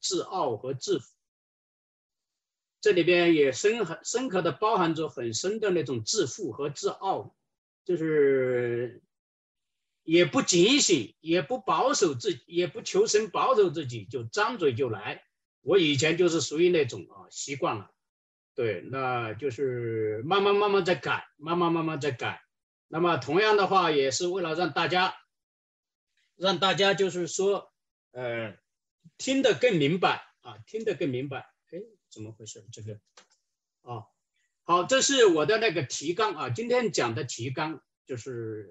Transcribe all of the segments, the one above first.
自傲和自负。这里边也深刻的包含着很深的那种自负和自傲，就是也不警醒，也不保守自己，也不求神保守自己，就张嘴就来。我以前就是属于那种习惯了，对，那就是慢慢在改，慢慢在改。那么同样的话，也是为了让大家就是说，听得更明白啊，听得更明白。哎，怎么回事？这个啊，好，这是我的那个提纲啊，今天讲的提纲就是，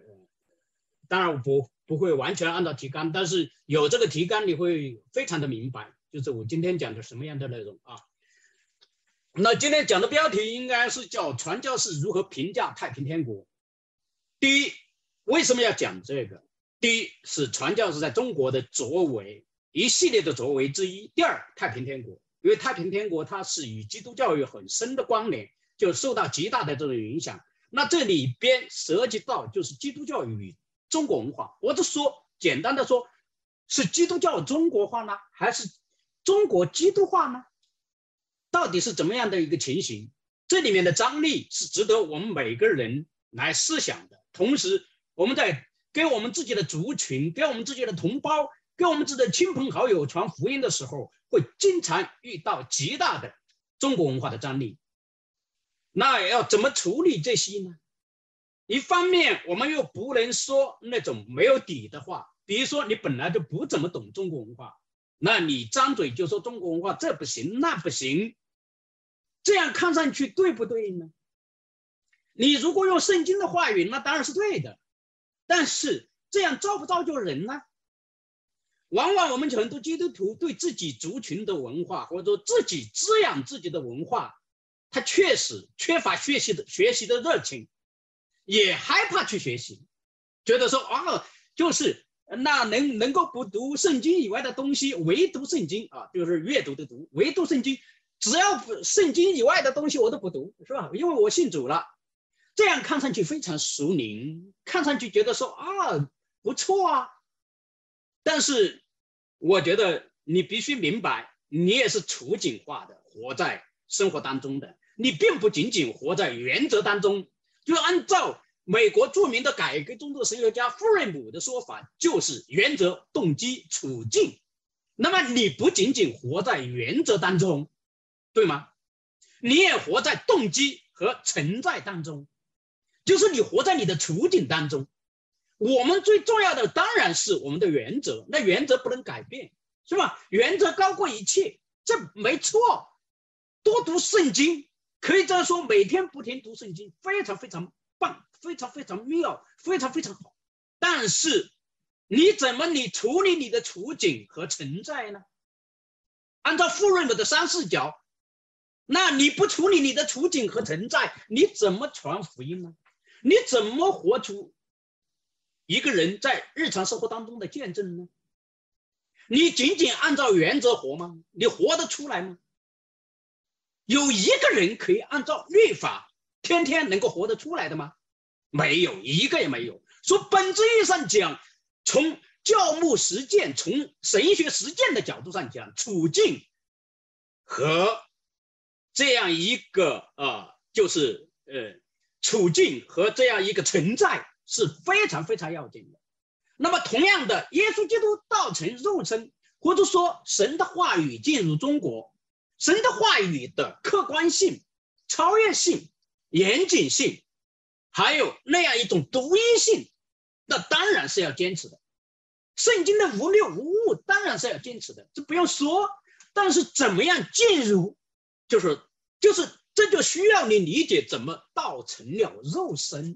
当然我不会完全按照提纲，但是有这个提纲你会非常的明白，就是我今天讲的什么样的内容啊。那今天讲的标题应该是叫传教士如何评价太平天国。第一，为什么要讲这个？第一是传教士在中国的作为，一系列的作为之一。第二，太平天国，因为太平天国它是与基督教有很深的关联，就受到极大的这种影响。那这里边涉及到就是基督教与中国文化，我就说简单的说，是基督教中国化呢，还是中国基督化呢？到底是怎么样的一个情形？这里面的张力是值得我们每个人来思想的。同时，我们在给我们自己的族群、给我们自己的同胞、给我们自己的亲朋好友传福音的时候，会经常遇到极大的中国文化的张力。那要怎么处理这些呢？一方面，我们又不能说那种没有底的话，比如说你本来就不怎么懂中国文化，那你张嘴就说中国文化这不行那不行，这样看上去对不对呢？你如果用圣经的话语，那当然是对的，但是这样造不造就人呢？往往我们很多基督徒对自己族群的文化，或者说自己滋养自己的文化，他确实缺乏学习的热情，也害怕去学习，觉得说就是那能够不读圣经以外的东西，唯独圣经啊，就是阅读的读，唯独圣经，只要圣经以外的东西我都不读，是吧？因为我信主了，这样看上去非常熟龄，看上去觉得说不错啊。但是我觉得你必须明白，你也是处境化的活在生活当中的，你并不仅仅活在原则当中。就按照美国著名的改革宗教神学家富瑞姆的说法，就是原则、动机、处境。那么你不仅仅活在原则当中，对吗？你也活在动机和存在当中，就是你活在你的处境当中。我们最重要的当然是我们的原则，那原则不能改变，是吧？原则高过一切，这没错。多读圣经，可以这样说，每天不停读圣经，非常非常棒，非常非常妙，非常非常好。但是你处理你的处境和存在呢？按照富瑞姆的三视角，那你不处理你的处境和存在，你怎么传福音呢？你怎么活出一个人在日常生活当中的见证呢？你仅仅按照原则活吗？你活得出来吗？有一个人可以按照律法天天能够活得出来的吗？没有，一个也没有。说本质意义上讲，从教牧实践、从神学实践的角度上讲，处境和这样一个就是处境和这样一个存在是非常非常要紧的。那么同样的，耶稣基督道成肉身，或者说神的话语进入中国，神的话语的客观性、超越性、严谨性，还有那样一种独一性，那当然是要坚持的。圣经的无谬无误当然是要坚持的，这不用说。但是怎么样进入，就是这就需要你理解怎么道成了肉身。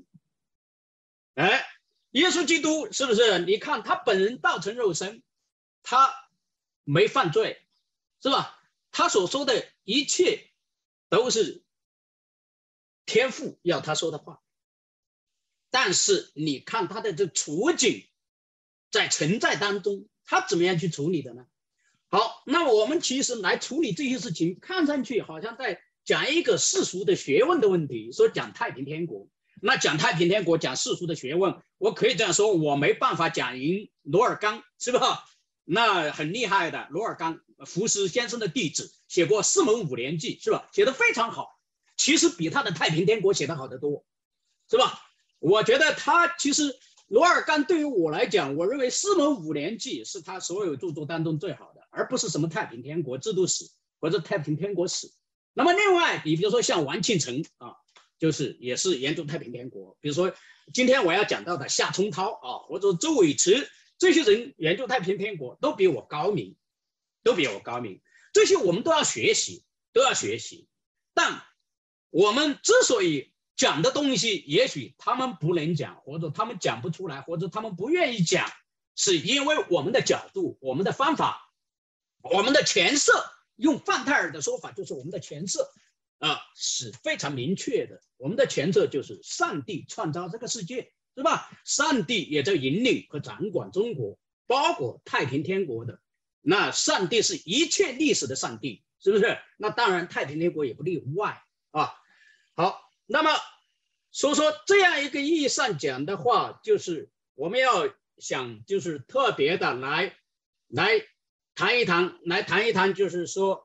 耶稣基督是不是？你看他本人道成肉身，他没犯罪，是吧？他所说的一切都是天父要他说的话。但是你看他的这处境在存在当中，他怎么样去处理的呢？好，那我们其实来处理这些事情，看上去好像在讲一个世俗的学问的问题，说讲太平天国。那讲太平天国，讲世俗的学问，我可以这样说，我没办法讲赢罗尔刚，是吧？那很厉害的罗尔刚， 福斯先生的弟子，写过《四蒙五连记》，是吧？写的非常好，其实比他的《太平天国》写的好得多，是吧？我觉得他其实罗尔干对于我来讲，我认为《四蒙五连记》是他所有著作当中最好的，而不是什么太平天国制度史或者太平天国史。那么另外，你比如说像王庆成啊，就是也是研究太平天国，比如说今天我要讲到的夏冲涛啊，或者周伟驰，这些人研究太平天国都比我高明，这些我们都要学习，但我们之所以讲的东西，也许他们不能讲，或者他们讲不出来，或者他们不愿意讲，是因为我们的角度、我们的方法、我们的前设，用范泰尔的说法，就是我们的前设是非常明确的。我们的前设就是上帝创造这个世界，是吧？上帝也在引领和掌管中国，包括太平天国的。那上帝是一切历史的上帝，是不是？那当然，太平天国也不例外啊。好。那么说这样一个意义上讲的话，就是我们要想，就是特别的来谈一谈，就是说，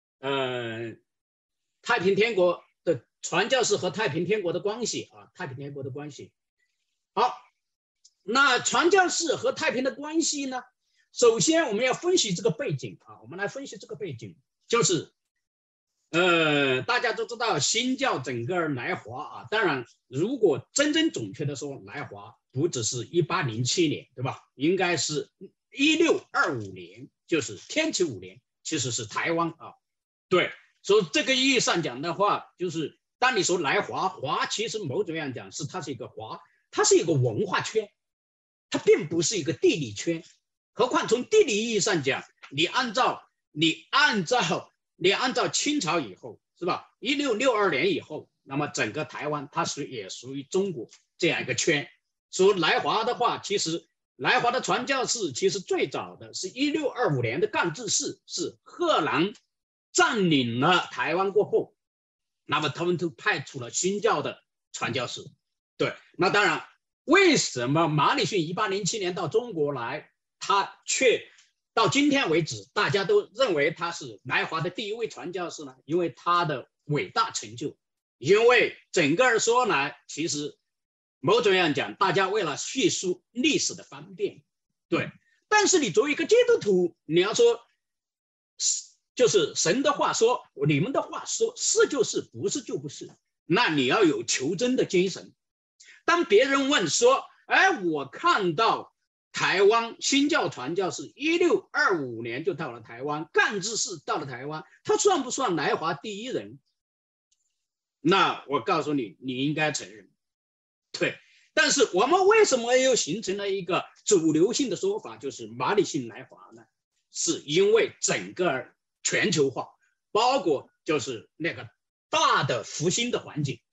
太平天国的传教士和太平天国的关系啊，太平天国的关系。好，那传教士和太平的关系呢？首先我们要分析这个背景啊，我们来分析这个背景，就是。大家都知道新教整个来华啊，当然，如果真正准确的说，来华不只是1807年，对吧？应该是1625年，就是天启5年，其实是台湾啊。对，所以这个意义上讲的话，就是当你说来华其实某种样讲是它是一个它是一个文化圈，它并不是一个地理圈。何况从地理意义上讲，你按照清朝以后，是吧？1662年以后，那么整个台湾它也属于中国这样一个圈。所以来华的话，其实来华的传教士其实最早的是1625年的干治士，是荷兰占领了台湾过后，那么他们就派出了新教的传教士。对，那当然，为什么马礼逊1807年到中国来，他却到今天为止，大家都认为他是来华的第一位传教士呢？因为他的伟大成就，因为整个说来，其实某种样讲，大家为了叙述历史的方便，对。但是你作为一个基督徒，你要说，就是神的话说，你们的话说，是就是，不是就不是，那你要有求真的精神。当别人问说，哎，我看到台湾新教传教士1625年就到了台湾，干治士到了台湾，他算不算来华第一人？那我告诉你，你应该承认，对。但是我们为什么又形成了一个主流性的说法，就是马礼逊来华呢？是因为整个全球化，包括就是那个大的复兴的环境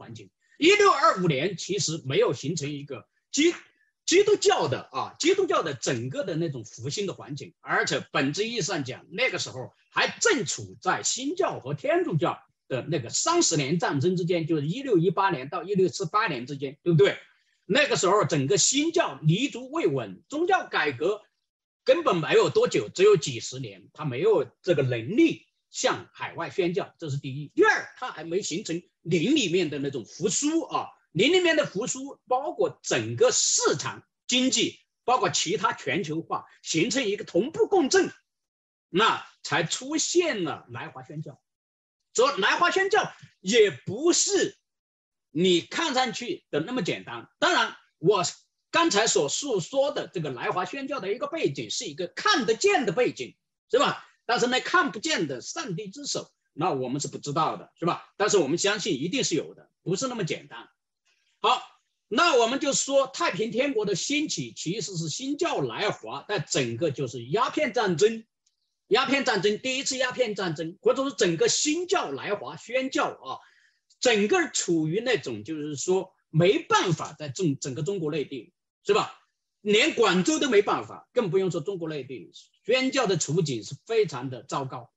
，1625年其实没有形成一个基督教的整个的那种复兴的环境，而且本质意义上讲，那个时候还正处在新教和天主教的那个30年战争之间，就是1618年到1678年之间，对不对？那个时候整个新教立足未稳，宗教改革根本没有多久，只有几十年，他没有这个能力向海外宣教，这是第一。第二，他还没形成灵里面的那种复苏啊。灵里面的复苏包括整个市场经济，包括其他全球化，形成一个同步共振，那才出现了来华宣教。所以来华宣教也不是你看上去的那么简单。当然，我刚才所述说的这个来华宣教的一个背景是一个看得见的背景，是吧？但是那看不见的上帝之手，那我们是不知道的，是吧？但是我们相信一定是有的，不是那么简单。好，那我们就说太平天国的兴起其实是新教来华，但整个就是鸦片战争，第一次鸦片战争，或者是整个新教来华宣教啊，整个处于那种就是说没办法在整个中国内地，是吧？连广州都没办法，更不用说中国内地，宣教的处境是非常的糟糕。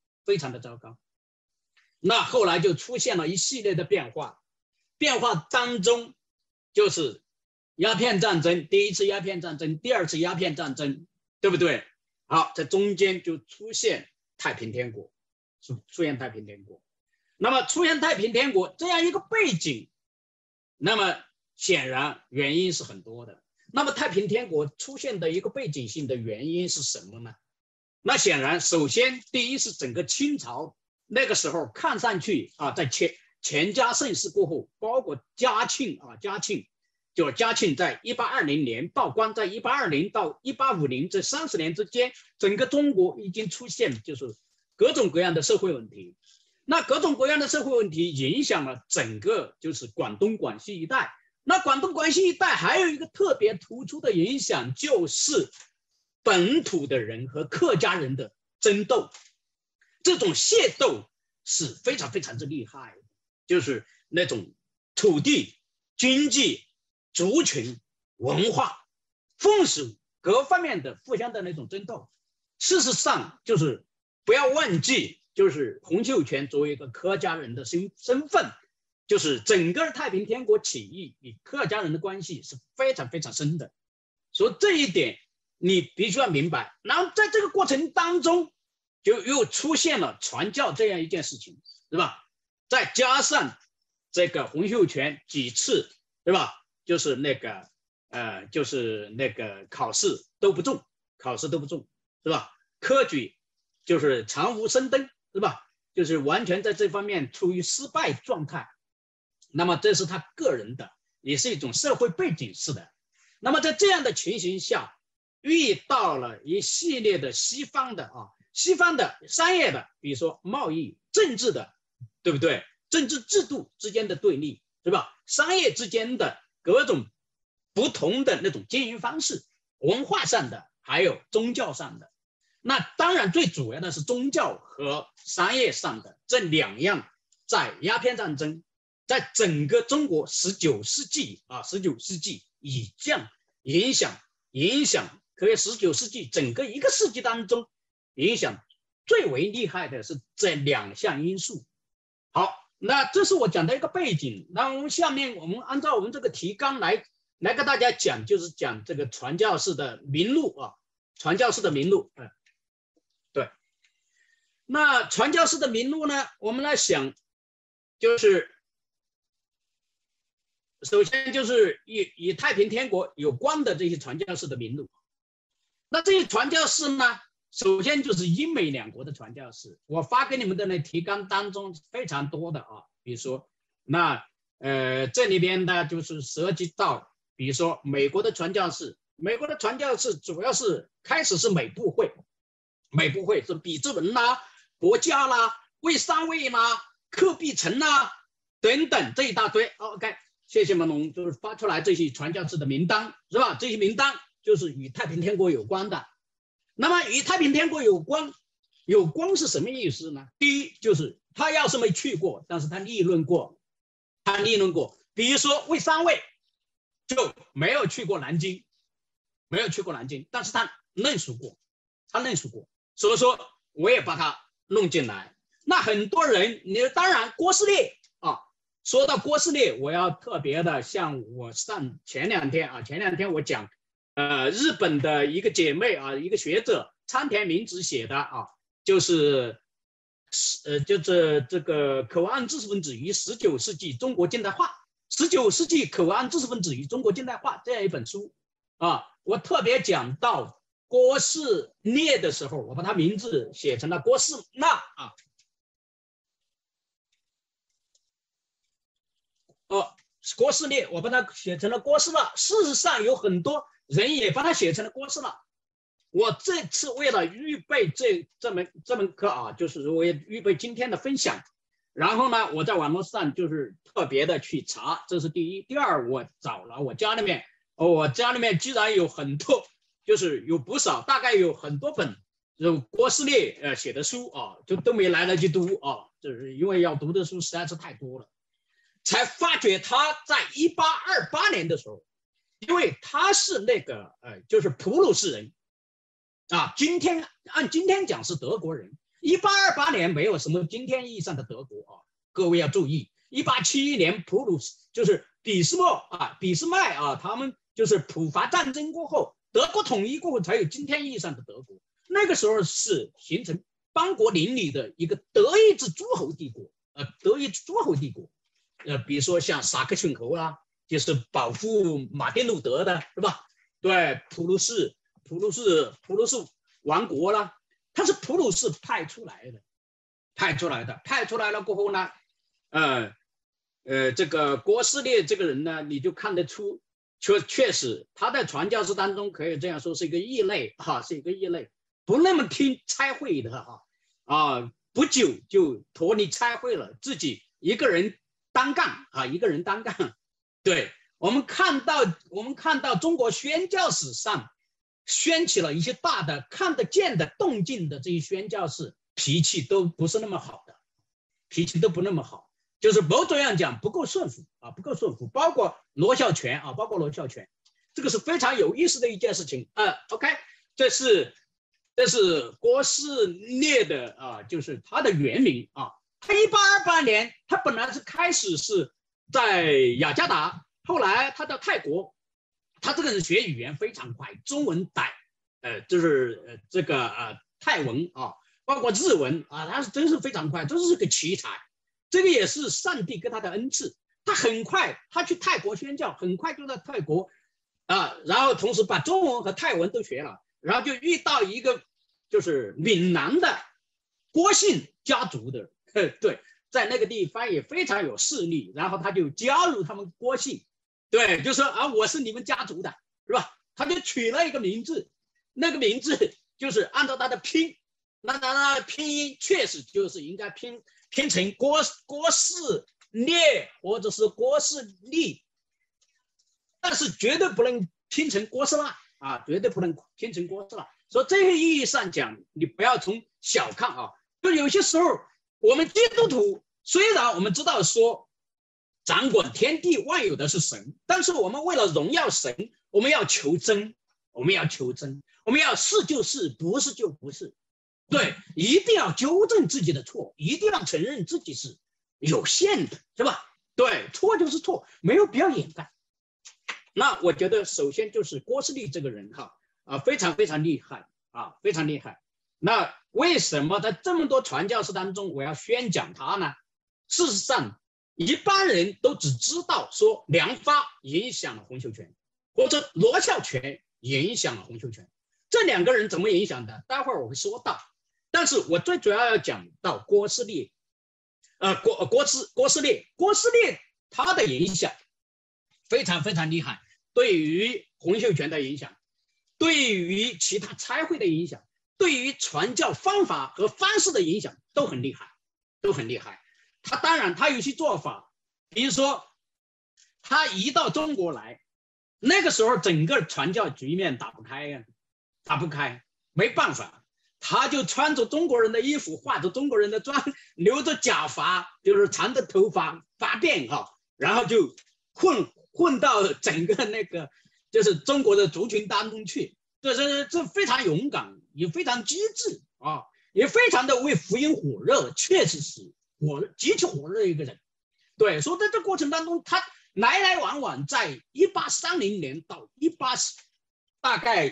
那后来就出现了一系列的变化当中，就是鸦片战争，第一次鸦片战争，第二次鸦片战争，对不对？好，在中间就出现太平天国，出现太平天国。那么出现太平天国这样一个背景，那么显然原因是很多的。那么太平天国出现的一个背景性的原因是什么呢？那显然，首先第一是整个清朝那个时候看上去啊，在乾嘉盛世过后，包括嘉庆就是嘉庆在1820年道光，在1820到1850这30年之间，整个中国已经出现就是各种各样的社会问题。那各种各样的社会问题影响了整个就是广东、广西一带。那广东、广西一带还有一个特别突出的影响，就是本土的人和客家人的争斗，这种械斗是非常非常之厉害的，就是那种土地、经济、族群、文化、风俗各方面的互相的那种争斗。事实上，就是不要忘记。就是洪秀全作为一个客家人的身份，就是整个太平天国起义与客家人的关系是非常非常深的，所以这一点你必须要明白。然后在这个过程当中，就又出现了传教这样一件事情，对吧？再加上这个洪秀全几次，对吧？就是那个考试都不中，对吧？科举就是常无升登。对吧？就是完全在这方面处于失败状态。那么这是他个人的，也是一种社会背景式的。那么在这样的情形下，遇到了一系列的西方的商业的，比如说贸易、政治的，对不对？政治制度之间的对立，对吧？商业之间的各种不同的那种经营方式，文化上的，还有宗教上的。那当然，最主要的是宗教和商业上的这两样，在鸦片战争，在整个中国19世纪已将影响，可以19世纪整个一个世纪当中，影响最为厉害的是这两项因素。好，那这是我讲的一个背景。那我们下面我们按照我们这个提纲来跟大家讲，就是讲这个传教士的名录啊，传教士的名录，对，那传教士的名录呢？我们来想，就是首先就是与太平天国有关的这些传教士的名录。那这些传教士呢，首先就是英美两国的传教士。我发给你们的那提纲当中非常多的啊，比如说那这里边呢就是涉及到，比如说美国的传教士，主要是开始是美部会是比兹文啦、伯加啦、魏三卫啦、克必成啦等等这一大堆。OK， 谢谢文龙，就是发出来这些传教士的名单，是吧？这些名单就是与太平天国有关的。那么与太平天国有关是什么意思呢？第一就是他要是没去过，但是他议论过。比如说魏三卫就没有去过南京，但是他论述过。所以说我也把它弄进来。那很多人，当然郭士列啊，说到郭士列，我要特别的像我前两天我讲，日本的一个姐妹啊，一个学者仓田明子写的啊，就是这个口岸知识分子于19世纪中国近代化，19世纪口岸知识分子与中国近代化这样一本书啊，我特别讲到郭士列的时候，我把他名字写成了郭士纳啊。郭士列我把它写成了郭士纳。事实上有很多人也把它写成了郭士纳。我这次为了预备这门课啊，就是我也预备今天的分享，然后呢，我在网络上就是特别的去查，这是第一。第二，我找了我家里面居然有很多。就是有不少，大概有很多本郭士列写的书啊，就都没来得及读啊，就是因为要读的书实在是太多了，才发觉他在1828年的时候，因为他是那个就是普鲁士人啊，按今天讲是德国人。1828年没有什么今天意义上的德国啊，各位要注意，1871年普鲁士就是俾斯麦啊，他们就是普法战争过后。德国统一过后才有今天意义上的德国，那个时候是形成邦国邻里的一个德意志诸侯帝国，比如说像萨克逊侯啦，就是保护马丁路德的，是吧？对，普鲁士王国啦，他是普鲁士派出来了过后呢，这个郭士列这个人呢，你就看得出，确实他在传教士当中可以这样说是一个异类哈，是一个异类，不那么听差会的哈不久就脱离差会了，自己一个人单干。对，我们看到中国宣教史上掀起了一些大的看得见的动静的这些宣教士，脾气都不是那么好的，就是某种样讲不够顺服，包括罗孝全，这个是非常有意思的一件事情。OK， 这是郭士列的就是他的原名啊。他1828年，他本来是开始是在雅加达，后来他到泰国，他这个人学语言非常快，中文就是这个泰文啊，包括日文啊，他是真是非常快，这是个奇才。这个也是上帝给他的恩赐，他很快他去泰国宣教，很快就在泰国然后同时把中文和泰文都学了，然后就遇到一个就是闽南的郭姓家族的，对，在那个地方也非常有势力，然后他就加入他们郭姓，对，就说我是你们家族的，是吧？他就取了一个名字，那个名字就是按照他的拼，那拼音确实就是应该拼成郭士列或者是郭士立，但是绝对不能拼成郭士纳绝对不能拼成郭士纳。所以这些意义上讲，你不要从小看就有些时候我们基督徒虽然我们知道说掌管天地万有的是神，但是我们为了荣耀神，我们要求真，我们要是就是，不是就不是。对，一定要纠正自己的错，一定要承认自己是有限的，是吧？对，错就是错，没有必要掩盖。那我觉得首先就是郭士立这个人非常非常厉害非常厉害。那为什么在这么多传教士当中我要宣讲他呢？事实上一般人都只知道说梁发影响了洪秀全，或者罗孝全影响了洪秀全，这两个人怎么影响的待会儿我会说到。但是我最主要讲到郭士立，郭士列他的影响非常非常厉害，对于洪秀全的影响，对于其他差会的影响，对于传教方法和方式的影响都很厉害。他当然他有些做法，比如说他一到中国来，那个时候整个传教局面打不开，没办法。他就穿着中国人的衣服，化着中国人的妆，留着假发，就是长的头发发辫然后就混到整个那个就是中国的族群当中去。这非常勇敢，也非常机智也非常的为福音火热，确实是极其火热的一个人。对，所以在这过程当中，他来往往在1830年到大概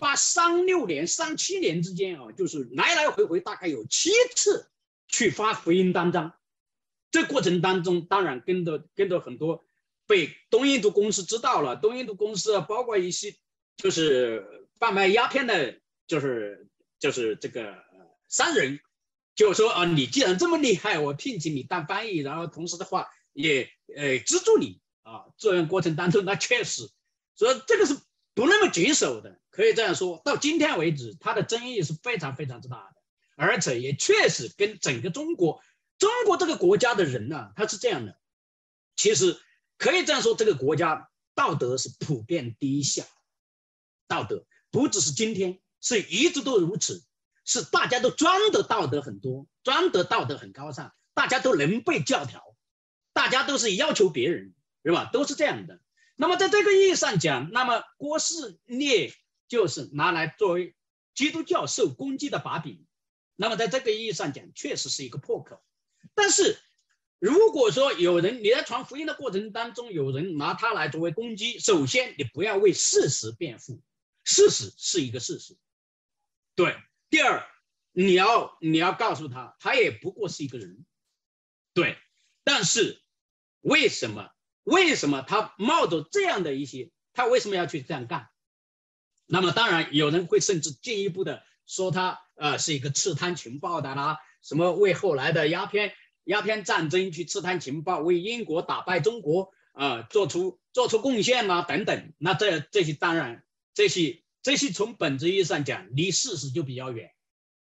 1836年、37年之间就是来回大概有7次去发福音单张。这过程当中，当然跟着很多被东印度公司知道了，东印度公司包括一些就是贩卖鸦片的，就是这个商人，就说你既然这么厉害，我聘请你当翻译，然后同时的话也资助你这样过程当中，那确实，所以这个是不那么棘手的，可以这样说。到今天为止，它的争议是非常非常之大的，而且也确实跟整个中国这个国家的人他是这样的。其实可以这样说，这个国家道德是普遍低下，道德不只是今天，是一直都如此，是大家都装的道德很多，装的道德很高尚，大家都能被教条，大家都是要求别人，是吧？都是这样的。那么在这个意义上讲，那么郭士列就是拿来作为基督教受攻击的把柄。那么在这个意义上讲，确实是一个破口。但是如果说你在传福音的过程当中，有人拿它来作为攻击，首先你不要为事实辩护，事实是一个事实。对，第二， 你要告诉他，他也不过是一个人，对。但是为什么他冒着这样的一些，他为什么要去这样干？那么当然有人会甚至进一步的说他是一个刺探情报的啦，什么为后来的鸦片战争去刺探情报，为英国打败中国做出贡献啦等等。那这些当然这些从本质意义上讲离事实就比较远，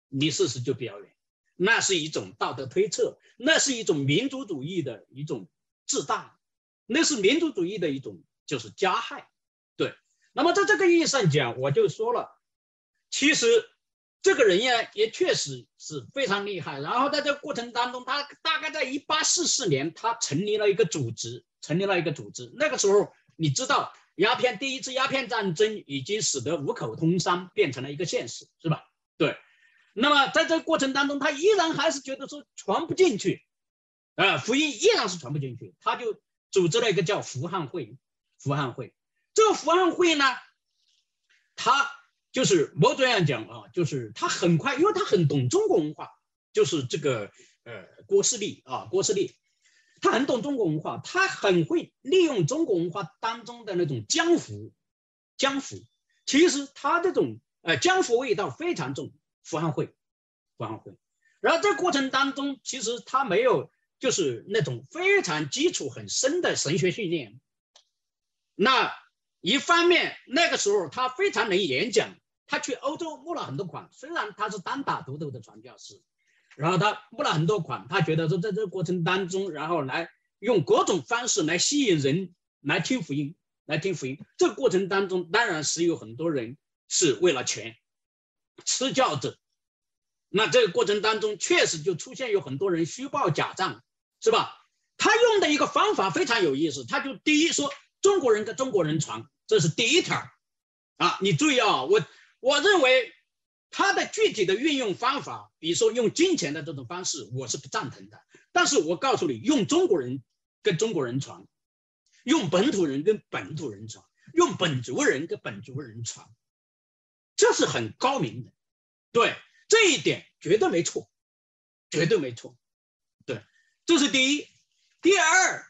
那是一种道德推测，那是一种民族主义的一种自大，那是民族主义的一种就是加害。对，那么在这个意义上讲，我就说了，其实这个人也确实是非常厉害。然后在这个过程当中，他大概在1844年，他成立了一个组织。那个时候，你知道，第一次鸦片战争已经使得五口通商变成了一个现实，是吧？对。那么在这个过程当中，他依然还是觉得说传不进去，福音依然是传不进去，他就组织了一个叫福汉会。这个福汉会呢，他就是某种样讲就是他很快，因为他很懂中国文化，就是这个郭士立，他很懂中国文化，他很会利用中国文化当中的那种江湖。其实他这种江湖味道非常重。福汉会，然后这过程当中，其实他没有就是那种非常基础很深的神学训练。那一方面，那个时候他非常能演讲，他去欧洲募了很多款，虽然他是单打独斗的传教士，然后他募了很多款，他觉得说在这个过程当中，然后来用各种方式来吸引人来听福音。这个过程当中，当然是有很多人是为了钱。吃教者，那这个过程当中确实就出现有很多人虚报假账，是吧？他用的一个方法非常有意思，他就第一说中国人跟中国人传，这是第一条你注意我认为他的具体的运用方法，比如说用金钱的这种方式，我是不赞同的。但是我告诉你，用中国人跟中国人传，用本土人跟本土人传，用本族人跟本族人传，这是很高明的，对，这一点绝对没错。对，这是第一。第二，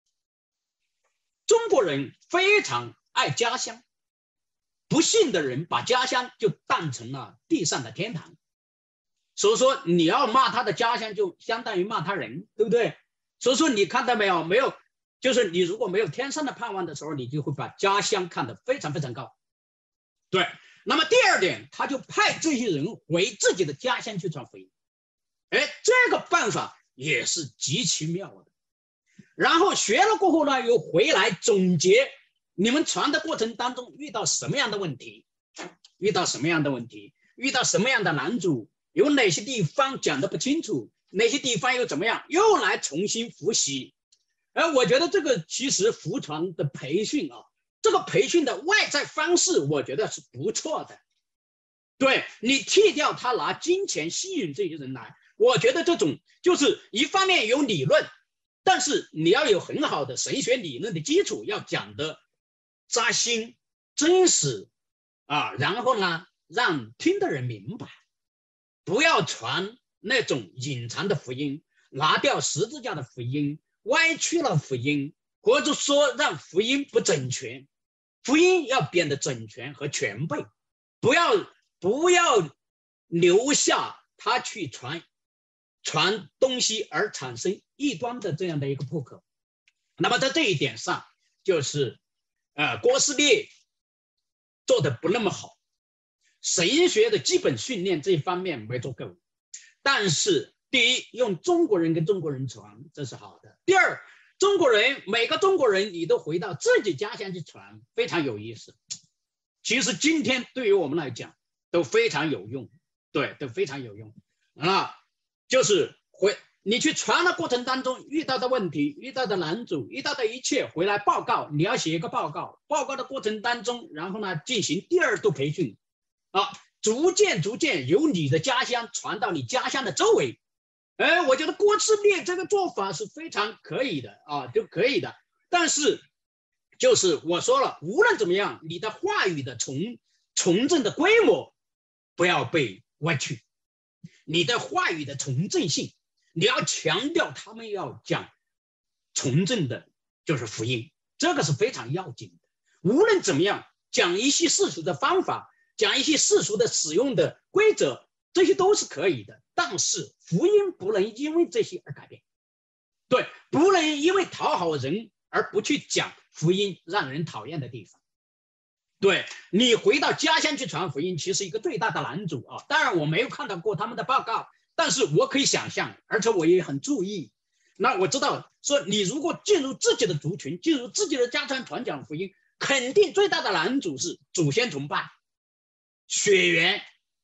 中国人非常爱家乡，不信的人把家乡就当成了地上的天堂，所以说你要骂他的家乡，就相当于骂他人，对不对？所以说你看到没有，就是你如果没有天上的盼望的时候，你就会把家乡看得非常非常高。对。那么第二点，他就派这些人回自己的家乡去传福音。这个办法也是极其妙的。然后学了过后呢，又回来总结你们传的过程当中遇到什么样的问题，遇到什么样的难阻，有哪些地方讲得不清楚，哪些地方又怎么样，又来重新复习。我觉得这个其实福传的培训这个培训的外在方式，我觉得是不错的。对，你剔掉他拿金钱吸引这些人来，我觉得这种就是一方面有理论，但是你要有很好的神学理论的基础，要讲的扎心真实然后呢，让听的人明白，不要传那种隐藏的福音，拿掉十字架的福音，歪曲了福音，或者说让福音不整全。福音要变得整全和全备，不要留下他去传东西而产生异端的这样的一个破口。那么在这一点上，就是郭士立做的不那么好，神学的基本训练这一方面没做够。但是第一，用中国人跟中国人传，这是好的。第二，每个中国人你都回到自己家乡去传，非常有意思。其实今天对于我们来讲都非常有用，对，都非常有用。就是你去传的过程当中遇到的问题、遇到的难阻、遇到的一切，回来报告，你要写一个报告。报告的过程当中，然后呢进行第二度培训逐渐由你的家乡传到你家乡的周围。我觉得郭士立这个做法是非常可以的就可以的。但是就是我说了，无论怎么样，你的话语的从政的规模不要被歪曲。 你的话语的从政性，你要强调他们要讲从政的，就是福音，这个是非常要紧的。无论怎么样，讲一些世俗的方法，讲一些世俗的使用的规则，这些都是可以的。但是福音不能因为这些而改变，对，不能因为讨好人而不去讲福音让人讨厌的地方。对，你回到家乡去传福音，其实一个最大的难阻啊。当然我没有看到过他们的报告，但是我可以想象，而且我也很注意。那我知道说，你如果进入自己的族群，进入自己的家乡传讲福音，肯定最大的难阻是祖先崇拜、血缘。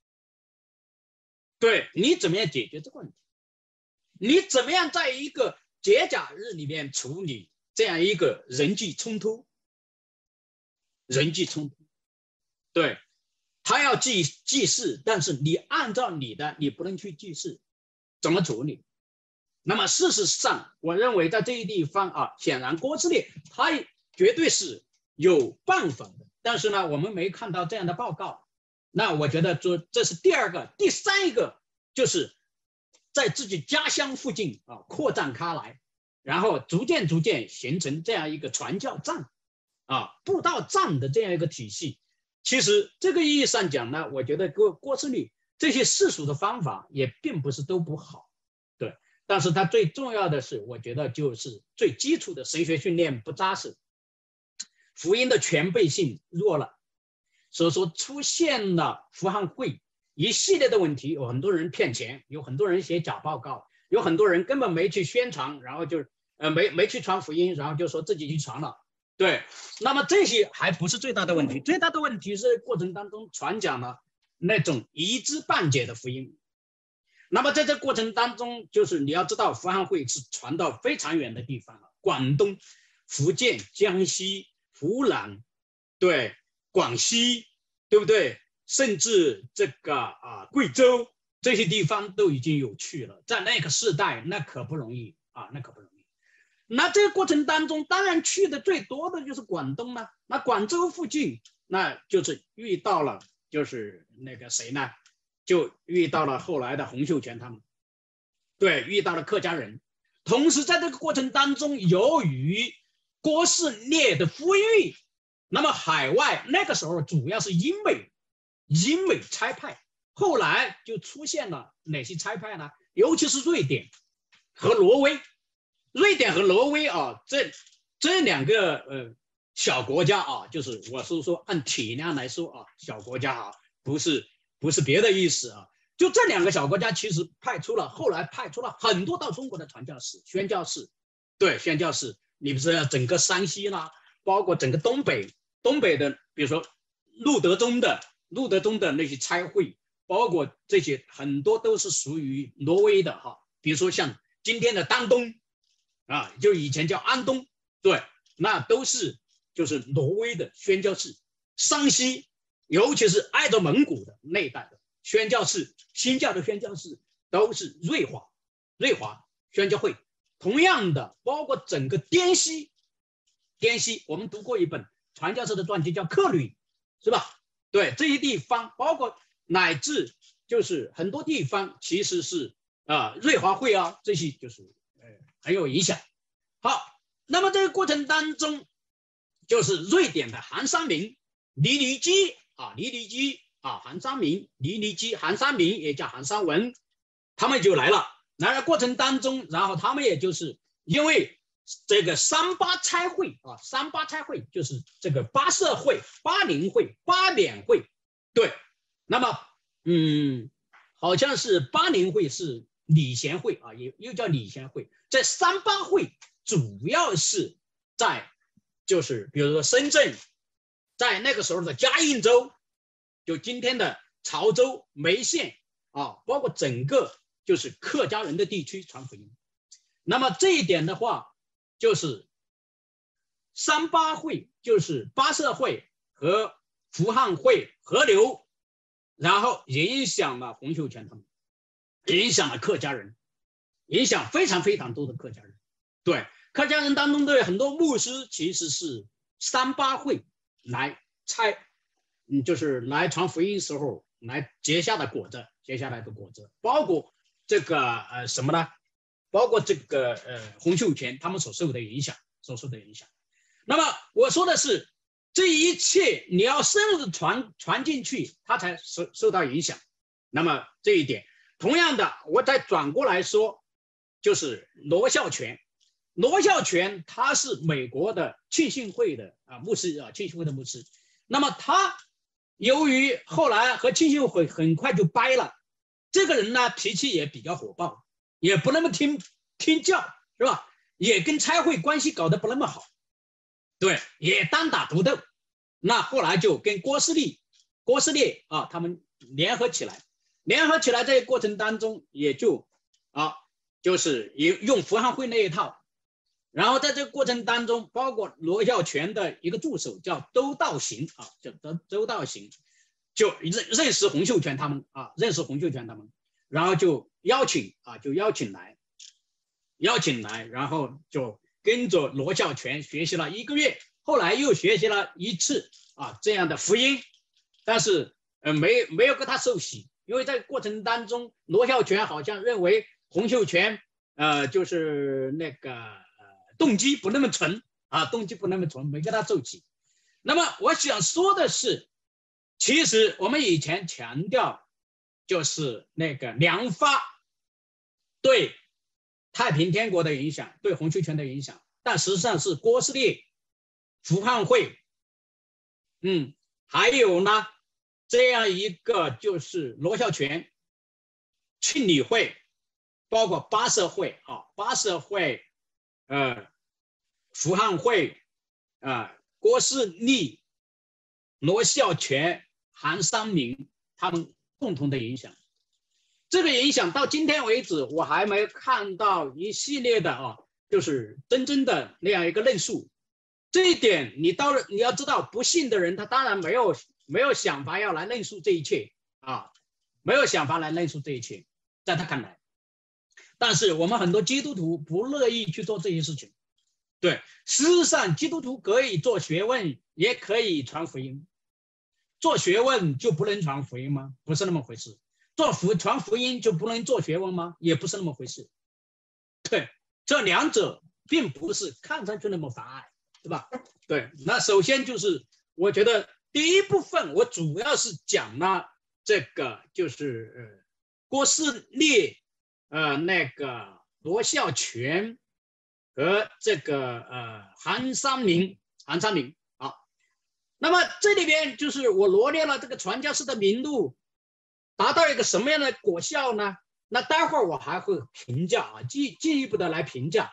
对，你怎么样解决这个问题？你怎么样在一个节假日里面处理这样一个人际冲突？人际冲突，对，他要祭祀，但是你按照你的，你不能去祭祀，怎么处理？那么事实上，我认为在这一地方啊，显然郭士列他绝对是有办法的，但是呢，我们没看到这样的报告。那我觉得这是第二个，第三个就是在自己家乡附近啊扩展开来，然后逐渐形成这样一个传教站啊布道站的这样一个体系。其实这个意义上讲呢，我觉得郭士列这些世俗的方法也并不是都不好，对，但是他最重要的是，我觉得就是最基础的神学训练不扎实，福音的全备性弱了。所以说出现了福汉会一系列的问题，有很多人骗钱，有很多人写假报告，有很多人根本没去宣传，然后就没去传福音，然后就说自己去传了。对，那么这些还不是最大的问题，最大的问题是过程当中传讲了那种一知半解的福音。那么在这过程当中，就是你要知道福汉会是传到非常远的地方了，广东、福建、江西、湖南，对，广西，对不对？甚至这个贵州这些地方都已经有去了，在那个时代那可不容易啊，那可不容易。那这个过程当中，当然去的最多的就是广东了。那广州附近，那就是遇到了，就是那个谁呢？就遇到了后来的洪秀全他们，对，遇到了客家人。同时在这个过程当中，由于郭士列的呼吁，那么海外那个时候主要是英美差派，后来就出现了哪些差派呢？尤其是瑞典和挪威。瑞典和挪威啊，这两个小国家啊，就是我是说按体量来说啊，小国家啊，不是别的意思啊。就这两个小国家，其实后来派出了很多到中国的传教士、宣教士，对，宣教士。你不是整个山西啦，包括整个东北的，比如说路德宗的那些差会，包括这些很多都是属于挪威的哈。比如说像今天的丹东啊，就以前叫安东，对，那都是就是挪威的宣教士。山西，尤其是挨着蒙古的那一带的宣教士，新教的宣教士都是瑞华宣教会。同样的，包括整个滇西，我们读过一本传教士的传记叫《客旅》，是吧？对，这些地方，包括乃至就是很多地方，其实是瑞华会啊，这些就是很有影响。好，那么这个过程当中，就是瑞典的韩三明、李立基啊，韩三明、李立基、韩三明也叫韩三文，他们就来了。来了过程当中，然后他们也就是因为这个38差会啊，38差会就是这个巴社会、巴宁会、巴缅会，对，那么好像是巴宁会是礼贤会啊，又叫礼贤会。这38会主要是在就是比如说深圳，在那个时候的嘉应州，就今天的潮州、梅县啊，包括整个就是客家人的地区传福音。那么这一点的话，就是38会，就是巴社会和福汉会合流，然后影响了洪秀全他们，影响了客家人，影响非常多的客家人。对，客家人当中的很多牧师其实是38会来就是来传福音时候来结下的果子， 接下来的果子，包括这个什么呢？包括这个洪秀全他们所受的影响，那么我说的是，这一切你要深入的传进去，它才受到影响。那么这一点，同样的，我再转过来说，就是罗孝全。罗孝全他是美国的浸信会的牧师啊，浸信会的牧师。那么他由于后来和浸信会很快就掰了，这个人呢脾气也比较火爆，也不那么听教，是吧？也跟差会关系搞得不那么好，对，也单打独斗。那后来就跟郭士烈啊他们联合起来这个过程当中，也就就是用福汉会那一套。然后在这个过程当中，包括罗孝全的一个助手叫周道行啊，叫周道行，就认识洪秀全他们，然后就邀请来，然后就跟着罗孝全学习了1个月，后来又学习了1次这样的福音，但是没有跟他受洗，因为在过程当中，罗孝全好像认为洪秀全就是那个动机不那么纯，没跟他受洗。那么我想说的是，其实我们以前强调就是那个梁发对太平天国的影响，对洪秀全的影响，但实际上是郭士烈、福汉会，还有呢这样一个就是罗孝全、庆理会，包括巴社会福汉会郭士烈、罗孝全、韩三民他们共同的影响。这个影响到今天为止，我还没看到一系列的就是真正的那样一个论述。这一点你要知道，不信的人他当然没有想法要来论述这一切在他看来。但是我们很多基督徒不乐意去做这些事情。对，事实上基督徒可以做学问，也可以传福音。做学问就不能传福音吗？不是那么回事。传福音就不能做学问吗？也不是那么回事。对，这两者并不是看上去那么妨碍，对吧？对，那首先就是我觉得第一部分我主要是讲了这个就是郭士烈那个罗孝全和这个韩三民那么这里边就是我罗列了这个传教士的名录，达到一个什么样的果效呢？那待会儿我还会评价进一步来评价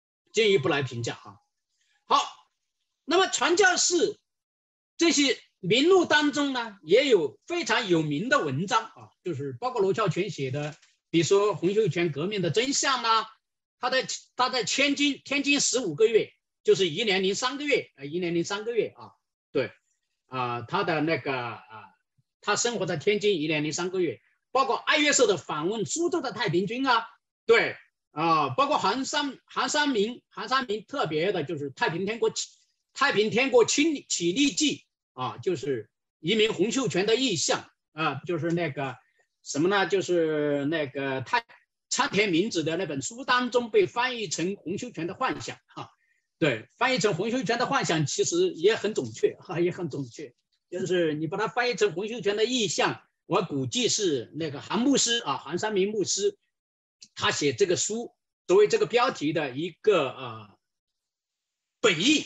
好，那么传教士这些名录当中呢，也有非常有名的文章就是包括罗孝全写的，比如说洪秀全革命的真相啊，他在天津15个月，就是1年零3个月对他的那个他生活在天津1年零3个月，包括艾约瑟的访问苏州的太平军对包括韩三民特别的就是太平天国起立记就是移民洪秀全的意向就是那个什么呢？就是那个参田明子的那本书当中被翻译成洪秀全的幻想对，翻译成洪秀全的幻想其实也很准确就是你把它翻译成洪秀全的意象，我估计是那个韩三民牧师他写这个书作为这个标题的一个本意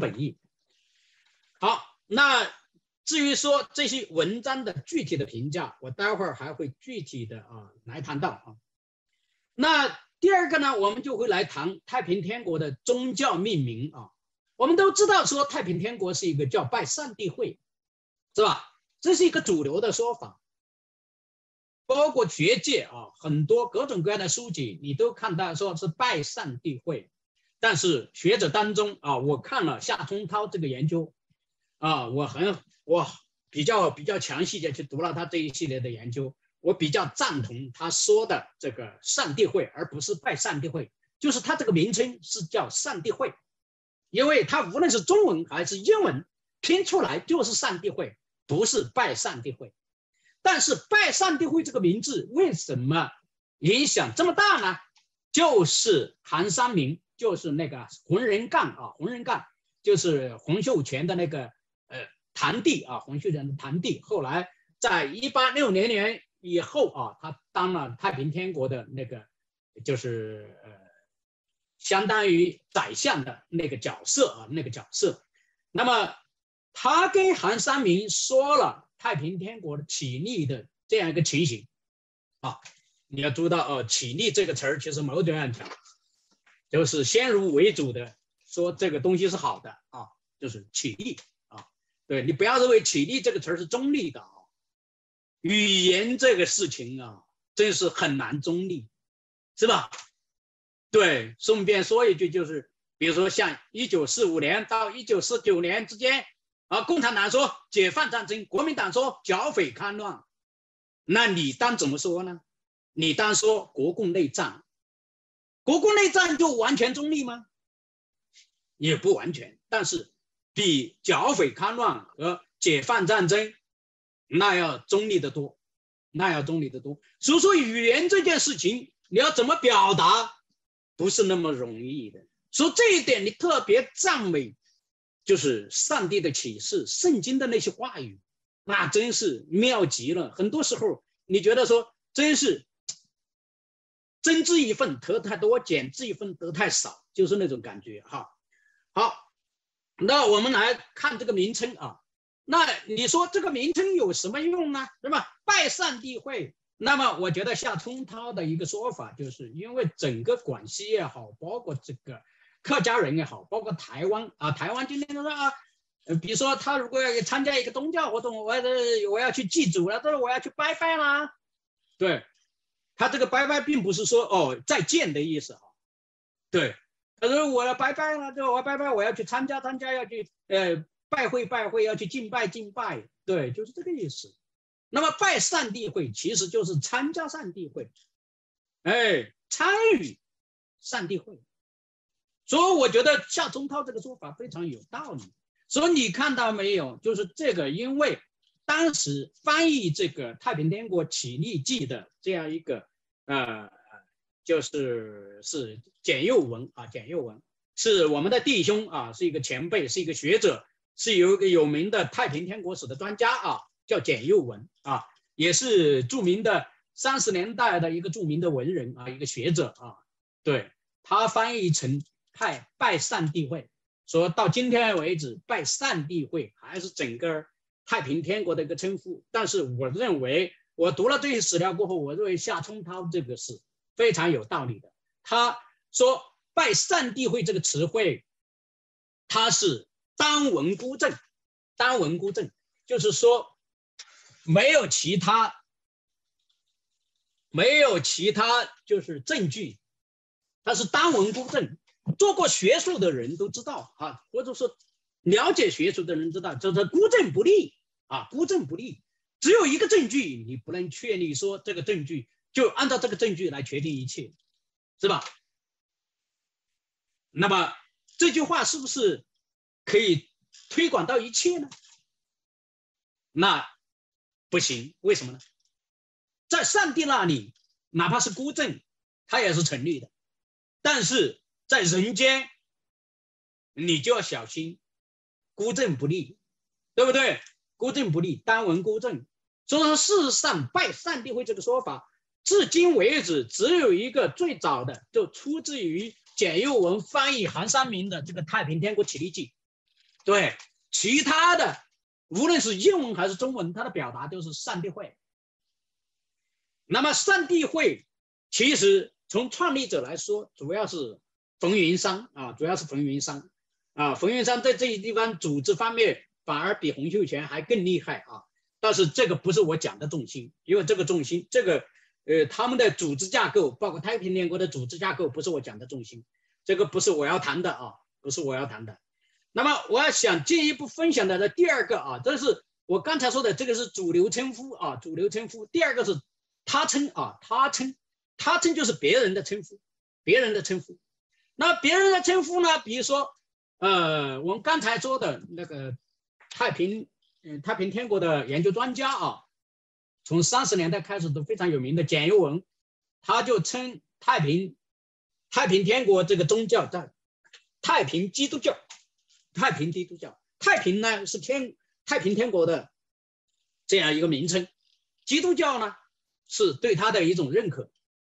好，那至于说这些文章的具体的评价，我待会儿还会具体的来谈到那第二个呢，我们就会来谈太平天国的宗教命名我们都知道说太平天国是一个叫拜上帝会，是吧？这是一个主流的说法，包括学界很多各种各样的书籍你都看到说是拜上帝会，但是学者当中我看了夏冲涛这个研究我比较详细的去读了他这一系列的研究，我比较赞同他说的这个上帝会，而不是拜上帝会，就是他这个名称是叫上帝会，因为他无论是中文还是英文拼出来就是上帝会，不是拜上帝会。 但是拜上帝会这个名字为什么影响这么大呢？就是韩三明，就是那个洪仁玕啊，洪仁玕就是洪秀全的那个堂弟啊，洪秀全的堂弟。后来在1860年以后啊，他当了太平天国的那个就是相当于宰相的那个角色啊，那个角色。那么他跟韩三明说了太平天国的起立的这样一个情形啊。你要知道起立这个词儿，其实某种上讲，就是先入为主的说这个东西是好的啊，就是起立啊。对，你不要认为起立这个词儿是中立的啊，语言这个事情啊，真是很难中立，是吧？对，顺便说一句，就是比如说像1945年到1949年之间啊，共产党说解放战争，国民党说剿匪戡乱，那你当怎么说呢？你当说国共内战，国共内战就完全中立吗？也不完全，但是比剿匪戡乱和解放战争那要中立得多，那要中立得多。所以说语言这件事情，你要怎么表达，不是那么容易的。所以这一点你特别赞美，就是上帝的启示，圣经的那些话语，那真是妙极了。很多时候你觉得说，真是增之一份得太多，减之一份得太少，就是那种感觉哈。好，那我们来看这个名称啊。那你说这个名称有什么用呢？是吧？拜上帝会，那么我觉得夏冲涛的一个说法，就是因为整个广西也好，包括这个客家人也好，包括台湾啊，台湾今天说啊，比如说他如果要参加一个宗教活动，我要去祭祖了，这我要去拜拜啦，对。他这个拜拜并不是说再见的意思啊，对，他说我要拜拜了，就我拜拜，我要去参加，要去拜会，要去敬拜，对，就是这个意思。那么拜上帝会其实就是参加上帝会，参与上帝会。所以我觉得夏冲涛这个说法非常有道理。所以你看到没有，就是这个，因为当时翻译这个《太平天国起立记》的这样一个是简佑文啊，简佑文是我们的弟兄啊，是一个前辈，是一个学者，是有一个有名的太平天国史的专家啊，叫简佑文啊，也是著名的30年代的一个著名的文人啊，一个学者啊，对，他翻译成拜上帝会，说到今天为止，拜上帝会还是整个太平天国的一个称呼。但是我认为，我读了这些史料过后，我认为夏冲涛这个是非常有道理的。他说拜上帝会这个词汇，它是单文孤证，单文孤证就是说没有其他就是证据，它是单文孤证。做过学术的人都知道啊，或者说了解学术的人知道，就是孤证不立啊，孤证不立，只有一个证据，你不能确立说这个证据就按照这个证据来决定一切，是吧？那么这句话是不是可以推广到一切呢？那不行，为什么呢？在上帝那里，哪怕是孤证，它也是成立的，但是在人间，你就要小心，孤证不立，对不对？孤证不立，单文孤证。所以说，事实上，拜上帝会这个说法，至今为止只有一个最早的，就出自于简佑文翻译韩三明的这个《太平天国起立记》。对，其他的无论是英文还是中文，它的表达都是上帝会。那么上帝会其实从创立者来说，主要是冯云山啊，主要是冯云山啊，冯云山在这一地方组织方面反而比洪秀全还更厉害啊。但是这个不是我讲的重心，因为这个重心，这个他们的组织架构，包括太平天国的组织架构，不是我讲的重心，这个不是我要谈的啊，不是我要谈的。那么我要想进一步分享的第二个啊，这是我刚才说的，这个是主流称呼啊，主流称呼。第二个是他称啊，他称就是别人的称呼，别人的称呼。那别人的称呼呢，比如说我们刚才说的那个太平天国的研究专家啊， 从30年代开始都非常有名的简又文，他就称太平天国这个宗教叫太平基督教。太平基督教，太平呢是太平天国的这样一个名称，基督教呢是对他的一种认可，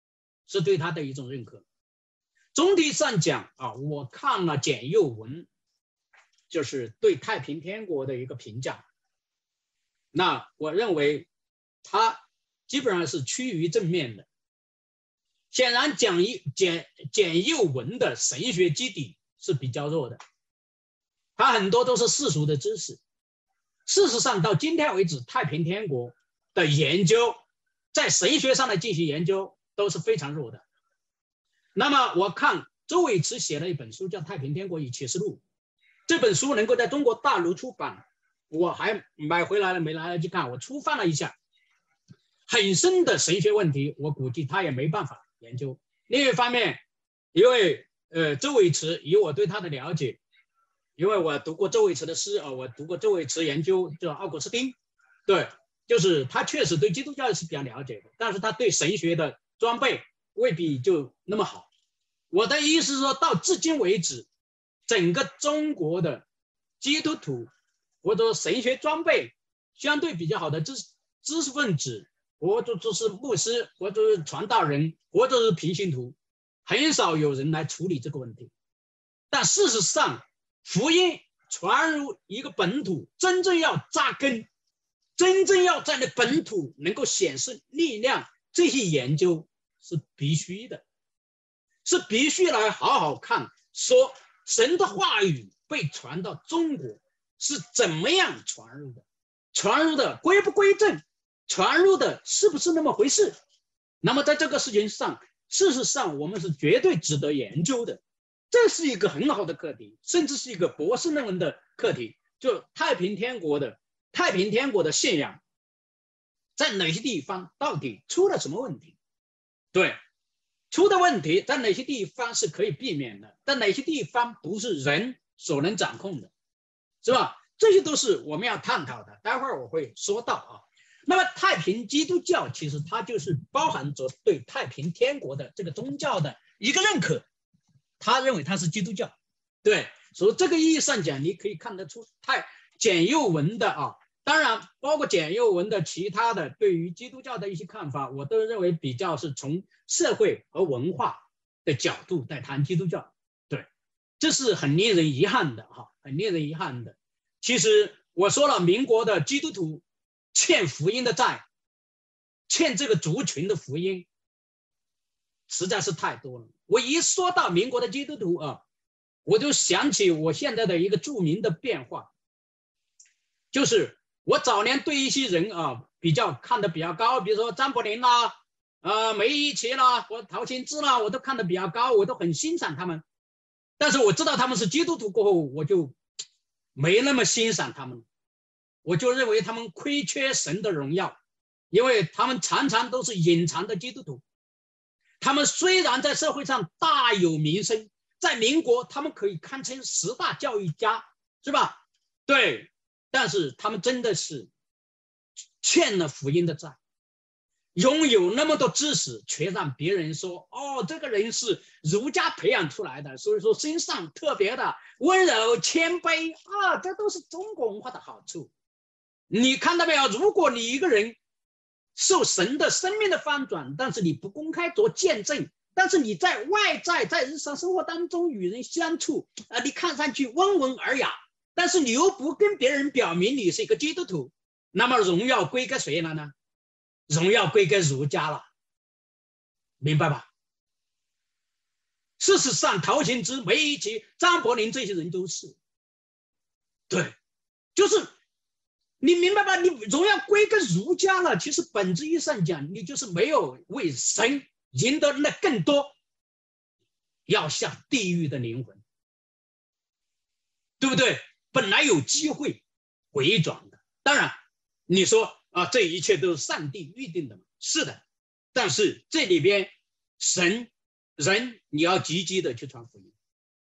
总体上讲啊，我看了简又文，就是对太平天国的一个评价，那我认为他基本上是趋于正面的。显然简又文的神学基底是比较弱的，他很多都是世俗的知识。事实上到今天为止，太平天国的研究在神学上的进行研究都是非常弱的。那么我看周伟驰写了一本书叫《太平天国与启示录》，这本书能够在中国大陆出版，我还买回来了，没来得及看，我初翻了一下，很深的神学问题，我估计他也没办法研究。另一方面，因为周伟驰以我对他的了解，因为我读过周伟驰的诗啊，我读过周伟驰研究叫奥古斯丁，对，就是他确实对基督教是比较了解的，但是他对神学的装备未必就那么好。我的意思是说，到至今为止，整个中国的基督徒或者神学装备相对比较好的知识分子，或者是牧师，或者是传道人，或者是平信徒，很少有人来处理这个问题。但事实上，福音传入一个本土，真正要扎根，真正要在那本土能够显示力量，这些研究是必须的，是必须来好好看，说神的话语被传到中国是怎么样传入的，传入的归不归正，传入的是不是那么回事。那么在这个事情上，事实上我们是绝对值得研究的，这是一个很好的课题，甚至是一个博士论文的课题，就太平天国的信仰在哪些地方到底出了什么问题，对，出的问题在哪些地方是可以避免的，在哪些地方不是人所能掌控的，是吧？这些都是我们要探讨的，待会儿我会说到啊。那么太平基督教其实它就是包含着对太平天国的这个宗教的一个认可，他认为它是基督教，对，所以这个意义上讲，你可以看得出简又文的啊，当然包括简又文的其他的对于基督教的一些看法，我都认为比较是从社会和文化的角度在谈基督教，对，这是很令人遗憾的哈，很令人遗憾的。其实我说了，民国的基督徒欠福音的债，欠这个族群的福音实在是太多了。我一说到民国的基督徒啊，我就想起我现在的一个著名的变化，就是我早年对一些人啊看得比较高，比如说张伯苓啦、梅贻琦啦或陶行知啦，我都看得比较高，我都很欣赏他们。但是我知道他们是基督徒过后，我就没那么欣赏他们，我就认为他们亏缺神的荣耀，因为他们常常都是隐藏的基督徒。他们虽然在社会上大有名声，在民国他们可以堪称10大教育家，是吧？对，但是他们真的是欠了福音的债，拥有那么多知识，却让别人说哦，这个人是儒家培养出来的，所以说身上特别的温柔谦卑啊，这都是中国文化的好处。你看到没有？如果你一个人受神的生命的翻转，但是你不公开做见证，但是你在外在在日常生活当中与人相处你看上去温文尔雅，但是你又不跟别人表明你是一个基督徒，那么荣耀归给谁了呢？荣耀归给儒家了，明白吧？事实上陶行知、梅贻琦、张伯苓这些人都是，对，就是你明白吧？你荣耀归给儒家了，其实本质意义上讲，你就是没有为神赢得那更多要下地狱的灵魂，对不对？本来有机会回转的。当然你说这一切都是上帝预定的，是的，但是这里边神人你要积极的去传福音，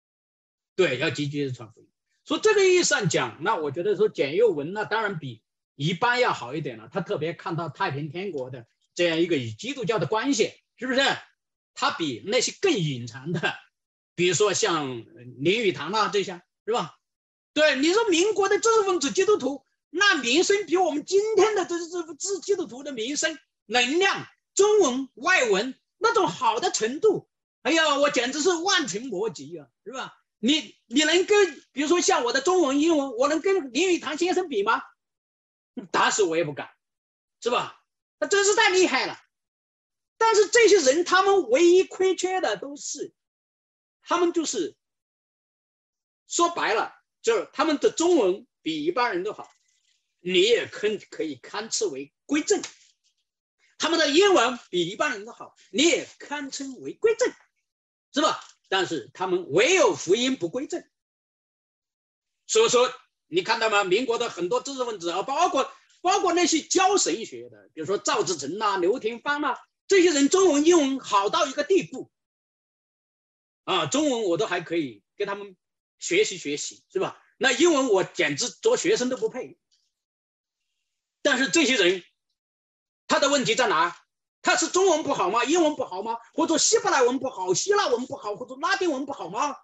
对，要积极的传福音。所以这个意义上讲，那我觉得说简又文那当然比一般要好一点了。他特别看到太平天国的这样一个与基督教的关系，是不是？他比那些更隐藏的，比如说像林语堂啊这些，是吧？对，你说民国的知识分子基督徒，那名声比我们今天的这基督徒的名声、能量、中文、外文那种好的程度，哎呀，我简直是望尘莫及啊，是吧？你能跟，比如说像我的中文、英文，我能跟林语堂先生比吗？打死我也不敢，是吧？那真是太厉害了。但是这些人，他们唯一亏缺的都是，他们就是说白了，就是他们的中文比一般人都好，你也可以堪称为归正。他们的英文比一般人都好，你也堪称为归正，是吧？但是他们唯有福音不归正。所以说，你看到吗？民国的很多知识分子啊，包括那些教神学的，比如说赵志诚啊、刘廷芳啊，这些人中文、英文好到一个地步啊，中文我都还可以跟他们学习学习，是吧？那英文我简直做学生都不配。但是这些人，他的问题在哪？他是中文不好吗？英文不好吗？或者希伯来文不好、希腊文不好，或者拉丁文不好吗？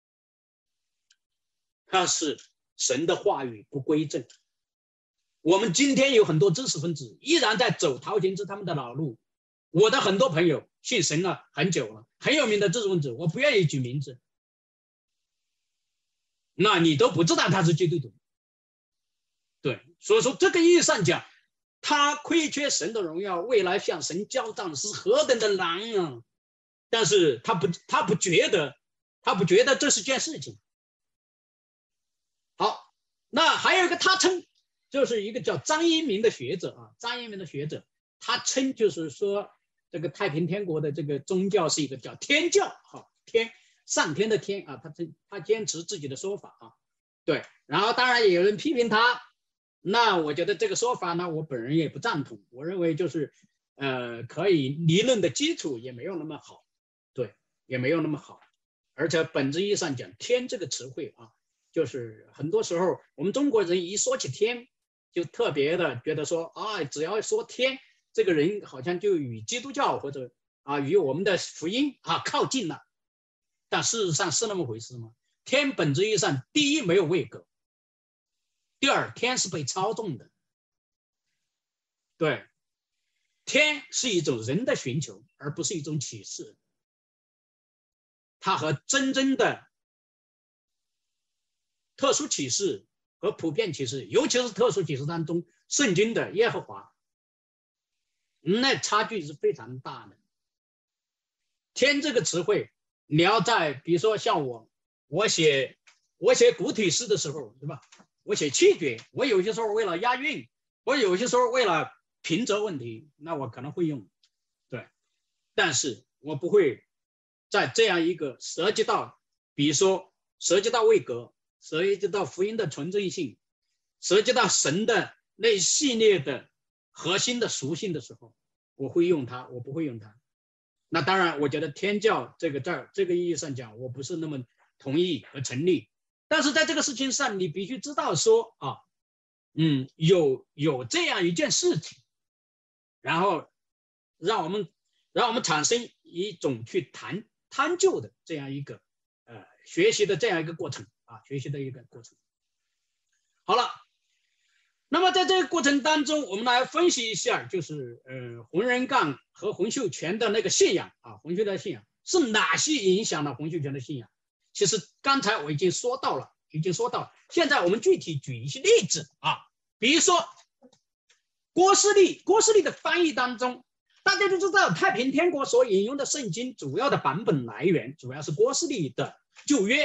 他是神的话语不归正。我们今天有很多知识分子依然在走陶行知他们的老路。我的很多朋友信神了很久了，很有名的知识分子，我不愿意举名字，那你都不知道他是基督徒。对，所以说这个意义上讲，他亏缺神的荣耀，未来向神交账是何等的难啊！但是他不觉得这是件事情。好，那还有一个他称，就是一个叫张一鸣的学者啊，张一鸣的学者，他称就是说这个太平天国的这个宗教是一个叫天教，好，上天的天啊，他坚持自己的说法啊，对，然后当然也有人批评他。那我觉得这个说法呢，我本人也不赞同。我认为就是可以理论的基础也没有那么好，对，也没有那么好。而且本质意义上讲，天这个词汇啊，就是很多时候我们中国人一说起天，就特别的觉得说啊，只要说天，这个人好像就与基督教或者啊与我们的福音啊靠近了。但事实上是那么回事吗？天本质意义上，第一没有位格。第二，天是被操纵的，对，天是一种人的寻求，而不是一种启示。它和真正的特殊启示和普遍启示，尤其是特殊启示当中，圣经的耶和华，那差距是非常大的。天这个词汇，你要在比如说像我写古体诗的时候，对吧？我写气绝，我有些时候为了押韵，我有些时候为了平仄问题，那我可能会用，对，但是我不会在这样一个涉及到，比如说涉及到位格，涉及到福音的纯正性，涉及到神的那一系列的核心的属性的时候，我会用它，我不会用它。那当然，我觉得天教这个意义上讲，我不是那么同意和成立。但是在这个事情上，你必须知道说啊，有这样一件事情，然后让我们产生一种去探究的这样一个学习的这样一个过程啊，学习的一个过程。好了，那么在这个过程当中，我们来分析一下，就是洪仁玕和洪秀全的那个信仰啊，洪秀全的信仰是哪些影响了洪秀全的信仰？其实刚才我已经说到了，现在我们具体举一些例子啊，比如说郭士立的翻译当中，大家都知道太平天国所引用的圣经主要的版本来源主要是郭士立的旧约，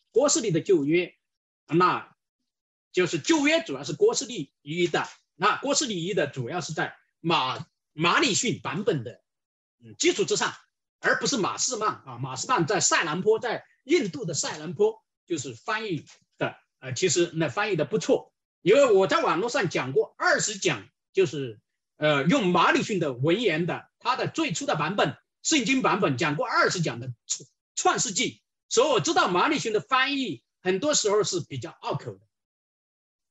那就是旧约主要是郭士立译的，那郭士立译的主要是在马礼逊版本的基础之上，而不是马士曼啊，马士曼在塞兰坡，在印度的塞兰坡就是翻译的，其实那翻译的不错，因为我在网络上讲过20讲，就是用马礼逊的文言的，他的最初的版本，圣经版本讲过20讲的创世纪，所以我知道马礼逊的翻译很多时候是比较拗口的。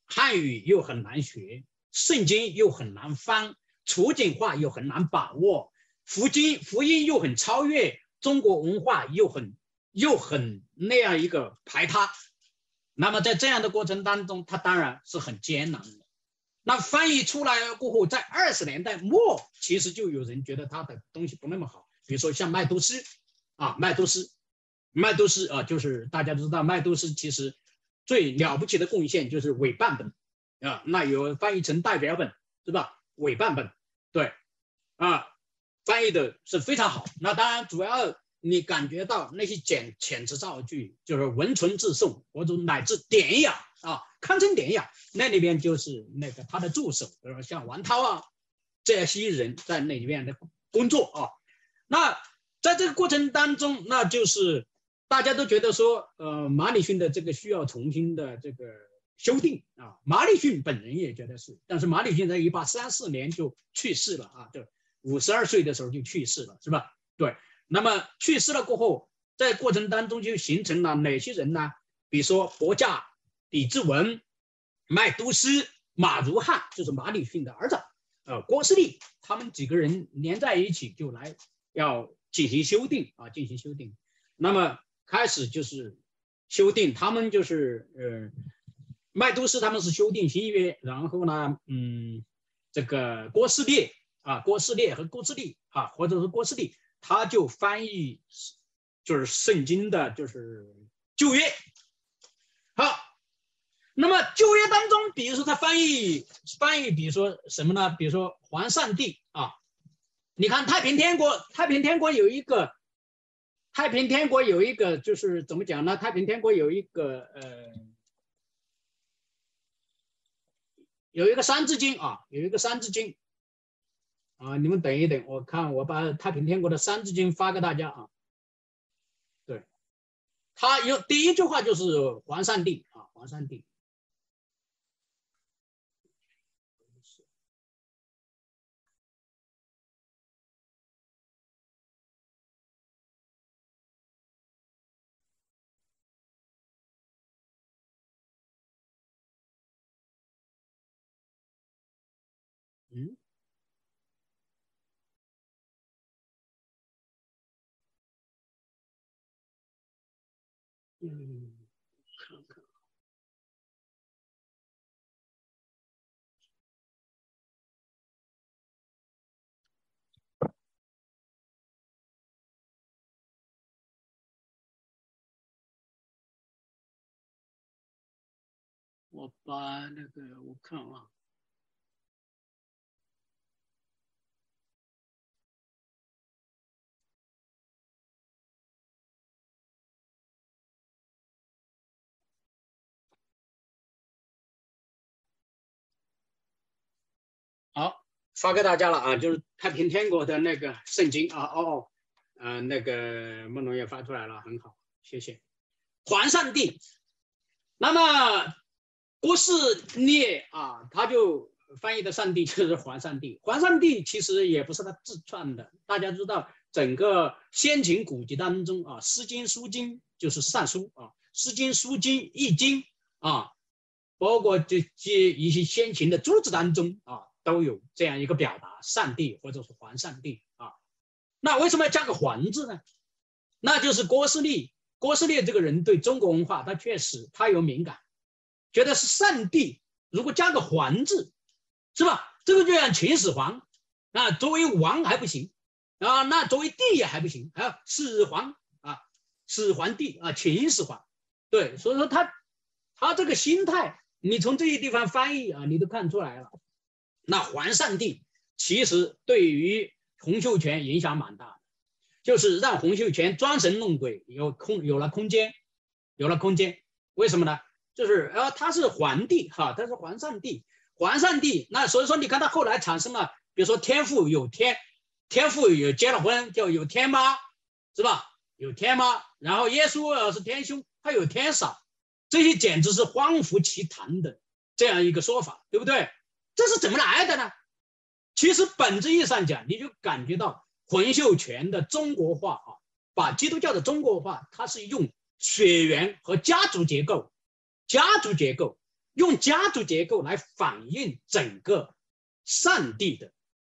汉语又很难学，圣经又很难翻，处境化又很难把握，福音又很超越，中国文化又很那样一个排他。那么在这样的过程当中，它当然是很艰难的。那翻译出来过后，在20年代末，其实就有人觉得他的东西不那么好，比如说像麦都斯啊，麦都斯啊，就是大家都知道，麦都斯其实最了不起的贡献就是伪版本啊，那有翻译成代表本是吧？伪版本对啊，翻译的是非常好。那当然，主要你感觉到那些遣词造句，就是文存字诵，或者乃至典雅啊，堪称典雅，那里边就是那个他的助手，比如说像王涛啊这些人在那里面的工作啊。那在这个过程当中，那就是大家都觉得说，马礼逊的这个需要重新的这个修订啊。马礼逊本人也觉得是，但是马礼逊在1834年就去世了啊，就52岁的时候就去世了，是吧？对。那么去世了过后，在过程当中就形成了哪些人呢？比如说伯驾、李志文、麦都斯、马如汉，就是马礼逊的儿子，郭士立，他们几个人连在一起就来要进行修订啊，进行修订。那么开始就是修订，他们就是麦都斯他们是修订新约，然后呢，这个郭士立和郭士立啊，或者是郭士立。他就翻译就是圣经的，就是旧约。好，那么旧约当中，比如说他翻译，比如说什么呢？比如说黄上帝啊，你看太平天国有一个就是怎么讲呢？太平天国有一个有一个三字经啊，啊，你们等一等，我看我把太平天国的三字经发给大家啊。对，他有第一句话就是黄上帝啊，黄上帝。看看。我把那个我看啊。好，发给大家了啊，就是太平天国的那个圣经啊，那个梦龙也发出来了，很好，谢谢。黄上帝，那么郭士列啊，他就翻译的上帝就是黄上帝。黄上帝其实也不是他自创的，大家知道整个先秦古籍当中啊，《诗经》《书经》就是尚书啊，《诗经》《书经》《易经》啊，包括这些一些先秦的诸子当中啊，都有这样一个表达，上帝或者是黄上帝啊。那为什么要加个黄字呢？那就是郭士列这个人对中国文化，他确实他有敏感，觉得是上帝，如果加个黄字，是吧？这个就像秦始皇啊，作为王还不行啊，那作为帝也还不行，还要始皇啊，始皇帝啊，秦始皇。对，所以说他这个心态，你从这些地方翻译啊，你都看出来了。那黄上帝其实对于洪秀全影响蛮大的，就是让洪秀全装神弄鬼，有了空间。为什么呢？就是他是皇帝哈，他是黄上帝，那所以说你看他后来产生了，比如说天父有结了婚叫有天妈，是吧？有天妈，然后耶稣是天兄，他有天嫂，这些简直是荒服其谈的这样一个说法，对不对？这是怎么来的呢？其实本质意义上讲，你就感觉到洪秀全的中国化啊，把基督教的中国化，它是用血缘和家族结构。 用家族结构来反映整个上帝的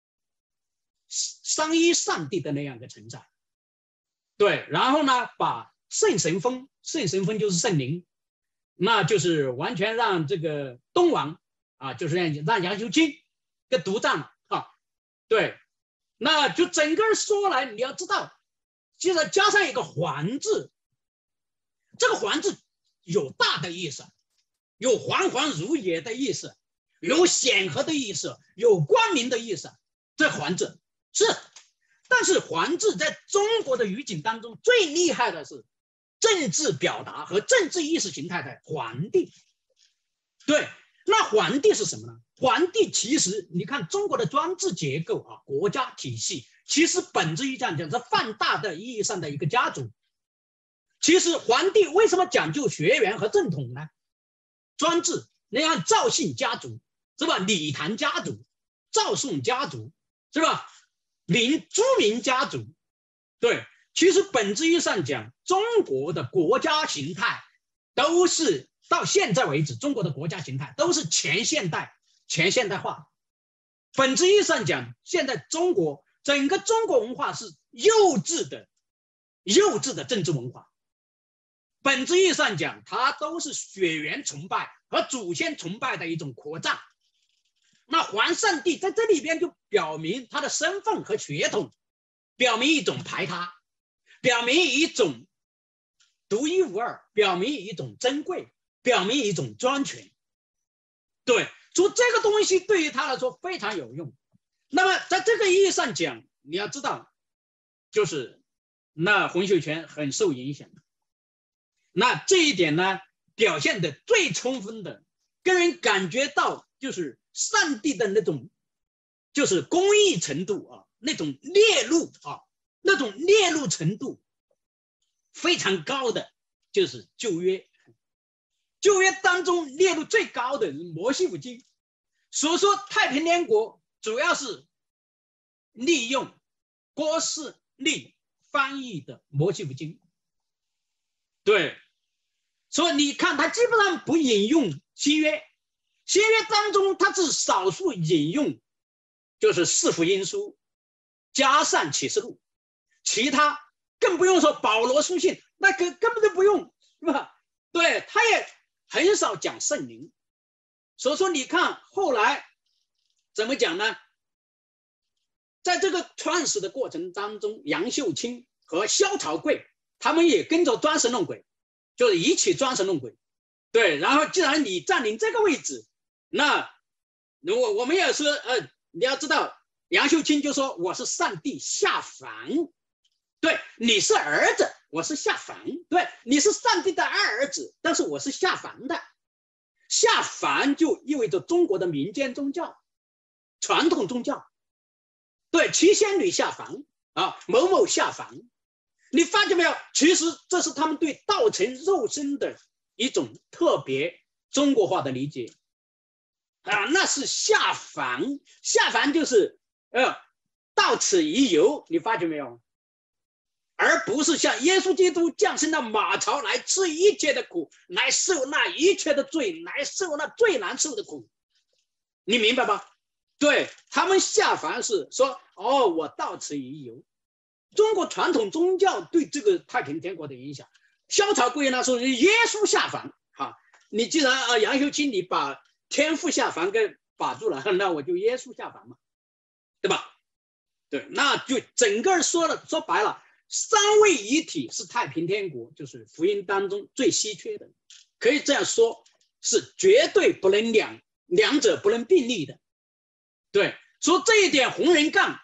三一上帝的那样的存在。对，然后呢，把圣神封就是圣灵，那就是完全让这个东王啊，就是让杨修清给独占了啊。对，那就整个说来，你要知道，接着加上一个还字，这个还字有大的意思，有煌煌如也的意思，有显赫的意思，有光明的意思。这还字是，但是还字在中国的语境当中最厉害的是政治表达和政治意识形态的皇帝。对，那皇帝是什么呢？皇帝其实你看中国的专制结构啊，国家体系其实本质意义上讲是放大的意义上的一个家族。其实皇帝为什么讲究血缘和正统呢？专制，你看赵姓家族是吧？李唐家族、赵宋家族是吧？朱明家族，对，其实本质意义上讲，中国的国家形态都是到现在为止，中国的国家形态都是前现代化。本质意义上讲，现在整个中国文化是幼稚的政治文化。本质意义上讲，它都是血缘崇拜和祖先崇拜的一种扩张。那皇上帝在这里边就表明他的身份和血统，表明一种排他，表明一种独一无二，表明一种珍贵，表明一种专权。对，所以这个东西对于他来说非常有用。那么在这个意义上讲，你要知道，就是那洪秀全很受影响。那这一点呢，表现的最充分的，跟人感觉到就是上帝的那种，就是公义程度啊，那种烈怒啊，那种烈怒程度非常高的，就是旧约。旧约当中烈怒最高的是摩西五经，所说太平天国主要是利用郭士立翻译的摩西五经。对，所以你看他基本上不引用新约，新约当中他是少数引用，就是四福音书加上启示录，其他更不用说保罗书信，那根本就不用，是吧？对，他也很少讲圣灵。所以说你看后来怎么讲呢？在这个创始的过程当中，杨秀清和萧朝贵他们也跟着装神弄鬼，就是一起装神弄鬼。对，然后既然你占领这个位置，那如果我们也是你要知道，杨秀清就说我是上帝下凡，对，你是儿子，我是下凡，对，你是上帝的二儿子，但是我是下凡的。下凡就意味着中国的民间宗教、传统宗教，对，七仙女下凡啊，某某下凡，你发觉没有？其实这是他们对道成肉身的一种特别中国化的理解啊，那是下凡，下凡就是到此一游，你发觉没有？而不是像耶稣基督降生到马槽来吃一切的苦，来受那一切的罪，来受那最难受的苦，你明白吧？对，他们下凡是说我到此一游。中国传统宗教对这个太平天国的影响，萧朝贵呢说耶稣下凡你既然杨秀清你把天父下凡给把住了，那我就耶稣下凡嘛，对吧？对，那就整个说白了，三位一体是太平天国，就是福音当中最稀缺的，可以这样说，是绝对不能两者不能并立的。对，说这一点，洪仁绛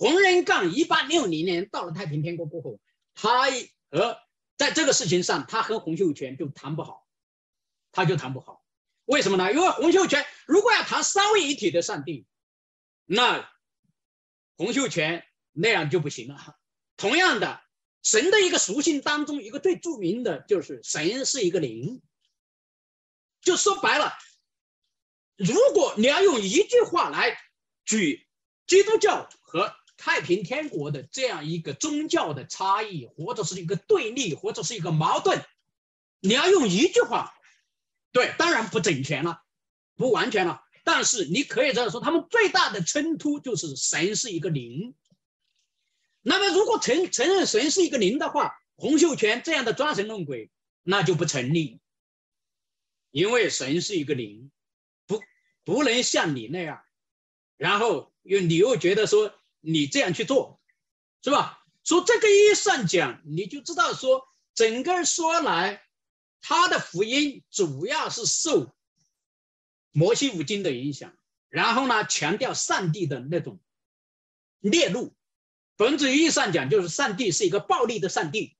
1860年到了太平天国过后，他在这个事情上，他和洪秀全就谈不好，为什么呢？因为洪秀全如果要谈三位一体的上帝，那洪秀全那样就不行了。同样的，神的一个属性当中，一个最著名的就是神是一个灵。就说白了，如果你要用一句话来举基督教和太平天国的这样一个宗教的差异，或者是一个对立，或者是一个矛盾，你要用一句话，对，当然不整全了， 不完全了。但是你可以这样说，他们最大的冲突就是神是一个灵。那么如果承认神是一个灵的话，洪秀全这样的装神弄鬼那就不成立，因为神是一个灵，不能像你那样，然后你又觉得说你这样去做，是吧？从这个意义上讲，你就知道说整个说来，他的福音主要是受摩西五经的影响，然后呢，强调上帝的那种烈怒。本质意义上讲，就是上帝是一个暴力的上帝，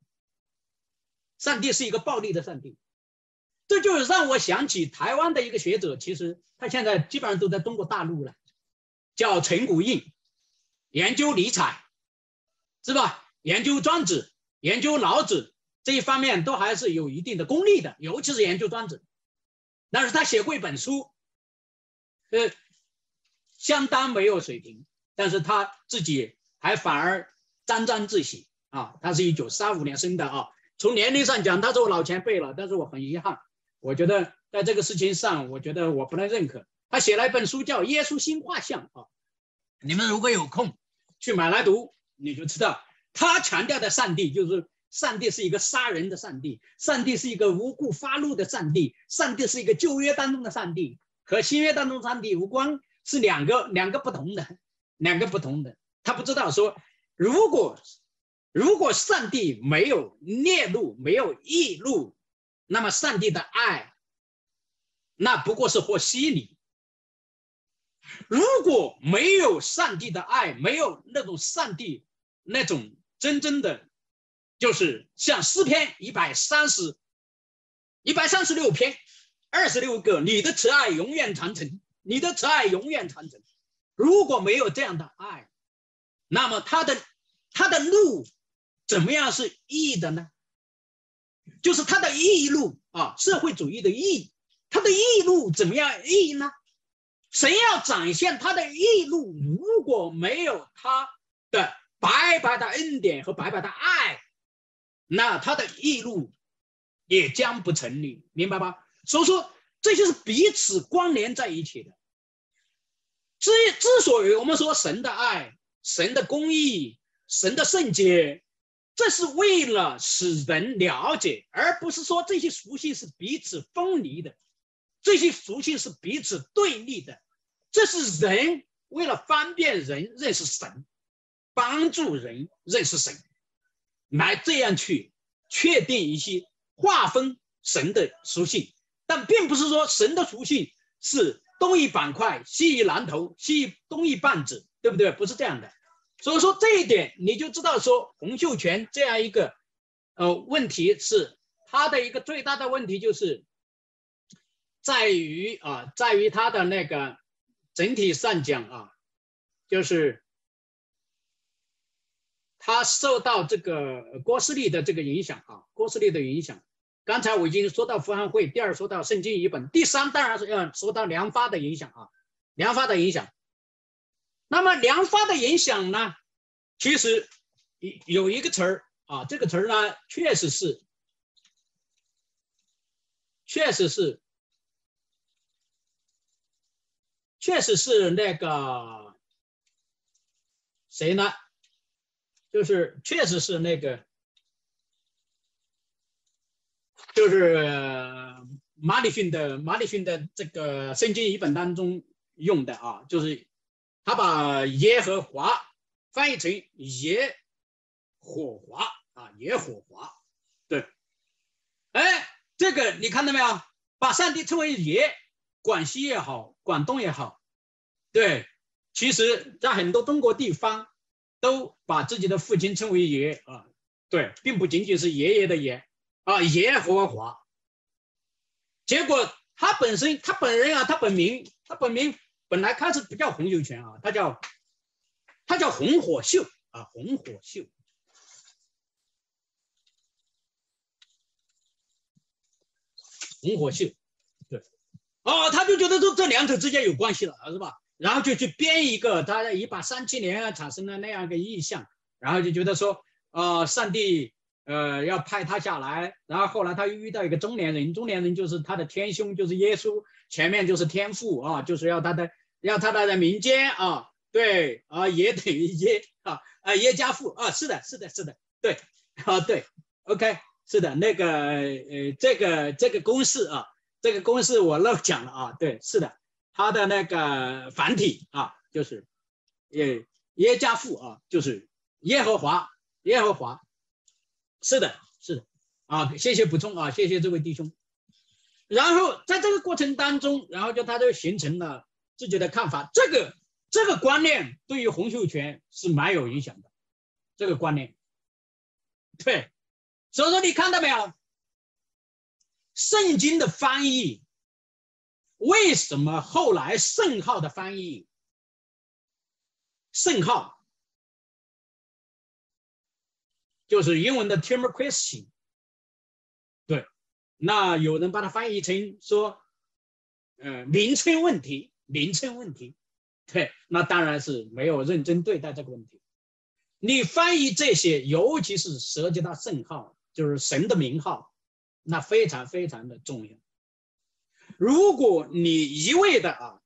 上帝是一个暴力的上帝。这就是让我想起台湾的一个学者，其实他现在基本上都在中国大陆了，叫陈谷应，研究尼采，是吧？研究庄子、研究老子这一方面都还是有一定的功力的，尤其是研究庄子。但是他写过一本书，相当没有水平，但是他自己还反而沾沾自喜啊。他是1935年生的啊，从年龄上讲他是我老前辈了，但是我很遗憾，我觉得在这个事情上，我觉得我不能认可。他写了一本书叫《耶稣新画像》啊，你们如果有空去买来读，你就知道他强调的上帝就是上帝是一个杀人的上帝，上帝是一个无故发怒的上帝，上帝是一个旧约当中的上帝，和新约当中的上帝无关，是两个不同的。他不知道说，如果上帝没有烈怒，没有义怒，那么上帝的爱那不过是和稀泥。如果没有上帝的爱，没有那种上帝那种真正的，就是像诗篇136篇26个，你的慈爱永远长存，你的慈爱永远长存。如果没有这样的爱，那么他的怒怎么样是义的呢？就是他的义怒啊，社会主义的义，他的义怒怎么样义呢？神要展现他的义怒，如果没有他的白白的恩典和白白的爱，那他的义怒也将不成立，明白吧？所以说这就是彼此关联在一起的。之所以我们说神的爱、神的公义、神的圣洁，这是为了使人了解，而不是说这些属性是彼此分离的，这些属性是彼此对立的。这是人为了方便人认识神，帮助人认识神，来这样去确定一些划分神的属性，但并不是说神的属性是东一板块西一榔头西东一棒子，对不对？不是这样的。所以说这一点你就知道说洪秀全这样一个问题，是他的一个最大的问题，就是在于他的那个整体上讲啊，就是他受到这个郭士立的这个影响啊，郭士立的影响。刚才我已经说到福汉会，第二说到圣经译本，第三当然是要说到梁发的影响啊，梁发的影响。那么梁发的影响呢，其实有一个词儿啊，这个词儿呢，确实是那个谁呢？就是确实是那个，就是马里逊的这个圣经译本当中用的啊，就是他把耶和华翻译成耶火华啊，耶火华。对，哎，这个你看到没有？把上帝称为耶，广西也好，广东也好，对，其实在很多中国地方都把自己的父亲称为爷啊，对，并不仅仅是爷爷的爷啊，耶和华。结果他本名本来开始不叫洪秀全啊，他叫洪火秀啊，洪火秀。洪火秀，对，哦，他就觉得这两者之间有关系了，是吧？然后就去编一个，他1837年产生了那样一个意象，然后就觉得说，上帝要派他下来，然后后来他又遇到一个中年人，中年人就是他的天兄，就是耶稣，前面就是天父啊，就是要他的民间啊，对啊，也等于耶耶加父啊，是的，对啊对 ，OK， 是的，那个这个公式啊，这个公式我漏讲了啊，对，是的，他的那个繁体啊，就是耶加父啊，就是耶和华，是的啊，谢谢补充啊，谢谢这位弟兄。然后在这个过程当中，然后他就形成了自己的看法，这个观念对于洪秀全是蛮有影响的，这个观念，对，所以说你看到没有，圣经的翻译，为什么后来圣号的翻译，圣号就是英文的 term question， 对，那有人把它翻译成说，名称问题，对，那当然是没有认真对待这个问题。你翻译这些，尤其是涉及到圣号，就是神的名号，那非常非常的重要。如果你一味的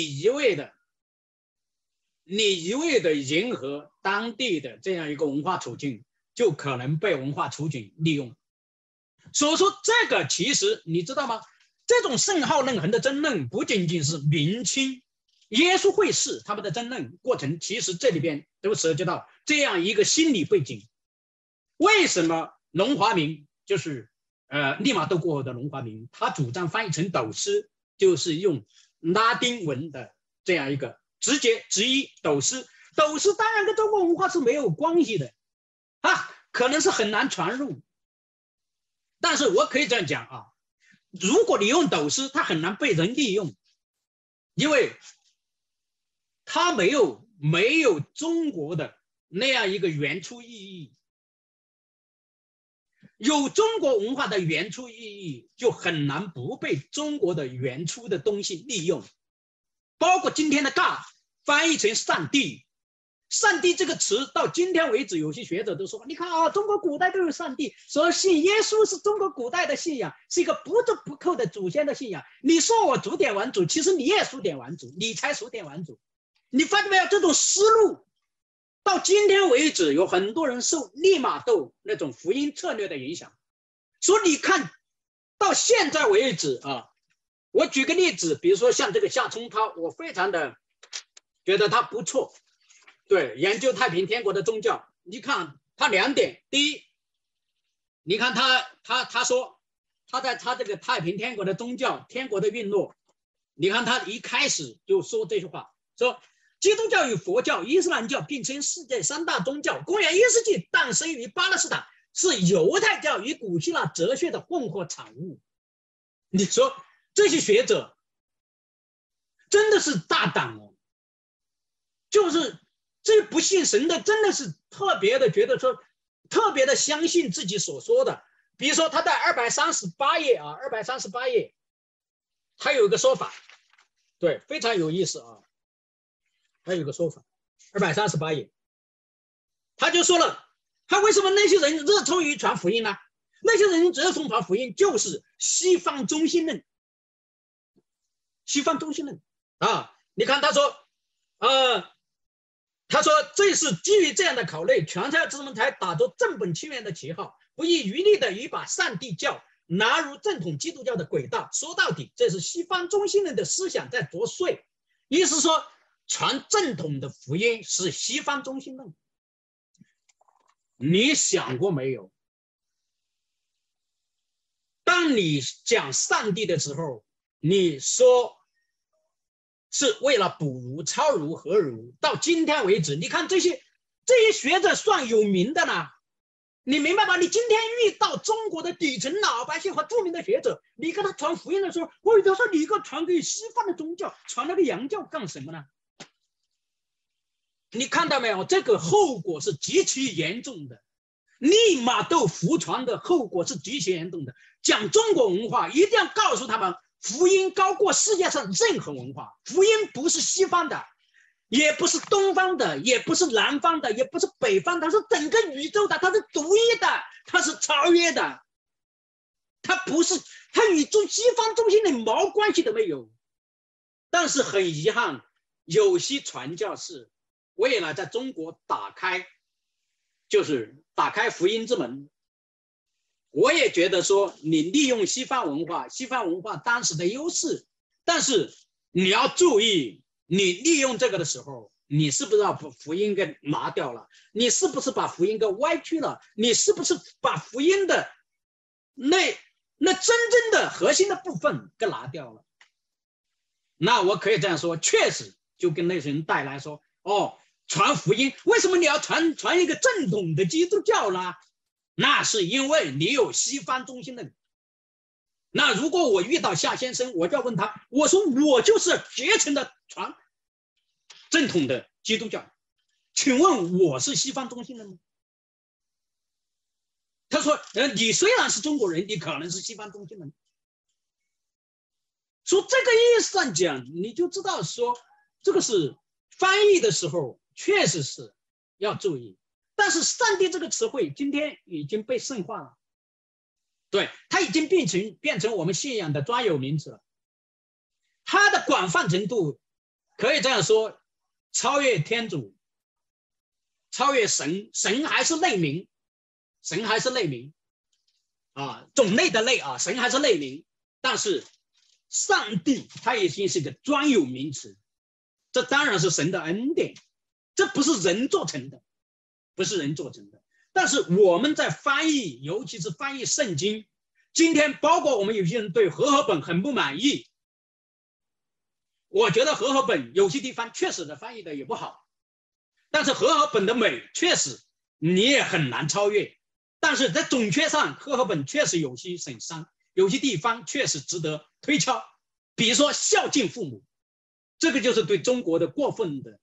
迎合当地的这样一个文化处境，就可能被文化处境利用。所以说这个其实你知道吗？这种圣号论衡的争论不仅仅是明清耶稣会士他们的争论过程，其实这里边都涉及到这样一个心理背景。为什么龙华明就是利玛窦过后的龙华明，他主张翻译成斗师，就是用拉丁文的这样一个直接直译斗师。斗师当然跟中国文化是没有关系的啊，可能是很难传入。但是我可以这样讲啊，如果你用斗师，它很难被人利用，因为它没有中国的那样一个原初意义。有中国文化的原初意义，就很难不被中国的原初的东西利用。包括今天的 God 翻译成上帝，上帝这个词到今天为止，有些学者都说，你看啊，中国古代都有上帝，说信耶稣是中国古代的信仰，是一个不折不扣的祖先的信仰。你说我数典完祖，其实你也数典完祖，你才数典完祖。你发现没有这种思路？到今天为止，有很多人受利玛窦那种福音策略的影响，所以你看到现在为止啊，我举个例子，比如说像这个夏冲涛，我非常的觉得他不错，对，研究太平天国的宗教，你看他2点，第一，你看他说他在他这个太平天国的宗教天国的陨落，你看他一开始就说这句话，说基督教与佛教、伊斯兰教并称世界3大宗教。公元1世纪诞生于巴勒斯坦，是犹太教与古希腊哲学的混合产物。你说这些学者真的是大胆哦，就是这不信神的，真的是特别的觉得说，特别的相信自己所说的。比如说他在238页啊，238页，他有一个说法，对，非常有意思啊。还有一个说法，238页，他就说了，他为什么那些人热衷于传福音呢？那些人热衷传福音，就是西方中心论。西方中心论啊，你看他说，这是基于这样的考虑，全教之门才打着正本清源的旗号，不遗余力的以把上帝教纳入正统基督教的轨道。说到底，这是西方中心论的思想在作祟，意思说，传正统的福音是西方中心论。你想过没有？当你讲上帝的时候，你说是为了补儒、超儒、合儒。到今天为止，你看这些学者算有名的呢，你明白吗？你今天遇到中国的底层老百姓和著名的学者，你跟他传福音的时候，我有的说你一个传给西方的宗教，传那个洋教干什么呢？你看到没有？这个后果是极其严重的。利玛窦福传的后果是极其严重的。讲中国文化，一定要告诉他们，福音高过世界上任何文化，福音不是西方的。 也不是东方的，也不是南方的，也不是北方的，它是整个宇宙的，它是独一的，它是超越的，它不是，它与西方中心的毛关系都没有。但是很遗憾，有些传教士为了在中国打开福音之门，我也觉得说，你利用西方文化当时的优势，但是你要注意，你利用这个的时候，你是不是要把福音给拿掉了？你是不是把福音给歪曲了？你是不是把福音的那真正的核心的部分给拿掉了？那我可以这样说，确实就跟那些人带来说，哦，传福音，为什么你要传一个正统的基督教呢？那是因为你有西方中心论。那如果我遇到夏先生，我就要问他，我说我就是竭诚的传正统的基督教，请问我是西方中心的吗？他说，你虽然是中国人，你可能是西方中心的。说这个意思上讲，你就知道说，这个是翻译的时候确实是要注意。但是上帝这个词汇今天已经被圣化了，对，它已经变成我们信仰的专有名词了。它的广泛程度可以这样说，超越天主，超越神，神还是类名，神还是类名啊，种类的类啊，神还是类名，但是上帝他已经是个专有名词，这当然是神的恩典，这不是人做成的，不是人做成的。但是我们在翻译，尤其是翻译圣经，今天包括我们有些人对和合本很不满意，我觉得和合本有些地方确实的翻译的也不好，但是和合本的美确实你也很难超越。但是在总缺上，和合本确实有些损伤，有些地方确实值得推敲，比如说孝敬父母，这个就是对中国的过分的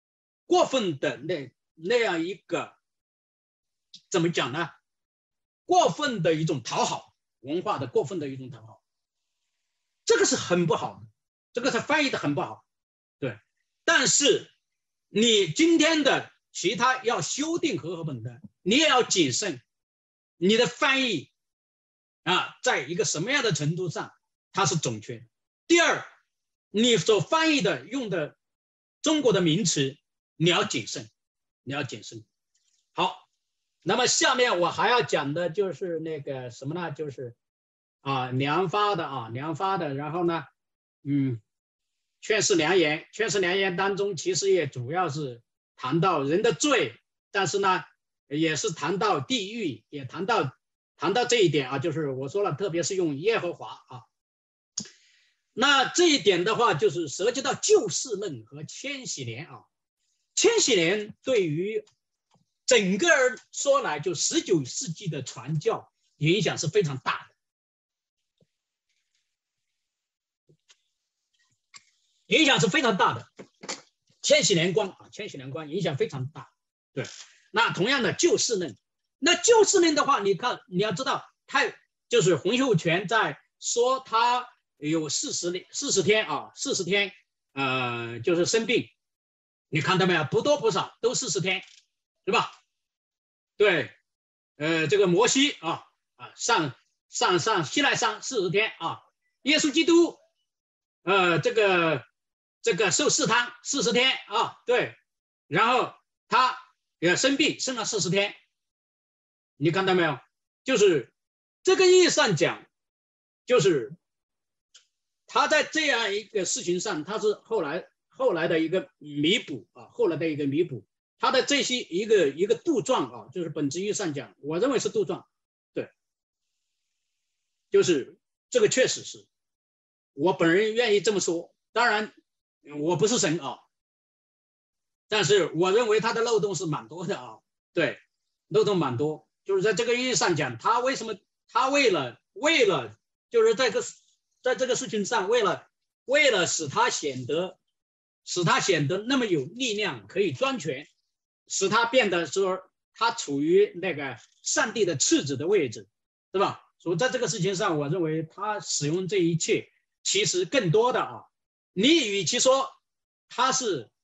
那样一个怎么讲呢？过分的一种讨好，文化的过分的一种讨好，这个是很不好的，这个是翻译的很不好，对。但是你今天的其他要修订和合本的，你也要谨慎，你的翻译啊，在一个什么样的程度上它是准确的。第二，你所翻译的用的中国的名词，你要谨慎，你要谨慎。好，那么下面我还要讲的就是那个什么呢？就是良发的，然后呢，劝世良言，劝世良言当中其实也主要是谈到人的罪，但是呢，也是谈到地狱，也谈到这一点啊，就是我说了，特别是用耶和华啊。那这一点的话，就是涉及到救世论和千禧年啊。千禧年对于整个说来，就19世纪的传教影响是非常大的，影响是非常大的。千禧年观影响非常大。对，那同样的救世论，那救世论的话，你看你要知道，他就是洪秀全在说他有40天啊，40天，就是生病，你看到没有？不多不少，都40天，是吧？对，这个摩西上西奈山40天啊，耶稣基督，这个受试探40天啊，对，然后他也生病，生了40天，你看到没有？就是这个意义上讲，就是他在这样一个事情上，他是后来的一个弥补啊，后来的一个弥补。他的这些一个杜撰啊，就是本质意义上讲，我认为是杜撰，对，就是这个确实是，我本人愿意这么说。当然，我不是神啊，但是我认为他的漏洞是蛮多的啊，对，漏洞蛮多。就是在这个意义上讲，他为什么他为了就是在这个事情上，为了使他显得那么有力量，可以专权。使他变得说他处于那个上帝的次子的位置，对吧？所以在这个事情上，我认为他使用这一切，其实更多的你与其说他是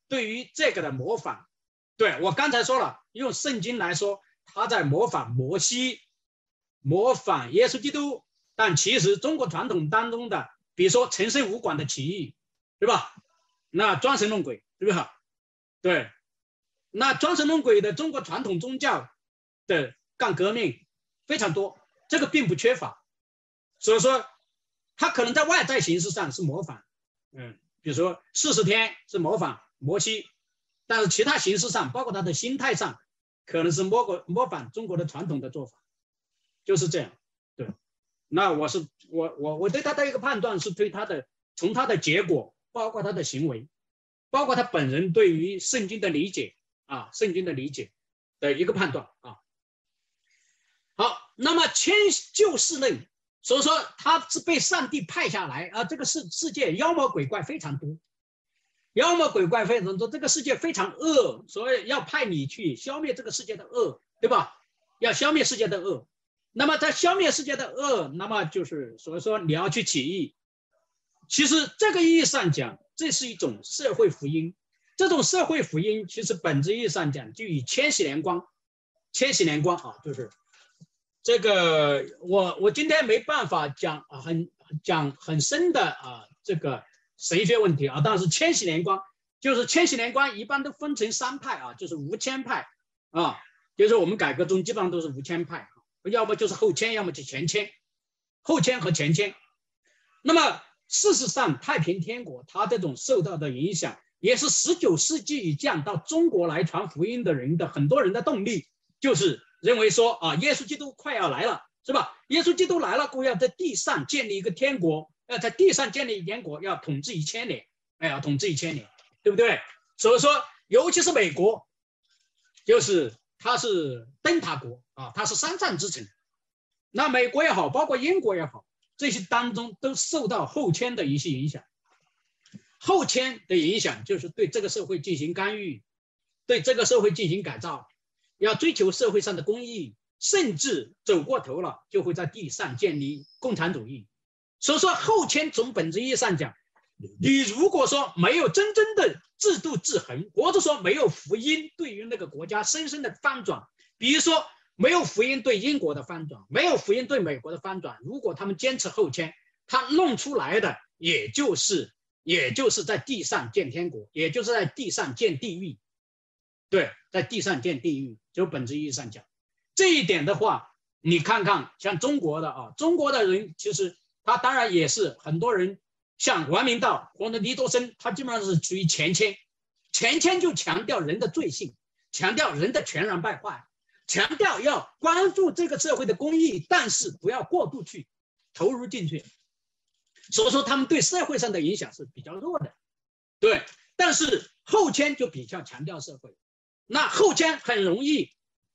对于这个的模仿。对，我刚才说了，用圣经来说，他在模仿摩西，模仿耶稣基督，但其实中国传统当中的，比如说陈胜吴广的起义，对吧？那装神弄鬼，对不对？对，那装神弄鬼的中国传统宗教的干革命非常多，这个并不缺乏。所以说，他可能在外在形式上是模仿，比如说40天是模仿摩西，但是其他形式上，包括他的心态上，可能是模仿中国的传统的做法，就是这样。对，那我对他的一个判断是对他的从他的结果，包括他的行为，包括他本人对于圣经的理解啊，圣经的理解的一个判断啊。好，那么迁就世论，所以说他是被上帝派下来啊，这个世界妖魔鬼怪非常多。妖魔鬼怪非常多，这个世界非常恶，所以要派你去消灭这个世界的恶，对吧？要消灭世界的恶。那么在消灭世界的恶，那么就是所以说你要去起义。其实这个意义上讲，这是一种社会福音。这种社会福音，其实本质意义上讲，就以千禧年光啊，就是这个我今天没办法讲很深的啊这个神学问题啊，但是千禧年光就是千禧年光一般都分成3派啊，就是无谦派啊，就是我们改革中基本上都是无谦派，要么就是后谦，要么就前谦，后谦和前谦。那么事实上，太平天国它这种受到的影响，也是19世纪降到中国来传福音的人的很多人的动力，就是认为说啊，耶稣基督快要来了，是吧？耶稣基督来了，故要在地上建立一个天国，要在地上建立天国，要统治1000年，要统治1000年，对不对？所以说，尤其是美国，就是它是灯塔国啊，它是三战之城。那美国也好，包括英国也好，这些当中都受到后迁的一些影响。后迁的影响就是对这个社会进行干预，对这个社会进行改造，要追求社会上的公义，甚至走过头了就会在地上建立共产主义。所以说后迁从本质意义上讲，你如果说没有真正的制度制衡，或者说没有福音对于那个国家深深的翻转，比如说没有福音对英国的翻转，没有福音对美国的翻转，如果他们坚持后迁，他弄出来的也就是在地上建天国，也就是在地上建地狱。对，在地上建地狱，就本质意义上讲，这一点的话，你看看像中国的啊，中国的人其实他当然也是很多人，像王明道或者倪柝声，他基本上是属于前迁，前迁就强调人的罪性，强调人的全然败坏，强调要关注这个社会的公义，但是不要过度去投入进去。所以说他们对社会上的影响是比较弱的，对。但是后迁就比较强调社会，那后迁很容易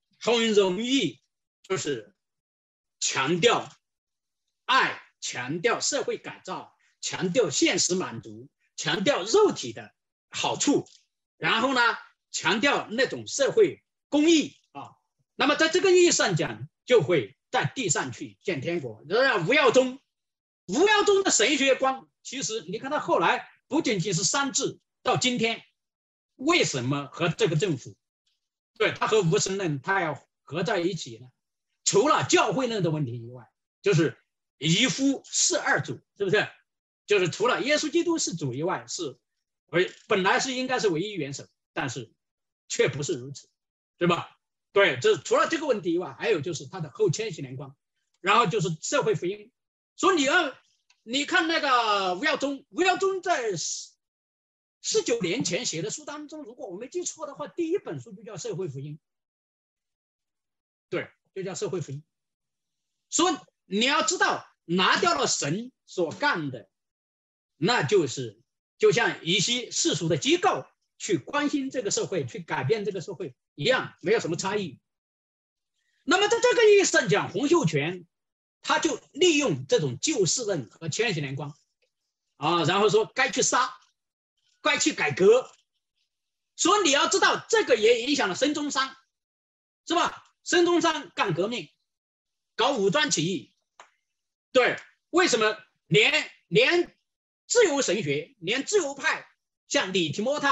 就是强调爱，强调社会改造，强调现实满足，强调肉体的好处，然后呢，强调那种社会公义啊。那么在这个意义上讲，就会在地上去建天国。吴耀宗的神学观，其实你看他后来不仅仅是3制，到今天为什么和这个政府，对，他和无神论他要合在一起呢？除了教会论的问题以外，就是一夫是2主，是不是？就是除了耶稣基督是主以外，本来是应该是唯一元首，但是却不是如此，对吧？对，这除了这个问题以外，还有就是他的后千禧年观，然后就是社会福音。所以你看那个吴耀宗在19年前写的书当中，如果我没记错的话，第1本书就叫《社会福音》，对，就叫《社会福音》。所以你要知道，拿掉了神所干的，那就是就像一些世俗的机构去关心这个社会，去改变这个社会一样，没有什么差异。那么在这个意义上讲，洪秀全他就利用这种就事论和千禧年观啊，然后说该去杀，该去改革。所以你要知道，这个也影响了孙中山，是吧？孙中山干革命，搞武装起义，对，为什么连自由神学，连自由派，像李提摩太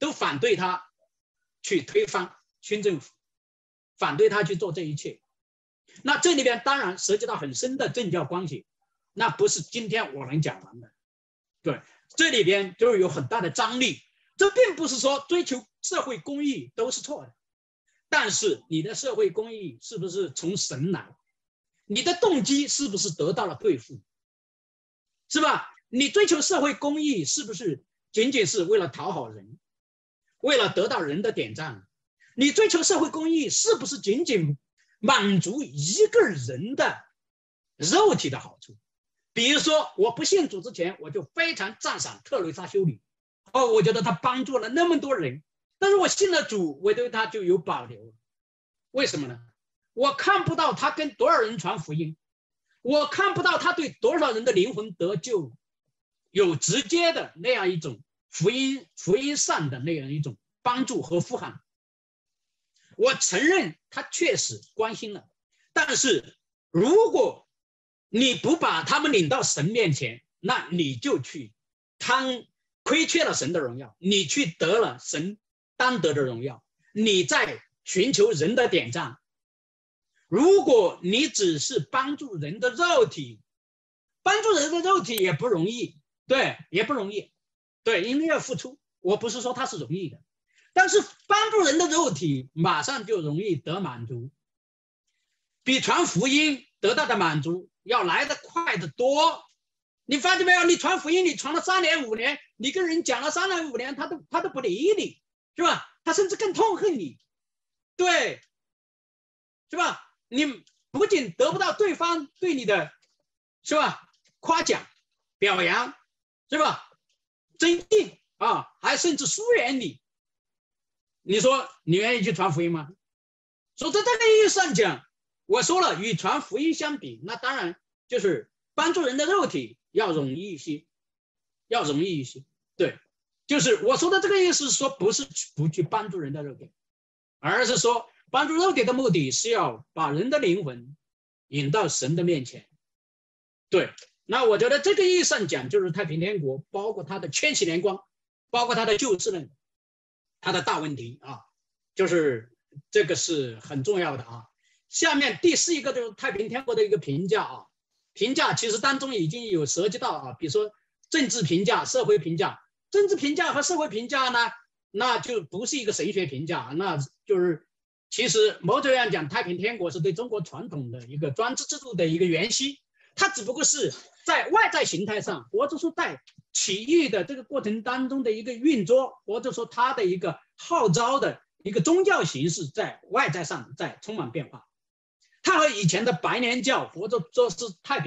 都反对他去推翻清政府，反对他去做这一切。那这里边当然涉及到很深的政教关系，那不是今天我能讲完的。对，这里边就是有很大的张力。这并不是说追求社会公义都是错的，但是你的社会公义是不是从神来？你的动机是不是得到了对付？是吧？你追求社会公义是不是仅仅是为了讨好人，为了得到人的点赞？你追求社会公义是不是仅仅满足一个人的肉体的好处？比如说，我不信主之前，我就非常赞赏特蕾莎修女，我觉得她帮助了那么多人。但是我信了主，我对她就有保留。为什么呢？我看不到她跟多少人传福音，我看不到她对多少人的灵魂得救有直接的那样一种福音上的那样一种帮助和呼喊。我承认他确实关心了，但是如果你不把他们领到神面前，那你就去亏缺了神的荣耀，你去得了神当得的荣耀，你在寻求人的点赞。如果你只是帮助人的肉体，帮助人的肉体也不容易，对，也不容易，对，因为要付出。我不是说它是容易的，但是帮助人的肉体马上就容易得满足，比传福音得到的满足要来得快得多。你发现没有？你传福音，你传了3年5年，你跟人讲了3年5年，他都不理你，是吧？他甚至更痛恨你，对，是吧？你不仅得不到对方对你的，是吧？夸奖、表扬，是吧？尊敬啊，还甚至疏远你。你说你愿意去传福音吗？所以在这个意义上讲，我说了，与传福音相比，那当然就是帮助人的肉体要容易一些，要容易一些。对，就是我说的这个意思是说，不是不去帮助人的肉体，而是说帮助肉体的目的是要把人的灵魂引到神的面前。对，那我觉得这个意义上讲，就是太平天国，包括它的千禧年光，包括它的救世论，它的大问题啊，就是这个是很重要的啊。下面第4一个就是太平天国的一个评价啊，评价其实当中已经有涉及到啊，比如说政治评价、社会评价。政治评价和社会评价呢，那就不是一个神学评价，那就是其实某种意义上讲，太平天国是对中国传统的一个专制制度的一个沿袭，它只不过是在外在形态上，或者说在起义的这个过程当中的一个运作，或者说它的一个号召的一个宗教形式在外在上在充满变化。它和以前的白莲教或者说是太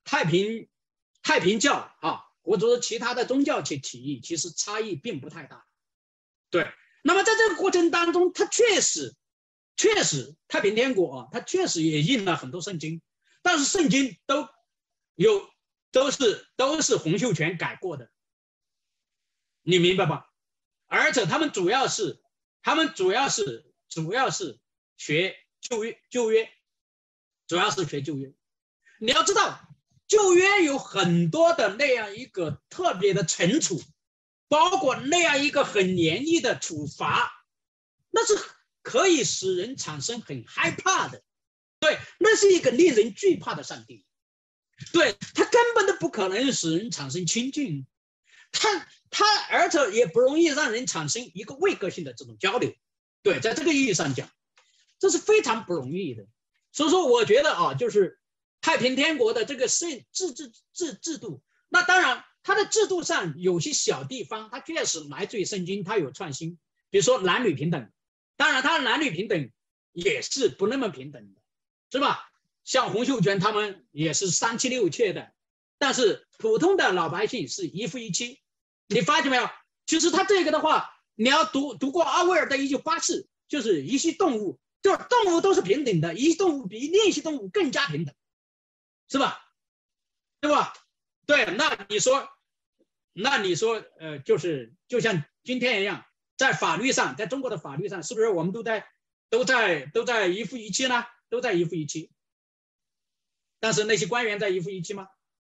平教啊，或者说其他的宗教起义，其实差异并不太大。对，那么在这个过程当中，它确实太平天国啊，它确实也印了很多圣经，但是圣经都是洪秀全改过的，你明白吧？而且他们主要是学旧约，主要是学旧约。你要知道，旧约有很多的那样一个特别的惩处，包括那样一个很严厉的处罚，那是可以使人产生很害怕的。对，那是一个令人惧怕的上帝。对，他根本都不可能使人产生亲近，他而且也不容易让人产生一个位格性的这种交流。对，在这个意义上讲，这是非常不容易的。所以说，我觉得啊，就是太平天国的这个制度，那当然它的制度上有些小地方，它确实来自于圣经，它有创新，比如说男女平等。当然，它的男女平等也是不那么平等的，是吧？像洪秀全他们也是3妻6妾的，但是普通的老百姓是1夫1妻。你发现没有？其实他这个的话，你要读过奥威尔的一句花式，就是一些动物，就是动物都是平等的，一些动物比另一些动物更加平等，是吧？对吧？对，那你说，就是就像今天一样，在法律上，在中国的法律上，是不是我们都在1夫1妻呢？都在1夫1妻。但是那些官员在1夫1妻吗？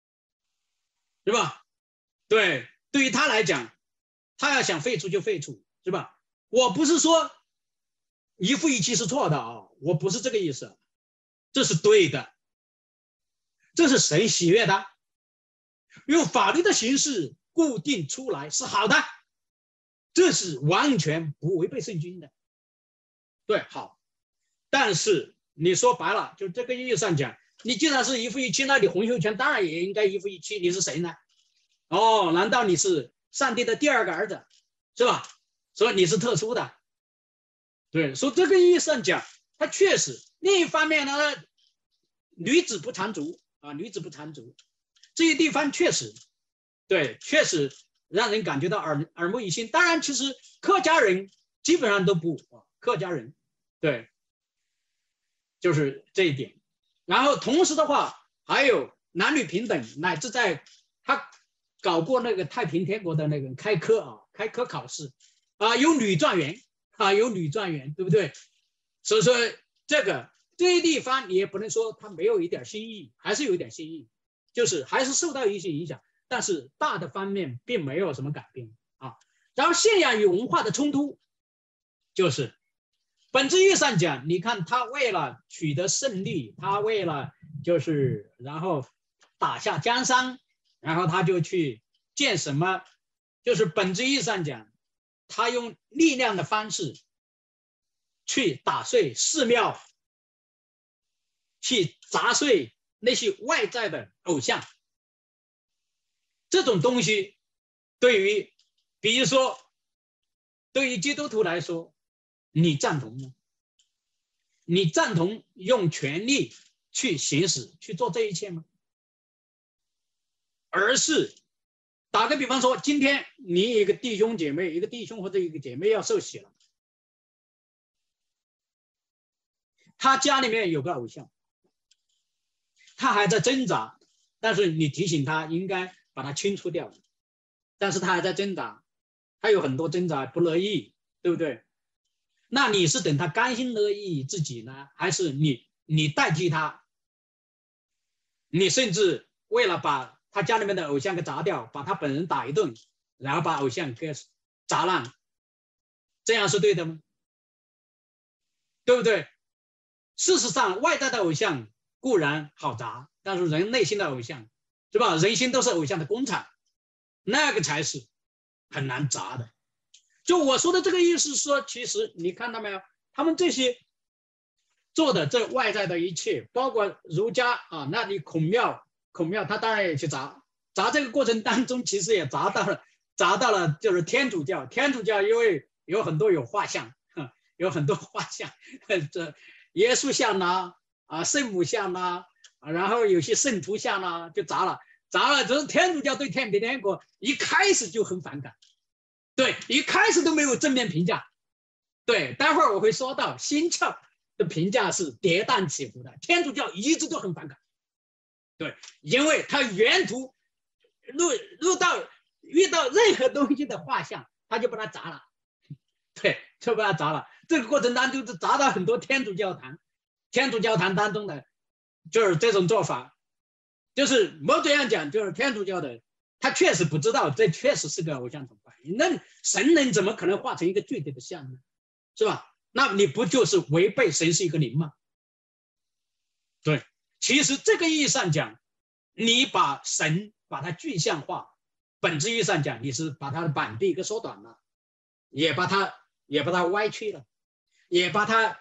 对吧？对，对于他来讲，他要想废除就废除， 是吧？我不是说一夫一妻是错的啊，我不是这个意思，这是对的，这是神喜悦的，用法律的形式固定出来是好的，这是完全不违背圣经的。对，好，但是你说白了，就这个意义上讲，你既然是一夫一妻，那你洪秀全当然也应该一夫一妻，你是谁呢？哦，难道你是上帝的第二个儿子，是吧？所以你是特殊的。对，说这个意义上讲，他确实。另一方面呢，女子不缠足啊，女子不缠足，这些地方确实，对，确实让人感觉到耳目一新。当然，其实客家人基本上都不啊，客家人，对，就是这一点。然后同时的话，还有男女平等，乃至在他搞过那个太平天国的那个开科啊，开科考试啊，有女状元啊，有女状元，对不对？所以说这些地方你也不能说他没有一点新意，还是有一点新意，就是还是受到一些影响，但是大的方面并没有什么改变啊。然后信仰与文化的冲突，就是本质意义上讲，你看他为了取得胜利，他为了就是然后打下江山，然后他就去建什么，就是本质意义上讲，他用力量的方式去打碎寺庙，去砸碎那些外在的偶像，这种东西对于比如说对于基督徒来说，你赞同吗？你赞同用权力去行使去做这一切吗？而是打个比方说，今天你一个弟兄姐妹，一个弟兄或者一个姐妹要受洗了，他家里面有个偶像，他还在挣扎，但是你提醒他应该把它清除掉，但是他还在挣扎，他有很多挣扎不乐意，对不对？那你是等他甘心乐意自己呢，还是你代替他？你甚至为了把他家里面的偶像给砸掉，把他本人打一顿，然后把偶像给砸烂，这样是对的吗？对不对？事实上，外在的偶像固然好砸，但是人内心的偶像，是吧？人心都是偶像的工厂，那个才是很难砸的。就我说的这个意思是说，其实你看到没有，他们这些做的这外在的一切，包括儒家啊，那你孔庙他当然也去砸这个过程当中，其实也砸到了就是天主教，因为有很多有画像，有很多画像，这耶稣像啦啊，圣母像啦，然后有些圣徒像啦，就砸了，就是天主教对太平天国一开始就很反感。对，一开始都没有正面评价。对，待会儿我会说到新教的评价是跌宕起伏的，天主教一直都很反感。对，因为他沿途遇到任何东西的画像，他就把它砸了。对，就把它砸了。这个过程当中就砸到很多天主教堂当中的，就是这种做法，就是某种样讲，就是天主教的。他确实不知道，这确实是个偶像崇拜。那神人怎么可能画成一个具体的像呢？是吧？那你不就是违背神是一个灵吗？对，其实这个意义上讲，你把神把它具象化，本质意义上讲，你是把它的板壁给缩短了，也把它歪曲了，也把它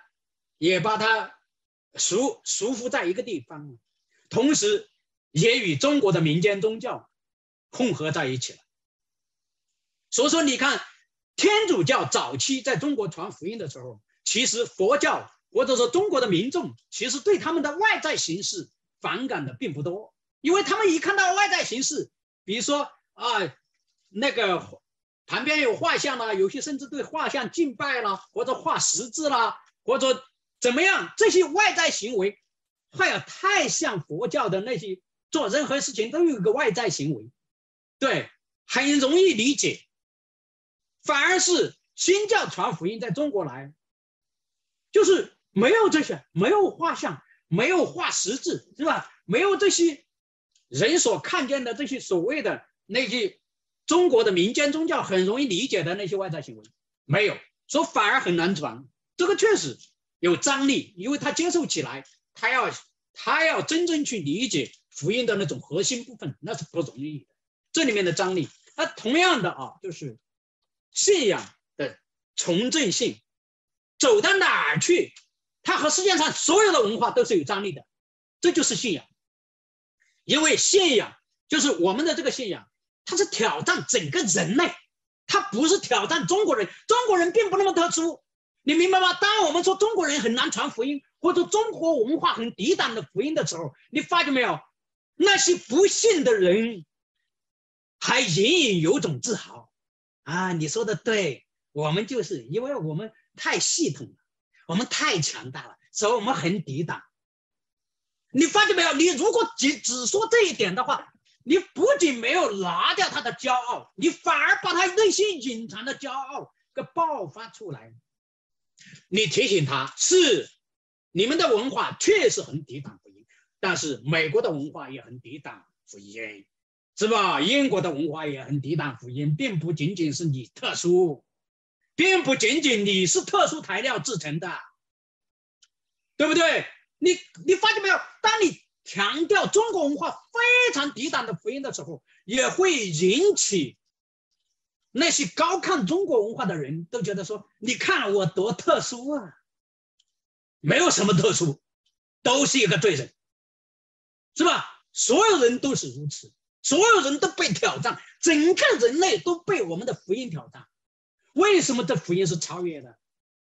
束缚在一个地方，同时也与中国的民间宗教混合在一起了。所以说你看天主教早期在中国传福音的时候，其实佛教或者说中国的民众其实对他们的外在形式反感的并不多，因为他们一看到外在形式，比如说那个旁边有画像啦，有些甚至对画像敬拜啦，或者画十字啦，或者怎么样，这些外在行为太像佛教的那些做任何事情都有一个外在行为，对，很容易理解。反而是新教传福音在中国来，就是没有这些，没有画像，没有画十字，是吧？没有这些人所看见的这些所谓的那些中国的民间宗教很容易理解的那些外在行为， 没有，说反而很难传。这个确实有张力，因为他接受起来，他要真正去理解福音的那种核心部分，那是不容易的。这里面的张力，那同样的啊，就是信仰的从政性走到哪儿去，它和世界上所有的文化都是有张力的，这就是信仰。因为信仰就是我们的这个信仰，它是挑战整个人类，它不是挑战中国人。中国人并不那么特殊，你明白吗？当我们说中国人很难传福音，或者中国文化很抵挡的福音的时候，你发觉没有？那些不信的人还隐隐有种自豪啊！你说的对，我们就是因为我们太系统了，我们太强大了，所以我们很抵挡。你发觉没有？你如果只说这一点的话，你不仅没有拿掉他的骄傲，你反而把他内心隐藏的骄傲给爆发出来。你提醒他是你们的文化确实很抵挡福音，但是美国的文化也很抵挡福音，是吧？英国的文化也很抵挡福音，并不仅仅是你特殊，并不仅仅你是特殊材料制成的，对不对？你发现没有？当你强调中国文化非常抵挡的福音的时候，也会引起那些高看中国文化的人都觉得说：你看我多特殊啊！没有什么特殊，都是一个罪人，是吧？所有人都是如此，所有人都被挑战，整个人类都被我们的福音挑战。为什么这福音是超越的？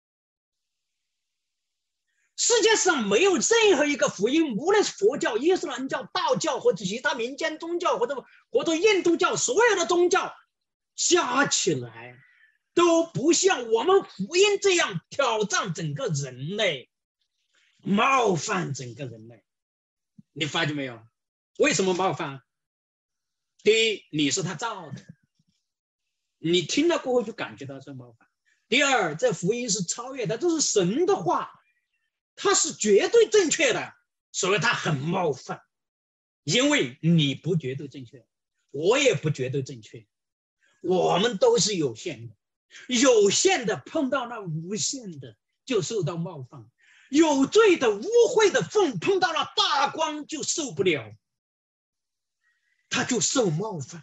世界上没有任何一个福音，无论是佛教、伊斯兰教、道教或者其他民间宗教，或者印度教，所有的宗教加起来都不像我们福音这样挑战整个人类，冒犯整个人类。你发觉没有？为什么冒犯？第一，你是他造的，你听了过后就感觉到是冒犯。第二，这福音是超越的，这是神的话，它是绝对正确的，所以它很冒犯。因为你不绝对正确，我也不绝对正确，我们都是有限的，有限的碰到那无限的就受到冒犯，有罪的污秽的缝碰到了大光就受不了，他就受冒犯。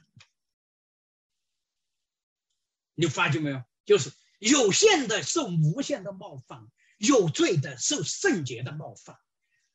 你发觉没有？就是有限的受无限的冒犯，有罪的受圣洁的冒犯。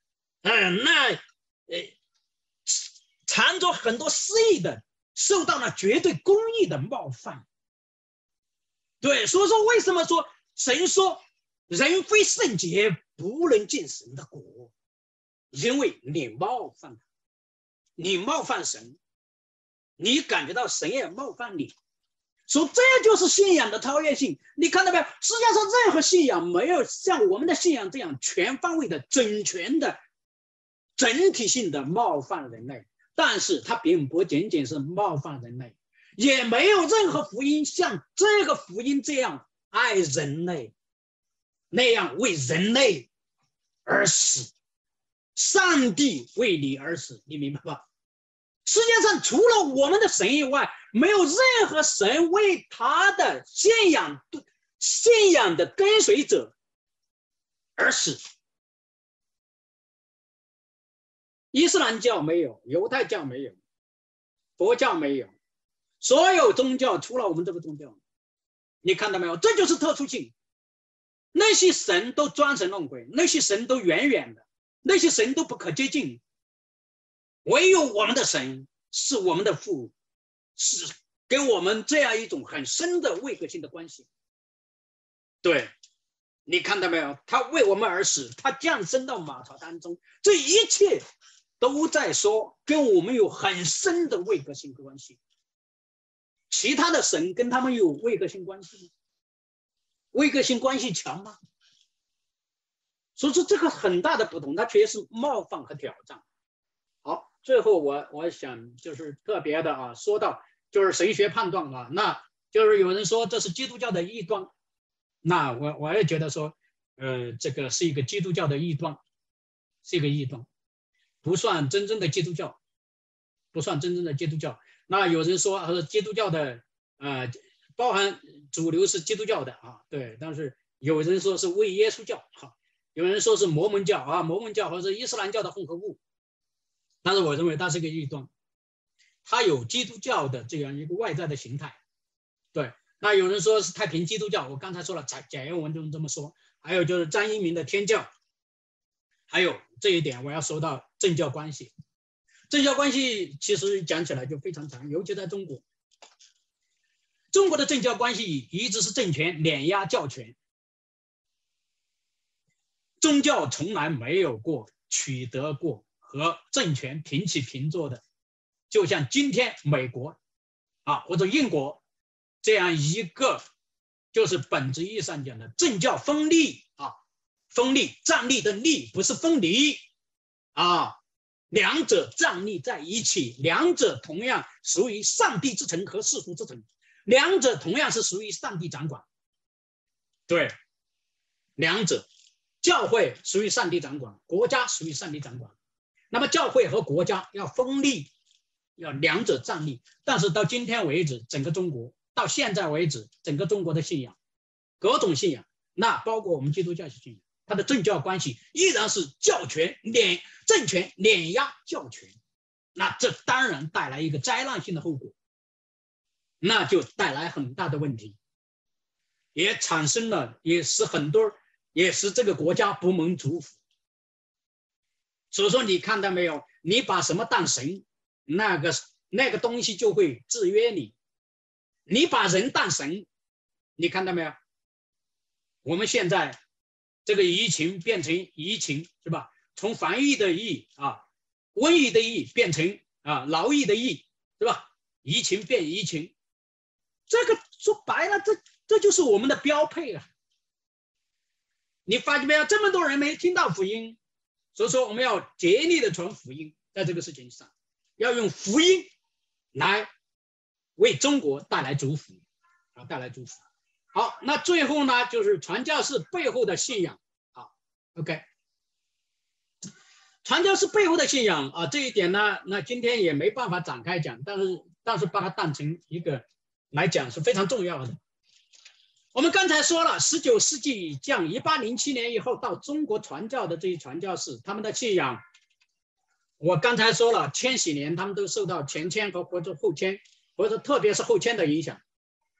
藏着很多私意的受到了绝对公义的冒犯。对，所以说为什么说神说人非圣洁不能进神的国？因为你冒犯他，你冒犯神，你感觉到神也冒犯你。所以这就是信仰的超越性。你看到没有？世界上任何信仰没有像我们的信仰这样全方位的、整全的、整体性的冒犯人类。但是它并不仅仅是冒犯人类，也没有任何福音像这个福音这样爱人类，那样为人类而死。上帝为你而死，你明白吧？世界上除了我们的神以外，没有任何神为他的信仰的跟随者而死。伊斯兰教没有，犹太教没有，佛教没有，所有宗教除了我们这个宗教，你看到没有？这就是特殊性。那些神都装神弄鬼，那些神都远远的，那些神都不可接近。唯有我们的神是我们的父，是跟我们这样一种很深的位格性的关系。对，你看到没有？他为我们而死，他降生到马槽当中，这一切都在说跟我们有很深的位格性关系。其他的神跟他们有位格性关系吗？位格性关系强吗？所以说这个很大的不同，它确实是冒犯和挑战。好，最后我想就是特别的啊，说到就是神学判断啊，那就是有人说这是基督教的异端，那我也觉得说，这个是一个基督教的异端，是一个异端，不算真正的基督教，不算真正的基督教。那有人说基督教的包含主流是基督教的啊，对，但是有人说是为耶稣教哈，有人说是摩门教啊，摩门教或者伊斯兰教的混合物，但是我认为它是个异端，它有基督教的这样一个外在的形态，对。那有人说是太平基督教，我刚才说了，简言文中这么说，还有就是张一鸣的天教，还有这一点我要说到政教关系。政教关系其实讲起来就非常长，尤其在中国，中国的政教关系一直是政权碾压教权，宗教从来没有过取得过和政权平起平坐的，就像今天美国啊或者英国这样一个，就是本质意义上讲的政教分立啊，分立站立的立不是分离啊，两者站立在一起，两者同样属于上帝之城和世俗之城，两者同样是属于上帝掌管，对，两者，教会属于上帝掌管，国家属于上帝掌管，那么教会和国家要分立，要两者站立，但是到今天为止，整个中国到现在为止，整个中国的信仰，各种信仰，那包括我们基督教信仰，它的政教关系依然是政权碾压教权，那这当然带来一个灾难性的后果，那就带来很大的问题，也产生了，也使这个国家不蒙祝福。所以说，你看到没有？你把什么当神，那个东西就会制约你。你把人当神，你看到没有？我们现在这个疫情变成疫情，是吧？从防疫的疫啊，瘟疫的疫变成啊劳役的役，是吧？疫情变疫情，这个说白了，这就是我们的标配啊！你发现没有？这么多人没听到福音，所以说我们要竭力的传福音，在这个事情上，要用福音来为中国带来祝福啊，带来祝福。好，那最后呢，就是传教士背后的信仰啊。OK， 传教士背后的信仰啊，这一点呢，那今天也没办法展开讲，但是把它当成一个来讲是非常重要的。我们刚才说了，19世纪降1807年以后到中国传教的这些传教士，他们的信仰，我刚才说了，千禧年他们都受到前迁或者后迁，或者特别是后迁的影响，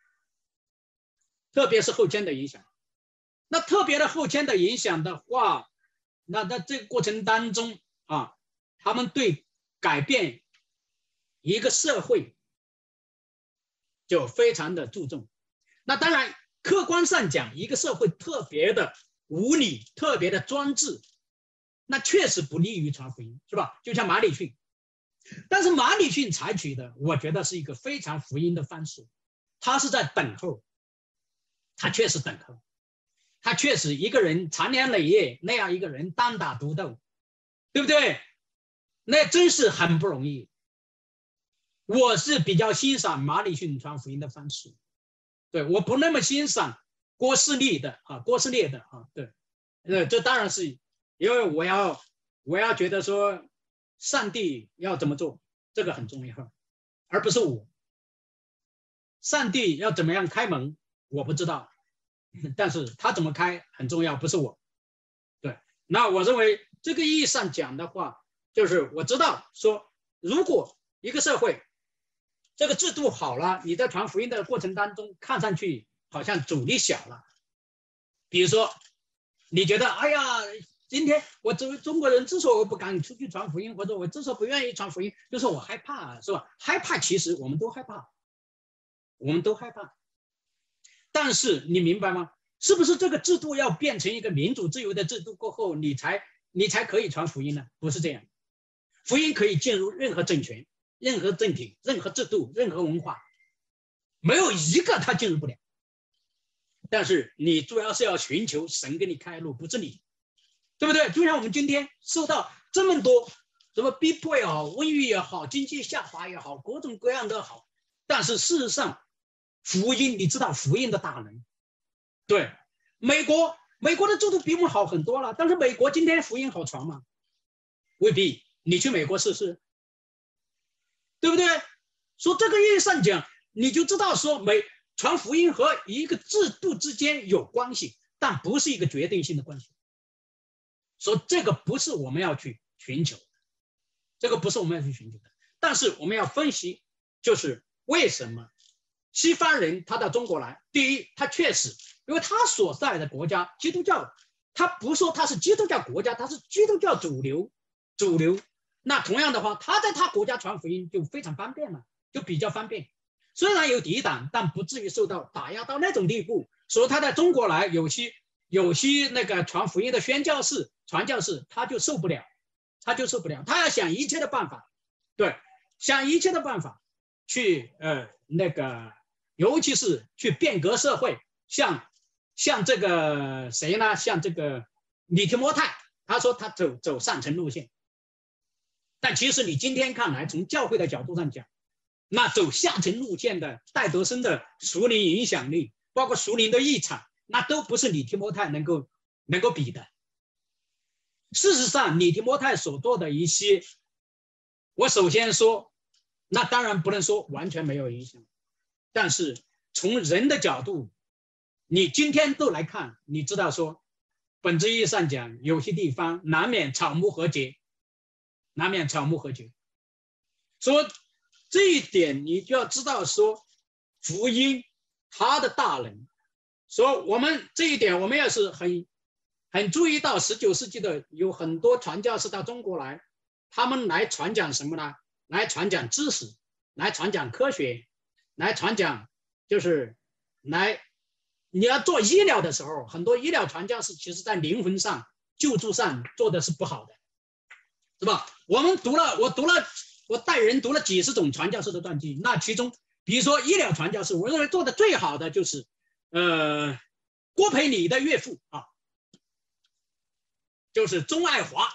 特别是后迁的影响。那特别的后迁的影响的话，那在这个过程当中啊，他们对改变一个社会就非常的注重。那当然，客观上讲，一个社会特别的无理，特别的专制，那确实不利于传福音，是吧？就像马礼逊，但是马礼逊采取的，我觉得是一个非常福音的方式。他是在等候，他确实等候，他确实一个人长年累月那样一个人单打独斗，对不对？那真是很不容易。我是比较欣赏马礼逊传福音的方式。对，我不那么欣赏郭士烈的啊，对，这当然是因为我要觉得说，上帝要怎么做，这个很重要，而不是我。上帝要怎么样开门，我不知道，但是他怎么开很重要，不是我。对，那我认为这个意义上讲的话，就是我知道说，如果一个社会，这个制度好了，你在传福音的过程当中，看上去好像阻力小了。比如说，你觉得，哎呀，今天我作为中国人，之所以不敢出去传福音，或者我之所以不愿意传福音，就是我害怕，是吧？害怕，其实我们都害怕，但是你明白吗？是不是这个制度要变成一个民主自由的制度过后，你才可以传福音呢？不是这样，福音可以进入任何政权、任何政体、任何制度、任何文化，没有一个他进入不了。但是你主要是要寻求神给你开路，不是你，对不对？就像我们今天受到这么多什么逼迫也好，瘟疫也好，经济下滑也好，各种各样的好，但是事实上，福音，你知道福音的大能。对，美国的制度比我们好很多了，但是美国今天福音好传吗？未必。你去美国试试，对不对？说这个意义上讲，你就知道说传福音和一个制度之间有关系，但不是一个决定性的关系。所以这个不是我们要去寻求的，这个不是我们要去寻求的。但是我们要分析，就是为什么西方人他到中国来，第一，他确实因为他所在的国家基督教，他不说他是基督教国家，他是基督教主流。那同样的话，他在他国家传福音就非常方便了，就比较方便。虽然有抵挡，但不至于受到打压到那种地步。所以他在中国来，有些那个传福音的传教士，他就受不了，他要想一切的办法，对，想一切的办法去那个，尤其是去变革社会，像这个谁呢？像这个李提摩太，他说他走上层路线，但其实你今天看来，从教会的角度上讲，那走下层路线的戴德生的属灵影响力，包括属灵的异常，那都不是李提摩太能够比的。事实上，李提摩太所做的一些，我首先说，那当然不能说完全没有影响，但是从人的角度，你今天都来看，你知道说，本质意义上讲，有些地方难免草木和解，所以这一点你就要知道说，福音它的大能。所以我们这一点，我们也是很注意到19世纪的有很多传教士到中国来，他们来传讲什么呢？来传讲知识，来传讲科学，来传讲就是你要做医疗的时候，很多医疗传教士其实在灵魂上救助上做的是不好的，是吧？我带人读了几十种传教士的传记，那其中比如说医疗传教士，我认为做的最好的就是郭培礼的岳父啊，就是钟爱华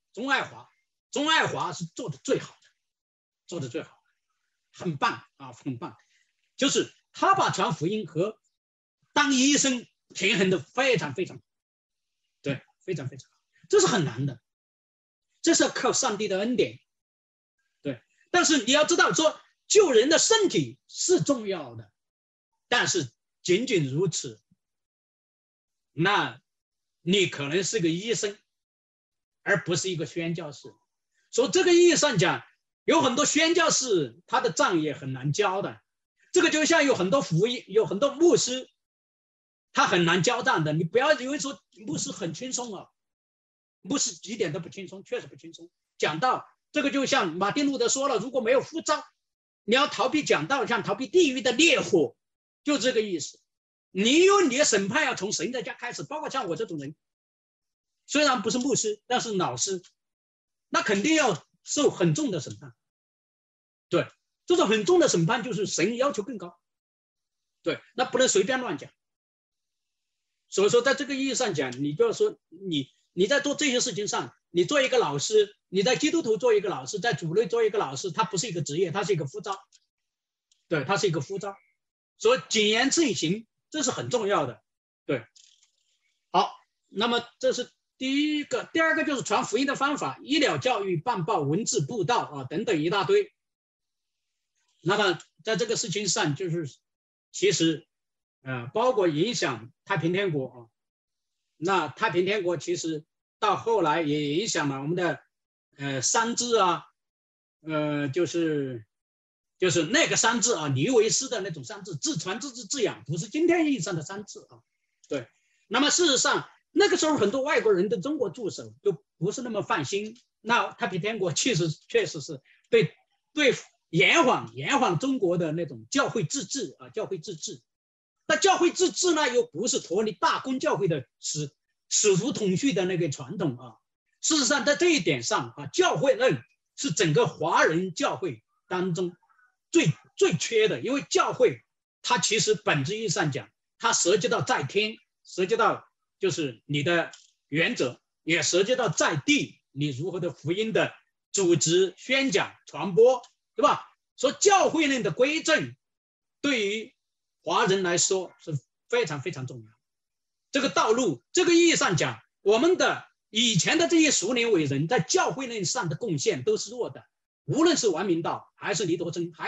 是做的最好的，很棒啊，很棒。就是他把传福音和当医生平衡的非常非常，对，非常非常好，这是很难的，这是要靠上帝的恩典，对。但是你要知道说，救人的身体是重要的，但是仅仅如此，那你可能是个医生，而不是一个宣教士。所以这个意义上讲，有很多宣教士他的仗也很难交的。这个就像有很多牧师，他很难交战的。你不要以为说牧师很轻松啊，牧师一点都不轻松，确实不轻松。讲道这个就像马丁路德说了，如果没有呼召，你要逃避讲道，像逃避地狱的烈火，就这个意思。你有你的审判要从神的家开始，包括像我这种人，虽然不是牧师，但是老师，那肯定要受很重的审判。对，这种很重的审判就是神要求更高。对，那不能随便乱讲。所以说，在这个意义上讲，你就要说你在做这些事情上，你做一个老师，你在基督徒做一个老师，在主内做一个老师，他不是一个职业，他是一个呼召。对，他是一个呼召。所以谨言慎行，这是很重要的。对，好，那么这是第一个。第二个就是传福音的方法，医疗、教育、办报、文字、布道啊等等一大堆。那么在这个事情上，就是其实包括影响太平天国啊。那太平天国其实到后来也影响了我们的三治啊，就是那个三治啊，尼维斯的那种三治，自传自治自养，不是今天意义上的三治啊。对，那么事实上那个时候很多外国人对中国驻守就不是那么放心。那太平天国确实是对延缓中国的那种教会自治啊，教会自治。那教会自治呢，又不是脱离大公教会的使徒统御的那个传统啊。事实上，在这一点上啊，教会论是整个华人教会当中最缺的，因为教会它其实本质意义上讲，它涉及到在天，涉及到就是你的原则，也涉及到在地你如何的福音的组织、宣讲、传播，对吧？所以教会论的规正对于华人来说是非常非常重要。这个道路，这个意义上讲，我们的以前的这些属灵伟人在教会论上的贡献都是弱的，无论是王明道，还是黎德生，还是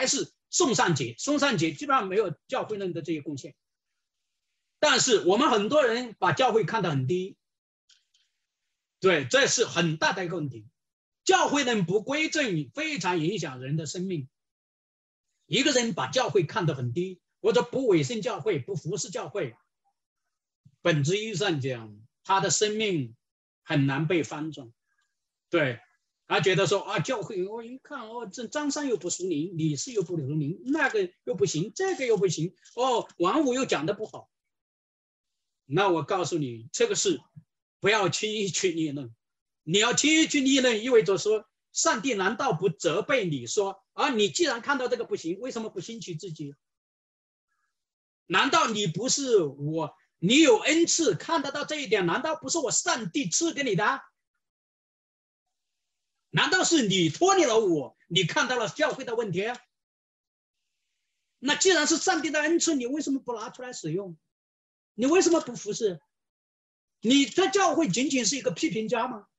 宋善节基本上没有教会论的这些贡献。但是我们很多人把教会看得很低，对，这是很大的一个问题。教会论不归正非常影响人的生命。一个人把教会看得很低，或者不委身教会、不服侍教会，本质意义上讲，他的生命很难被翻转。对，他觉得说啊，教会我一看哦，这张三又不属灵，李四又不属灵，那个又不行，这个又不行，哦，王五又讲得不好。那我告诉你，这个是不要轻易去议论。你要轻易去议论，意味着说，上帝难道不责备你说啊，你既然看到这个不行，为什么不兴起自己？难道你不是我？你有恩赐看得到这一点，难道不是我上帝赐给你的？难道是你脱离了我，你看到了教会的问题？那既然是上帝的恩赐，你为什么不拿出来使用？你为什么不服侍？你在教会仅仅是一个批评家吗？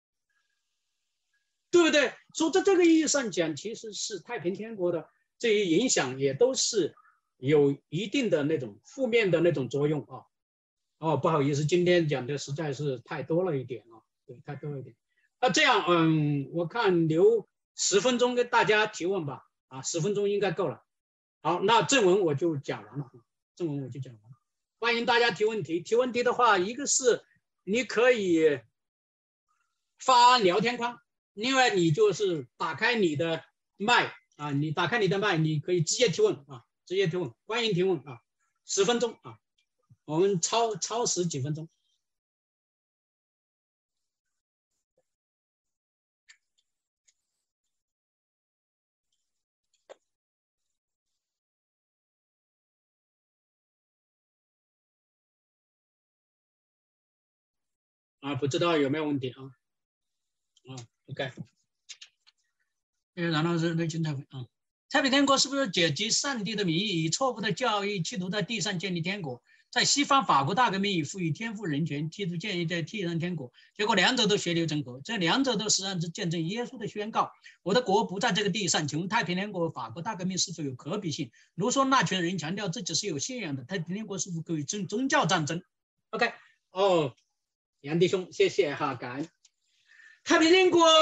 对不对？所以在这个意义上讲，其实是太平天国的这些影响也都是有一定的那种负面的那种作用啊。哦，不好意思，今天讲的实在是太多了一点啊，对，太多了一点。那这样，我看留10分钟给大家提问吧，啊，10分钟应该够了。好，那正文我就讲完了，欢迎大家提问题。提问题的话，一个是你可以发聊天框。另外，你就是打开你的麦啊，你打开你的麦，你可以直接提问啊，直接提问，欢迎提问啊，10分钟啊，我们超时几分钟。啊，不知道有没有问题啊？OK。然后是内军太会啊。太平天国是不是解集上帝的名义，以错误的教义企图在地上建立天国？在西方法国大革命以赋予天赋人权，企图建立在地上天国，结果两者都血流成河，这两者都实际上是见证耶稣的宣告：我的国不在这个地上。请问太平天国、法国大革命是否有可比性？如说那群人强调自己是有信仰的，太平天国是否可以宗教战争 ？OK， 哦，杨弟兄，谢谢哈，感恩。太平天国，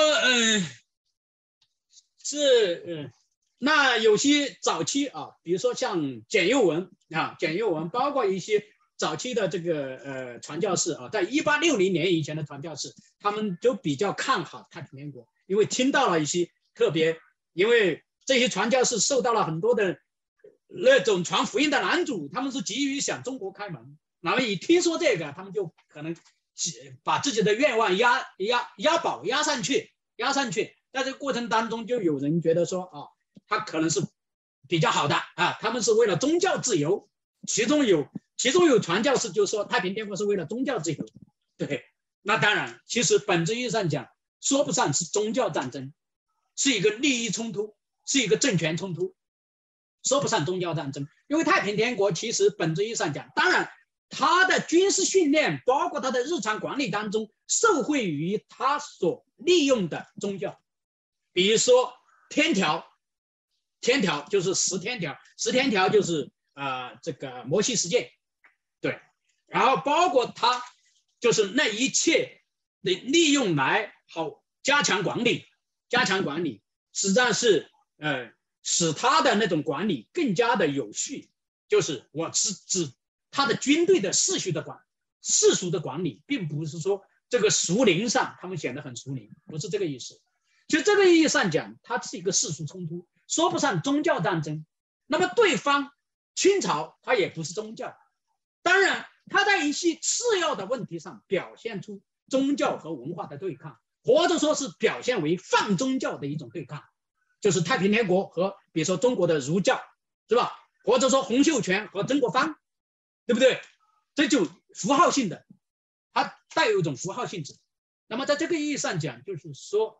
那有些早期啊，比如说像简幼文啊，包括一些早期的这个传教士啊，在1860年以前的传教士，他们就比较看好太平天国，因为听到了一些特别，因为这些传教士受到了很多的那种传福音的男主，他们是急于向中国开门，然后一听说这个，他们就可能把自己的愿望压上去，在这个过程当中，就有人觉得说啊，他可能是比较好的啊，他们是为了宗教自由，其中有传教士就说太平天国是为了宗教自由，对，那当然，其实本质意义上讲，说不上是宗教战争，是一个利益冲突，是一个政权冲突，说不上宗教战争，因为太平天国其实本质意义上讲，当然他的军事训练，包括他的日常管理当中，受惠于他所利用的宗教，比如说天条就是10天条，10天条就是这个摩西十诫，对，然后包括他就是那一切的利用来好加强管理，实际上是使他的那种管理更加的有序，就是我是指他的军队的世俗的管理，并不是说这个属灵上他们显得很属灵，不是这个意思。就这个意义上讲，它是一个世俗冲突，说不上宗教战争。那么对方清朝，它也不是宗教，当然它在一些次要的问题上表现出宗教和文化的对抗，或者说是表现为泛宗教的一种对抗，就是太平天国和比如说中国的儒教，是吧？或者说洪秀全和曾国藩，对不对？这就符号性的，它带有一种符号性质。那么在这个意义上讲，就是说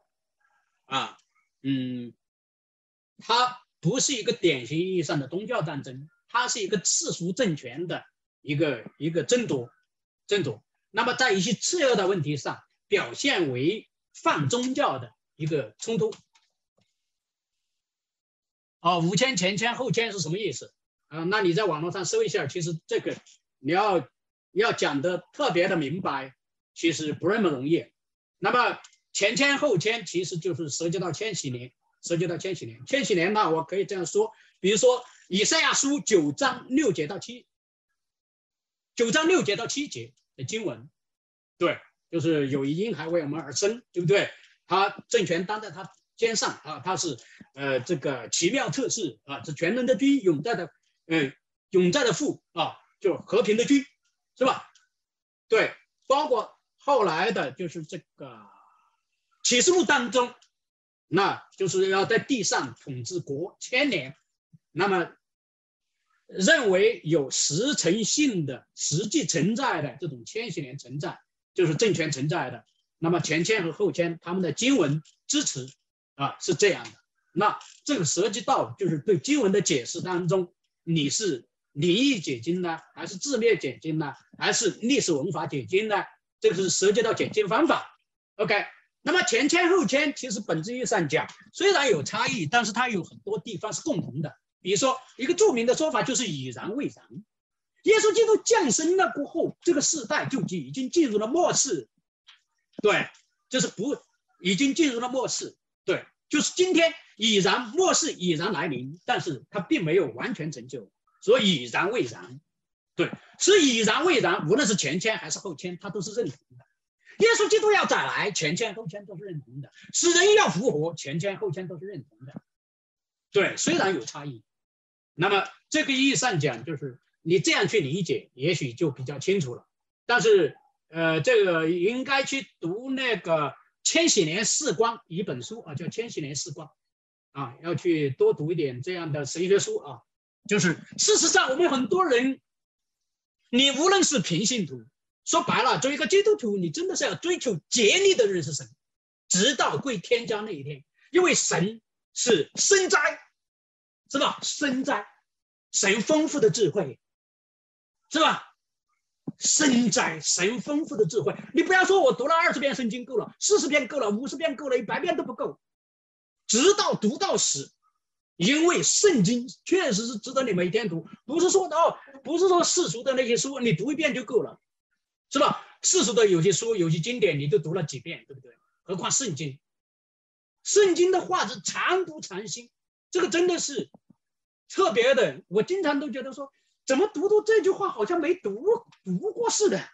它不是一个典型意义上的宗教战争，它是一个世俗政权的一个争夺。那么在一些次要的问题上，表现为泛宗教的一个冲突。 啊，五千、前千、后千是什么意思？啊，那你在网络上搜一下，其实这个你要讲的特别的明白，其实不那么容易。那么前千后千其实就是涉及到千禧年，涉及到千禧年。千禧年呢，我可以这样说，比如说以赛亚书9章6节到7，9章6节到7节的经文，对，就是有一婴孩为我们而生，对不对？他政权担在他肩上啊，他是这个奇妙特质啊，是全能的君，永在的父啊，就和平的君，是吧？对，包括后来的就是这个启示录当中，那就是要在地上统治国1000年，那么认为有实诚性的、实际存在的这种千禧年存在，就是政权存在的。那么前千和后千他们的经文支持啊是这样的。那这个涉及到就是对经文的解释当中，你是灵意解经呢，还是字面解经呢，还是历史文法解经呢？这个是涉及到解经方法。OK， 那么前千后千其实本质意义上讲，虽然有差异，但是它有很多地方是共同的。比如说，一个著名的说法就是以然未然。耶稣基督降生了过后，这个世代就已经进入了末世。对，就是已经进入了末世。对，就是今天末世已然来临，但是它并没有完全成就，所以以然未然。对，是以然未然，无论是前千还是后千，它都是认同的。耶稣基督要再来，前千后千都是认同的；死人要复活，前千后千都是认同的。对，虽然有差异。那么这个意义上讲，就是你这样去理解，也许就比较清楚了。但是，这个应该去读那个《千禧年世光》一本书啊，叫《千禧年世光》啊，要去多读一点这样的神学书啊。就是事实上，我们很多人，你无论是平信徒，说白了，作为一个基督徒，你真的是要追求竭力的认识神，直到归天家那一天，因为神是深哉。是吧？深哉，神丰富的智慧，是吧？深哉，神丰富的智慧。你不要说我读了20遍圣经够了，40遍够了，50遍够了，100遍都不够，直到读到死。因为圣经确实是值得你每天读，不是说世俗的那些书你读1遍就够了，是吧？世俗的有些书、有些经典你都读了几遍，对不对？何况圣经，圣经的话是常读常新，这个真的是。特别的，我经常都觉得说，怎么读这句话好像没读过似的。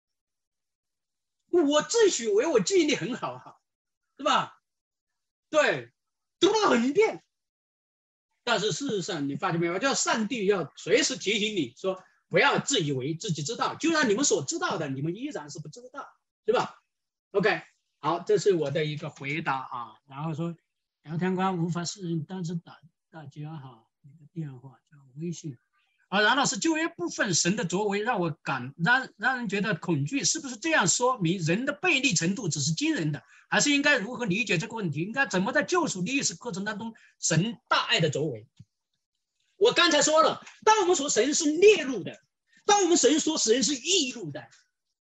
我自诩为我记忆力很好，是吧？对，读了很遍。但是事实上，你发现没有，叫上帝要随时提醒你说，不要自以为自己知道，就让你们所知道的，你们依然是不知道，是吧 ？OK， 好，这是我的一个回答啊。然后说，聊天框无法适应，但是大家哈。一个电话叫微信啊，然后是旧约部分神的作为让人觉得恐惧，是不是这样说明人的悖逆程度只是惊人的？还是应该如何理解这个问题？应该怎么在救赎历史过程当中神大爱的作为？我刚才说了，当我们说神是烈怒的，当我们神说神是义怒的，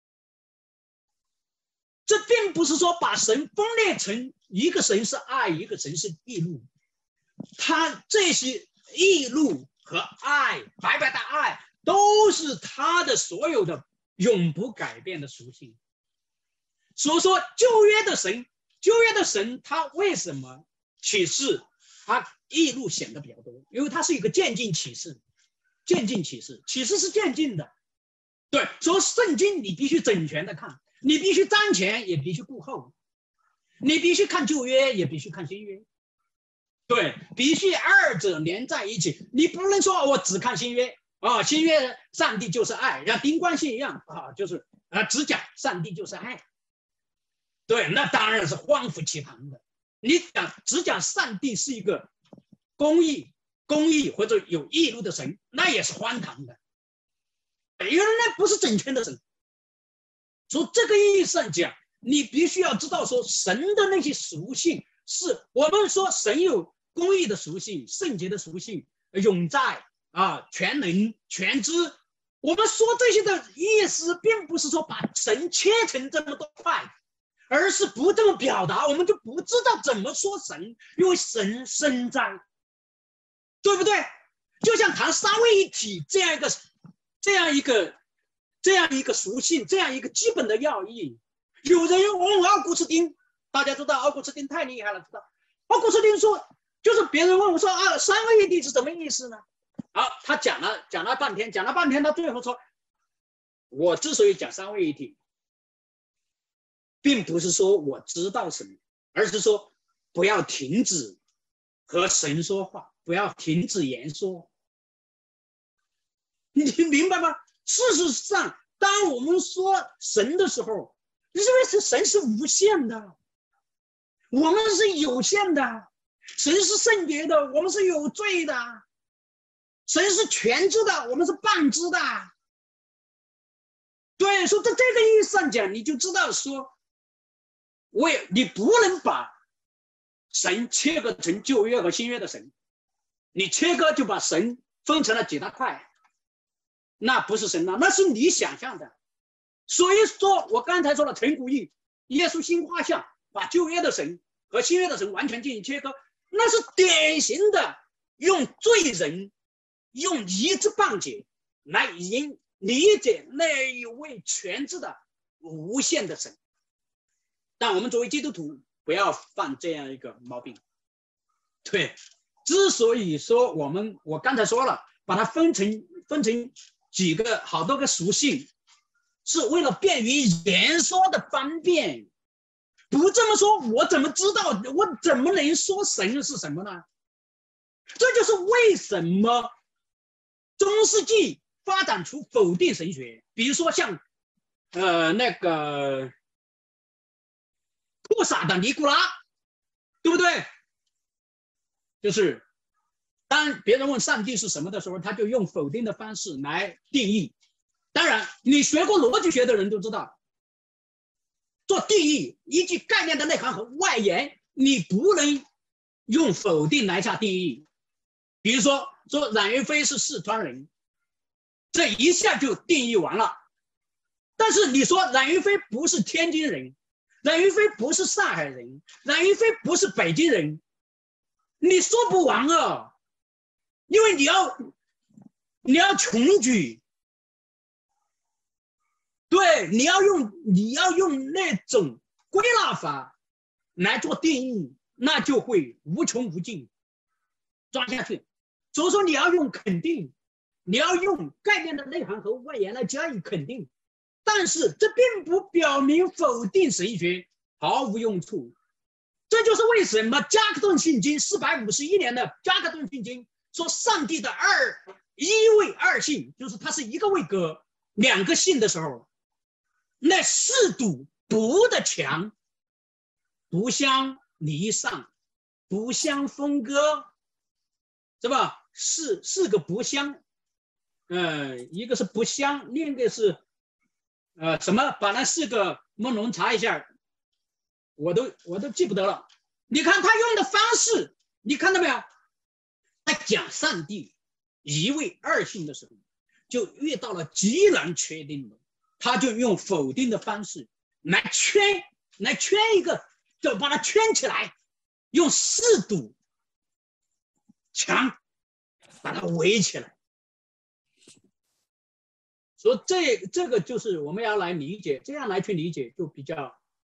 这并不是说把神分裂成一个神是爱，一个神是义怒，他这些。义怒和爱，白白的爱，都是他的所有的永不改变的属性。所以说，旧约的神，他为什么启示他义怒显得比较多？因为他是一个渐进启示，启示是渐进的。对，所以圣经你必须整全的看，你必须瞻前，也必须顾后，你必须看旧约，也必须看新约。对，必须二者连在一起。你不能说我只看新约啊，新约上帝就是爱，像丁光信一样啊，就是只讲上帝就是爱。对，那当然是荒废其堂的。你只讲上帝是一个公义或者有义怒的神，那也是荒唐的，因为那不是整全的神。从这个意义上讲，你必须要知道说神的那些属性，是我们说神有。公义的属性、圣洁的属性、永在啊、全能、全知，我们说这些的意思，并不是说把神切成这么多块，而是不这么表达，我们就不知道怎么说神，因为神深哉， 对不对？就像谈三位一体这样一个属性，这样一个基本的要义。有人问奥古斯丁，大家知道奥古斯丁太厉害了，知道奥古斯丁说，就是别人问我说啊，三位一体是什么意思呢？啊，他讲了半天，他最后说，我之所以讲三位一体，并不是说我知道什么，而是说不要停止和神说话，不要停止言说。你明白吗？事实上，当我们说神的时候，因为神是无限的，我们是有限的。神是圣洁的，我们是有罪的。神是全知的，我们是半知的。对，说在这个意义上讲，你就知道说，你不能把神切割成旧约和新约的神，你切割就把神分成了几大块，那不是神了，那是你想象的。所以说我刚才说了，陈古义耶稣新画像，把旧约的神和新约的神完全进行切割，那是典型的用罪人用一知半解来理解那一位全知的无限的神。但我们作为基督徒不要犯这样一个毛病。对，之所以说我刚才说了，把它分成好多个属性，是为了便于言说的方便。不这么说，我怎么知道？我怎么能说神是什么呢？这就是为什么中世纪发展出否定神学，比如说像那个破撒的尼古拉，对不对？就是当别人问上帝是什么的时候，他就用否定的方式来定义。当然，你学过逻辑学的人都知道，做定义依据概念的内涵和外延，你不能用否定来下定义。比如说冉云飞是四川人，这一下就定义完了。但是你说冉云飞不是天津人，冉云飞不是上海人，冉云飞不是北京人，你说不完啊，因为你要穷举，对，你要用那种归纳法来做定义，那就会无穷无尽，抓下去。所以说你要用肯定，你要用概念的内涵和外延来加以肯定，但是这并不表明否定神学毫无用处。这就是为什么加克顿信经451年的加克顿信经说上帝的一位二性，就是它是一个位格两个性的时候，那四堵不的墙不相离散，不相分割，是吧？四个不相，一个是不相，另一个是什么？把那四个梦龙查一下，我都记不得了。你看他用的方式，你看到没有？他讲上帝一位二性的时候，就遇到了极难确定的，他就用否定的方式来圈一个，就把它圈起来，用四堵墙把它围起来。所以这个就是我们要来理解，这样来去理解就比较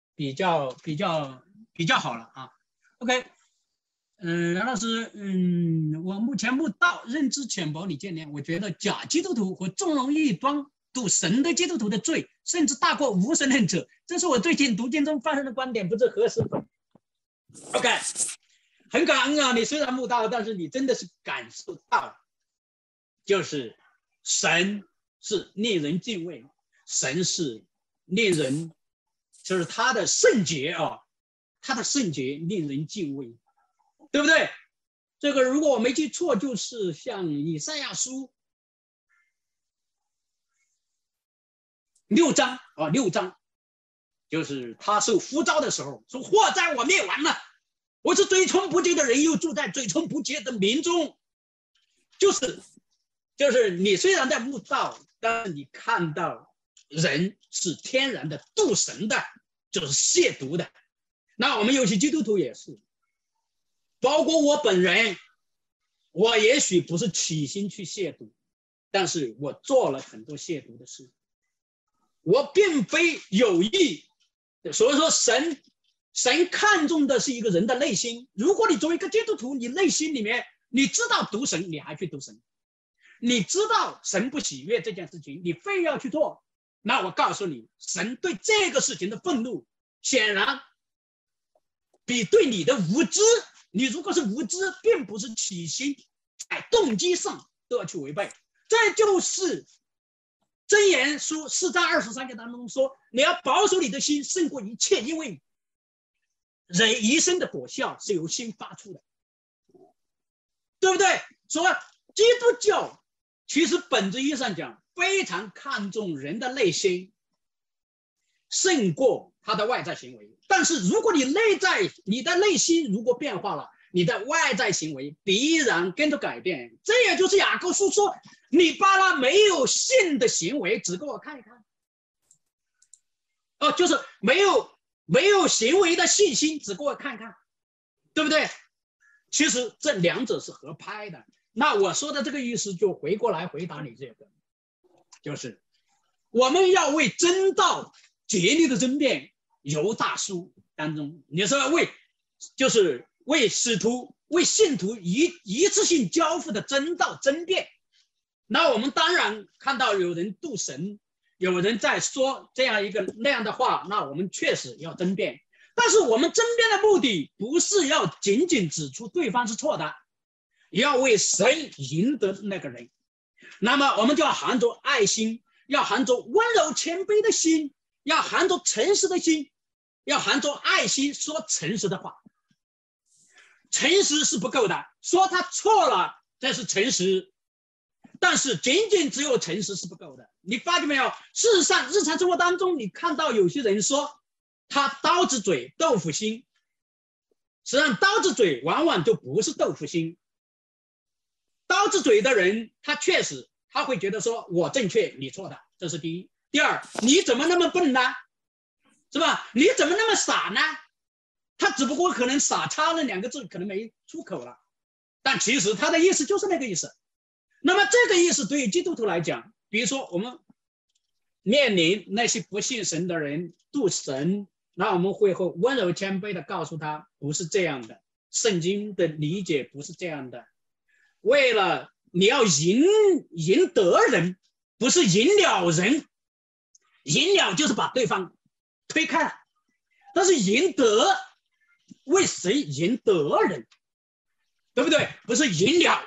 好了啊。OK， 梁老师，我目前悟道，认知浅薄，你见谅。我觉得假基督徒和纵容异端赌神的基督徒的罪，甚至大过无神论者。这是我最近读经中发生的观点，不知何时否。OK， 很感恩啊！你虽然悟道，但是你真的是感受到，就是神是令人敬畏，神是令人，就是他的圣洁啊，他的圣洁令人敬畏，对不对？这个如果我没记错，就是像以赛亚书6章啊，6章，就是他受呼召的时候说：“祸哉，我灭亡了！我是嘴唇不洁的人，又住在嘴唇不洁的民中。”就是你虽然在悟道，但是你看到人是天然的妒神的，就是亵渎的。那我们有些基督徒也是，包括我本人， 我也许不是起心去亵渎，但是我做了很多亵渎的事，我并非有意。所以说神看重的是一个人的内心。如果你作为一个基督徒，你内心里面你知道读神，你还去读神，你知道神不喜悦这件事情，你非要去做，那我告诉你，神对这个事情的愤怒显然比对你的无知，你如果是无知，并不是起心，在动机上都要去违背。这就是箴言书4章23节当中说，你要保守你的心胜过一切，因为人一生的果效是由心发出的，对不对？说基督教其实本质意义上讲，非常看重人的内心胜过他的外在行为。但是如果你的内心如果变化了，你的外在行为必然跟着改变。这也就是雅各书说，你把那没有信的行为指给我看一看。就是没有行为的信心指给我看看，对不对？其实这两者是合拍的。那我说的这个意思就回过来回答你这个，就是我们要为真道竭力的争辩。犹大书当中，你说就是为使徒、为信徒一次性交付的真道争辩。那我们当然看到有人妒神，有人在说这样那样的话，那我们确实要争辩。但是我们争辩的目的不是要仅仅指出对方是错的，也要为神赢得那个人。那么我们就要含着爱心，要含着温柔谦卑的心，要含着诚实的心，要含着爱心说诚实的话。诚实是不够的，说他错了，这是诚实，但是仅仅只有诚实是不够的。你发觉没有？事实上，日常生活当中，你看到有些人说他刀子嘴豆腐心，实际上刀子嘴往往就不是豆腐心。刀子嘴的人，他确实他会觉得说我正确，你错的，这是第一。第二，你怎么那么笨呢？是吧？你怎么那么傻呢？他只不过可能傻叉了2个字，可能没出口了，但其实他的意思就是那个意思。那么这个意思对于基督徒来讲，比如说我们面临那些不信神的人妒神，那我们会温柔谦卑的告诉他，不是这样的，圣经的理解不是这样的。为了你要赢得人，不是赢了人，赢了就是把对方推开了，但是赢得，为谁赢得人，对不对？不是赢了。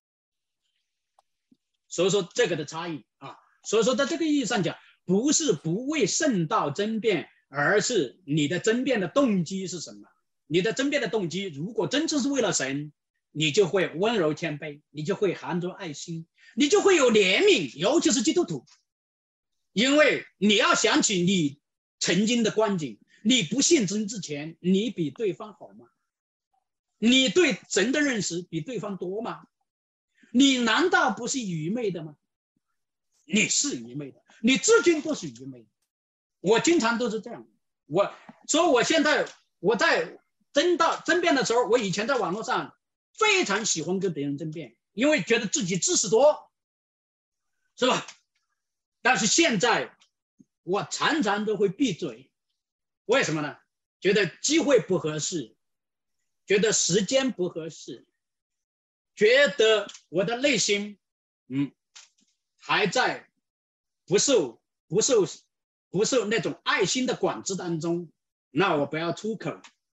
所以说这个的差异啊，所以说在这个意义上讲，不是不为圣道争辩，而是你的争辩的动机是什么？你的争辩的动机如果真正是为了神，你就会温柔谦卑，你就会含着爱心，你就会有怜悯，尤其是基督徒，因为你要想起你曾经的光景，你不信真之前，你比对方好吗？你对神的认识比对方多吗？你难道不是愚昧的吗？你是愚昧的，你至今都是愚昧的。我经常都是这样。我现在我在争辩的时候，我以前在网络上非常喜欢跟别人争辩，因为觉得自己知识多，是吧？但是现在我常常都会闭嘴，为什么呢？觉得机会不合适，觉得时间不合适，觉得我的内心还在不受那种爱心的管制当中，那我不要出口。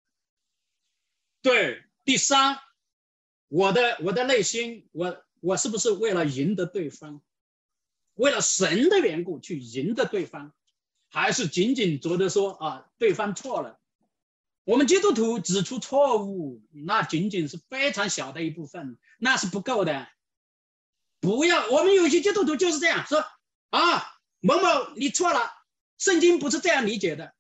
对，第三，我的内心，我是不是为了赢得对方，为了神的缘故去赢得对方，还是仅仅觉得说对方错了？我们基督徒指出错误，那仅仅是非常小的一部分，那是不够的。不要，我们有些基督徒就是这样说某某你错了，圣经不是这样理解的。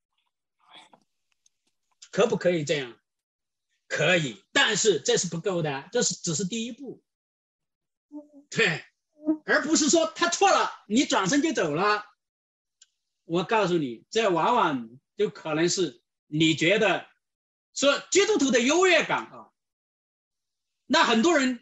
可不可以这样？可以，但是这是不够的，这只是第一步。对，而不是说他错了，你转身就走了。我告诉你，这往往就可能是你觉得说基督徒的优越感那很多人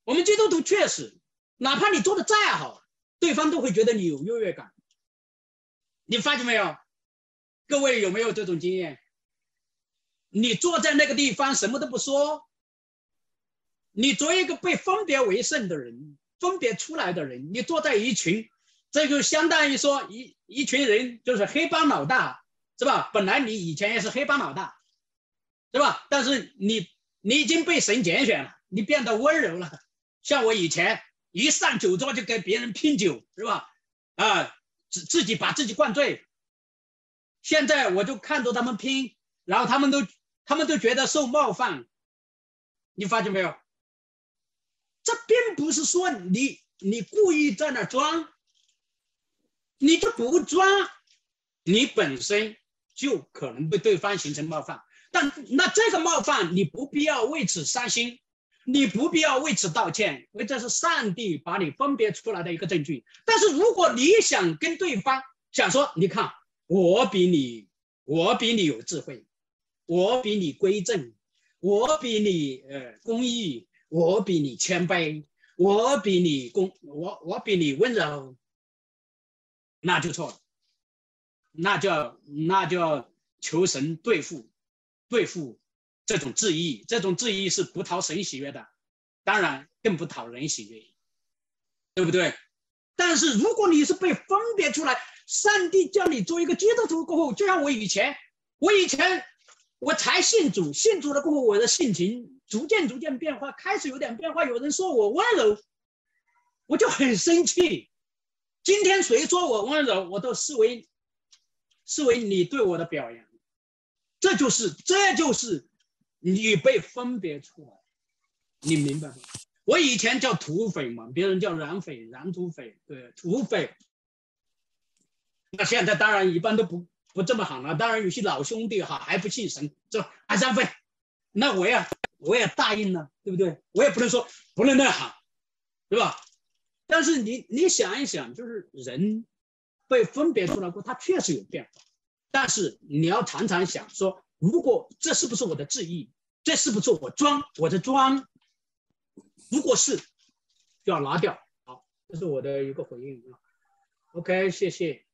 我们基督徒确实，哪怕你做的再好，对方都会觉得你有优越感。你发现没有？各位有没有这种经验？你坐在那个地方什么都不说，你作为一个被分别为圣的人，分别出来的人，你坐在一群，这就相当于说一群人就是黑帮老大，是吧？本来你以前也是黑帮老大，是吧？但是你已经被神拣选了，你变得温柔了。像我以前一上酒桌就跟别人拼酒，是吧？自己把自己灌醉。现在我就看着他们拼，然后他们都觉得受冒犯。你发现没有？这并不是说你故意在那装，你就不装，你本身就可能对对方形成冒犯。但那这个冒犯你不必要为此伤心，你不必要为此道歉，因为这是上帝把你分别出来的一个证据。但是如果你想跟对方想说，你看我比你有智慧，我比你规正，我比你公义，我比你谦卑，我比你温柔，那就错了，那就要求神对付这种质疑，这种质疑是不讨神喜悦的，当然更不讨人喜悦，对不对？但是如果你是被分别出来，上帝叫你做一个基督徒过后，就像我以前我才信主，信主了过后，我的性情逐渐变化，开始有点变化。有人说我温柔，我就很生气。今天谁说我温柔，我都视为你对我的表扬。这就是你被分别出来，你明白吗？我以前叫土匪嘛，别人叫燃匪、燃土匪，对，土匪。那现在当然一般都不这么喊了，当然有些老兄弟哈还不信神，说燃匪，那我也答应了，对不对？我也不能说不能那样喊，对吧？但是你想一想，就是人被分别出来过，他确实有变化。但是你要常常想说，如果这是不是我的质疑，这是不是我的装？如果是，就要拿掉。好，这是我的一个回应啊。OK， 谢谢。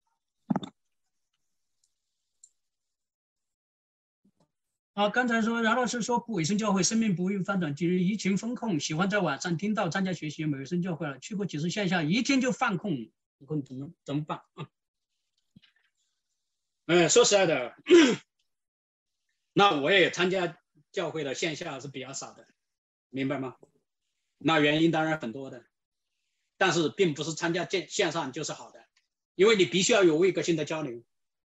好，刚才说杨老师说不委身教会生命不会翻转，基于疫情风控，喜欢在晚上听到参加学习美卫生教会了，去过几次线下，一听就犯控，怎么办啊？说实在的，那我也参加教会的线下是比较少的，明白吗？那原因当然很多的，但是并不是参加线上就是好的，因为你必须要有位格性的交流。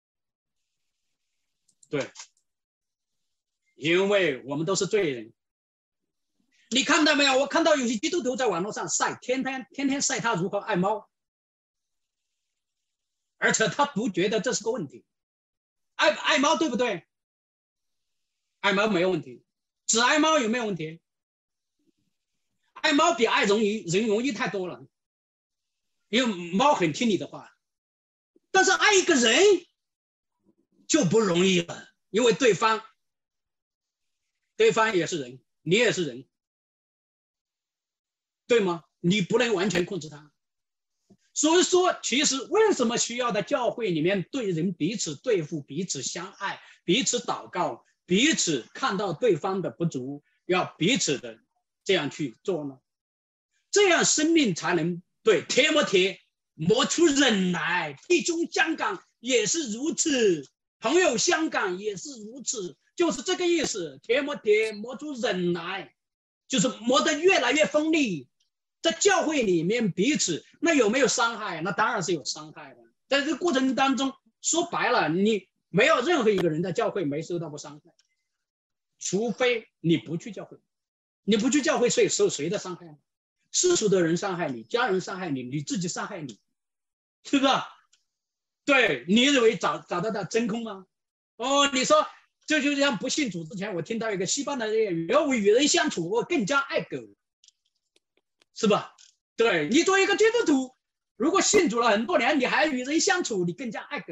对，因为我们都是罪人。你看到没有？我看到有些基督徒在网络上晒，天天晒他如何爱猫，而且他不觉得这是个问题。爱猫对不对？爱猫没有问题，只爱猫有没有问题？爱猫比爱人容易太多了，因为猫很听你的话。但是爱一个人就不容易了，因为对方也是人，你也是人，对吗？你不能完全控制他。所以说，其实为什么需要在教会里面对人彼此对付、彼此相爱、彼此祷告、彼此看到对方的不足，要彼此的这样去做呢？这样生命才能对铁磨铁，磨出忍来。弟兄相感也是如此，朋友相感也是如此，就是这个意思。铁磨铁，磨出忍来，就是磨得越来越锋利。在教会里面彼此那有没有伤害？那当然是有伤害的。在这个过程当中，说白了，你没有任何一个人在教会没受到过伤害，除非你不去教会。你不去教会，所以受谁的伤害？世俗的人伤害你，家人伤害你，你自己伤害你，是不是？对，你以为找到真空吗？哦，你说这就像不信主之前，我听到一个西方的人，要与人相处，我更加爱狗。是吧？对，你作为一个基督徒，如果信主了很多年，你还与人相处，你更加爱狗，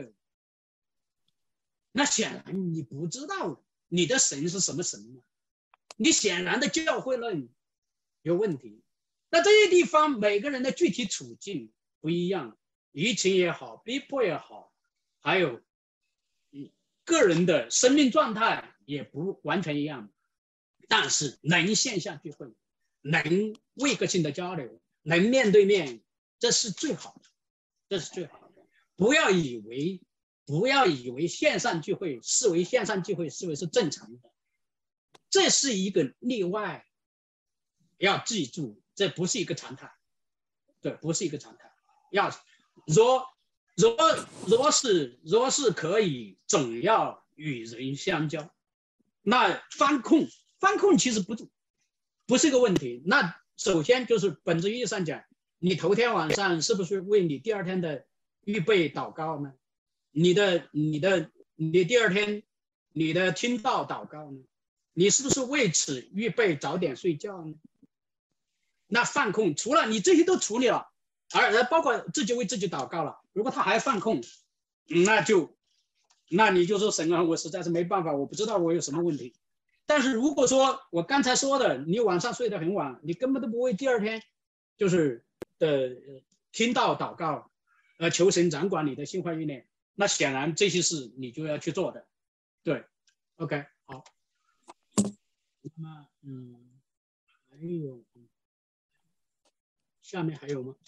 那显然你不知道你的神是什么神嘛？你显然的教会论， 有问题。那这些地方每个人的具体处境不一样，疫情也好，逼迫也好，还有个人的生命状态也不完全一样。但是能线下聚会，能微个性的交流，能面对面，这是最好的，这是最好的。不要以为线上聚会视为是正常的，这是一个例外，要记住，这不是一个常态，对，不是一个常态。要若是可以，总要与人相交。那翻控其实不是个问题。那首先就是本质意义上讲，你头天晚上是不是为你第二天的预备祷告呢？你第二天你的听道祷告呢？你是不是为此预备早点睡觉呢？那犯控除了你这些都处理了，而包括自己为自己祷告了，如果他还犯控，那你就说神啊，我实在是没办法，我不知道我有什么问题。但是如果说我刚才说的，你晚上睡得很晚，你根本都不为第二天就是听到祷告，求神掌管你的心怀意念，那显然这些事你就要去做的。对 ，OK， 好。那么还有下面还有吗？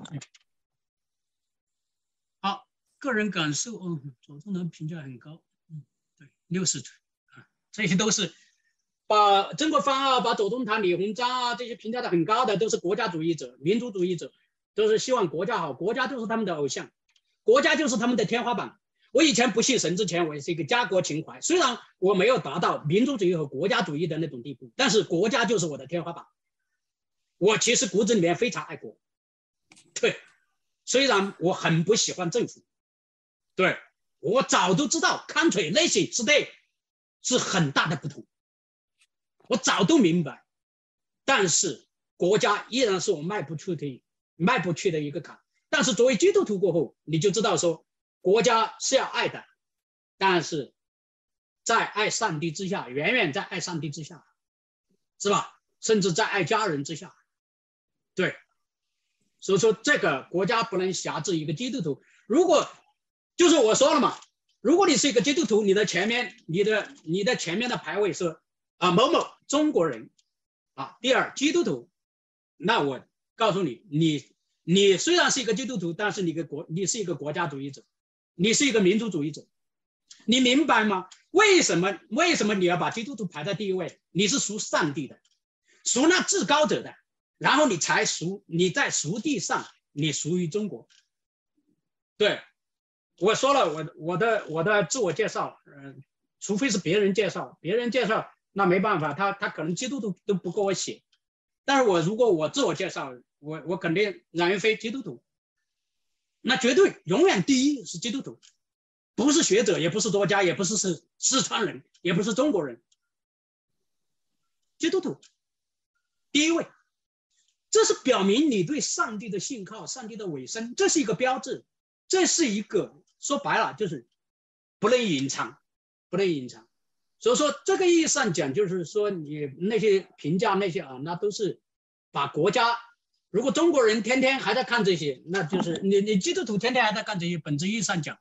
好，个人感受，左宗棠评价很高，对，60啊，这些都是把曾国藩啊、把左宗棠、李鸿章啊这些评价的很高的，都是国家主义者、民族主义者，都是希望国家好，国家就是他们的偶像，国家就是他们的天花板。我以前不信神之前，我也是一个家国情怀，虽然我没有达到民族主义和国家主义的那种地步，但是国家就是我的天花板。我其实骨子里面非常爱国，对，虽然我很不喜欢政府，对，我早都知道 country nation state 是很大的不同，我早都明白，但是国家依然是我迈不去的一个坎。但是作为基督徒过后，你就知道说国家是要爱的，但是在爱上帝之下，远远在爱上帝之下，是吧？甚至在爱家人之下，对。所以说这个国家不能辖制一个基督徒。如果就是我说了嘛，如果你是一个基督徒，你的前面的牌位是某某中国人第二基督徒，那我告诉你，你虽然是一个基督徒，但是你是一个国家主义者，你是一个民族主义者，你明白吗？为什么你要把基督徒排在第一位？你是属上帝的，属那至高者的。然后你在属地上你属于中国。对，我说了我的自我介绍，除非是别人介绍那没办法，他可能基督徒都不给我写。但是如果我自我介绍，我肯定冉云飞基督徒，那绝对永远第一是基督徒，不是学者，也不是作家，也不是四川人，也不是中国人，基督徒第一位。这是表明你对上帝的信靠，上帝的委身，这是一个标志，这是一个说白了就是不能隐藏。所以说这个意义上讲，就是说你那些评价那些那都是把国家，如果中国人天天还在看这些，那就是你基督徒天天还在看这些，本质意义上讲，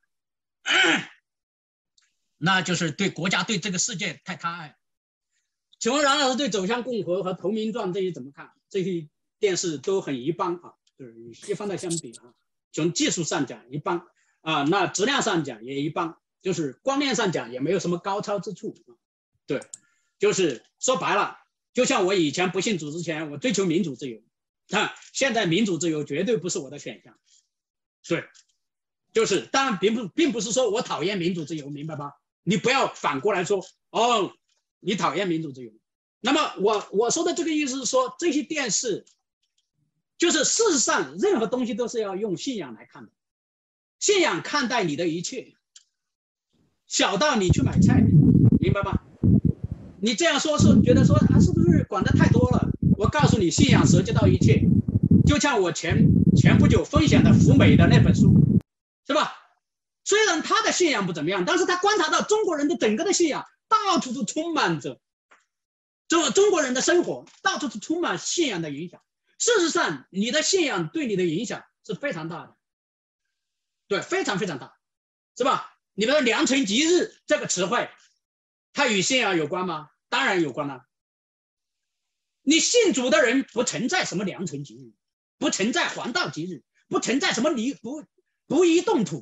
那就是对国家对这个世界太贪爱。请问冉老师对走向共和和投名状这些怎么看？这些电视都很一般就是与西方的相比从技术上讲一般那质量上讲也一般，就是观念上讲也没有什么高超之处对，就是说白了，就像我以前不信主之前，我追求民主自由，现在民主自由绝对不是我的选项。对，就是当然并不是说我讨厌民主自由，明白吧？你不要反过来说你讨厌民主自由。那么我说的这个意思是说，这些电视就是事实上任何东西都是要用信仰来看的，信仰看待你的一切，小到你去买菜，明白吗？你这样说是觉得说是不是管得太多了？我告诉你，信仰涉及到一切，就像我前不久分享的福美的那本书，是吧？虽然他的信仰不怎么样，但是他观察到中国人的整个的信仰到处都充满着中国人的生活到处是充满信仰的影响。事实上，你的信仰对你的影响是非常大的，对，非常非常大，是吧？你们的良辰吉日这个词汇，它与信仰有关吗？当然有关了。你信主的人不存在什么良辰吉日，不存在黄道吉日，不存在什么不宜动土，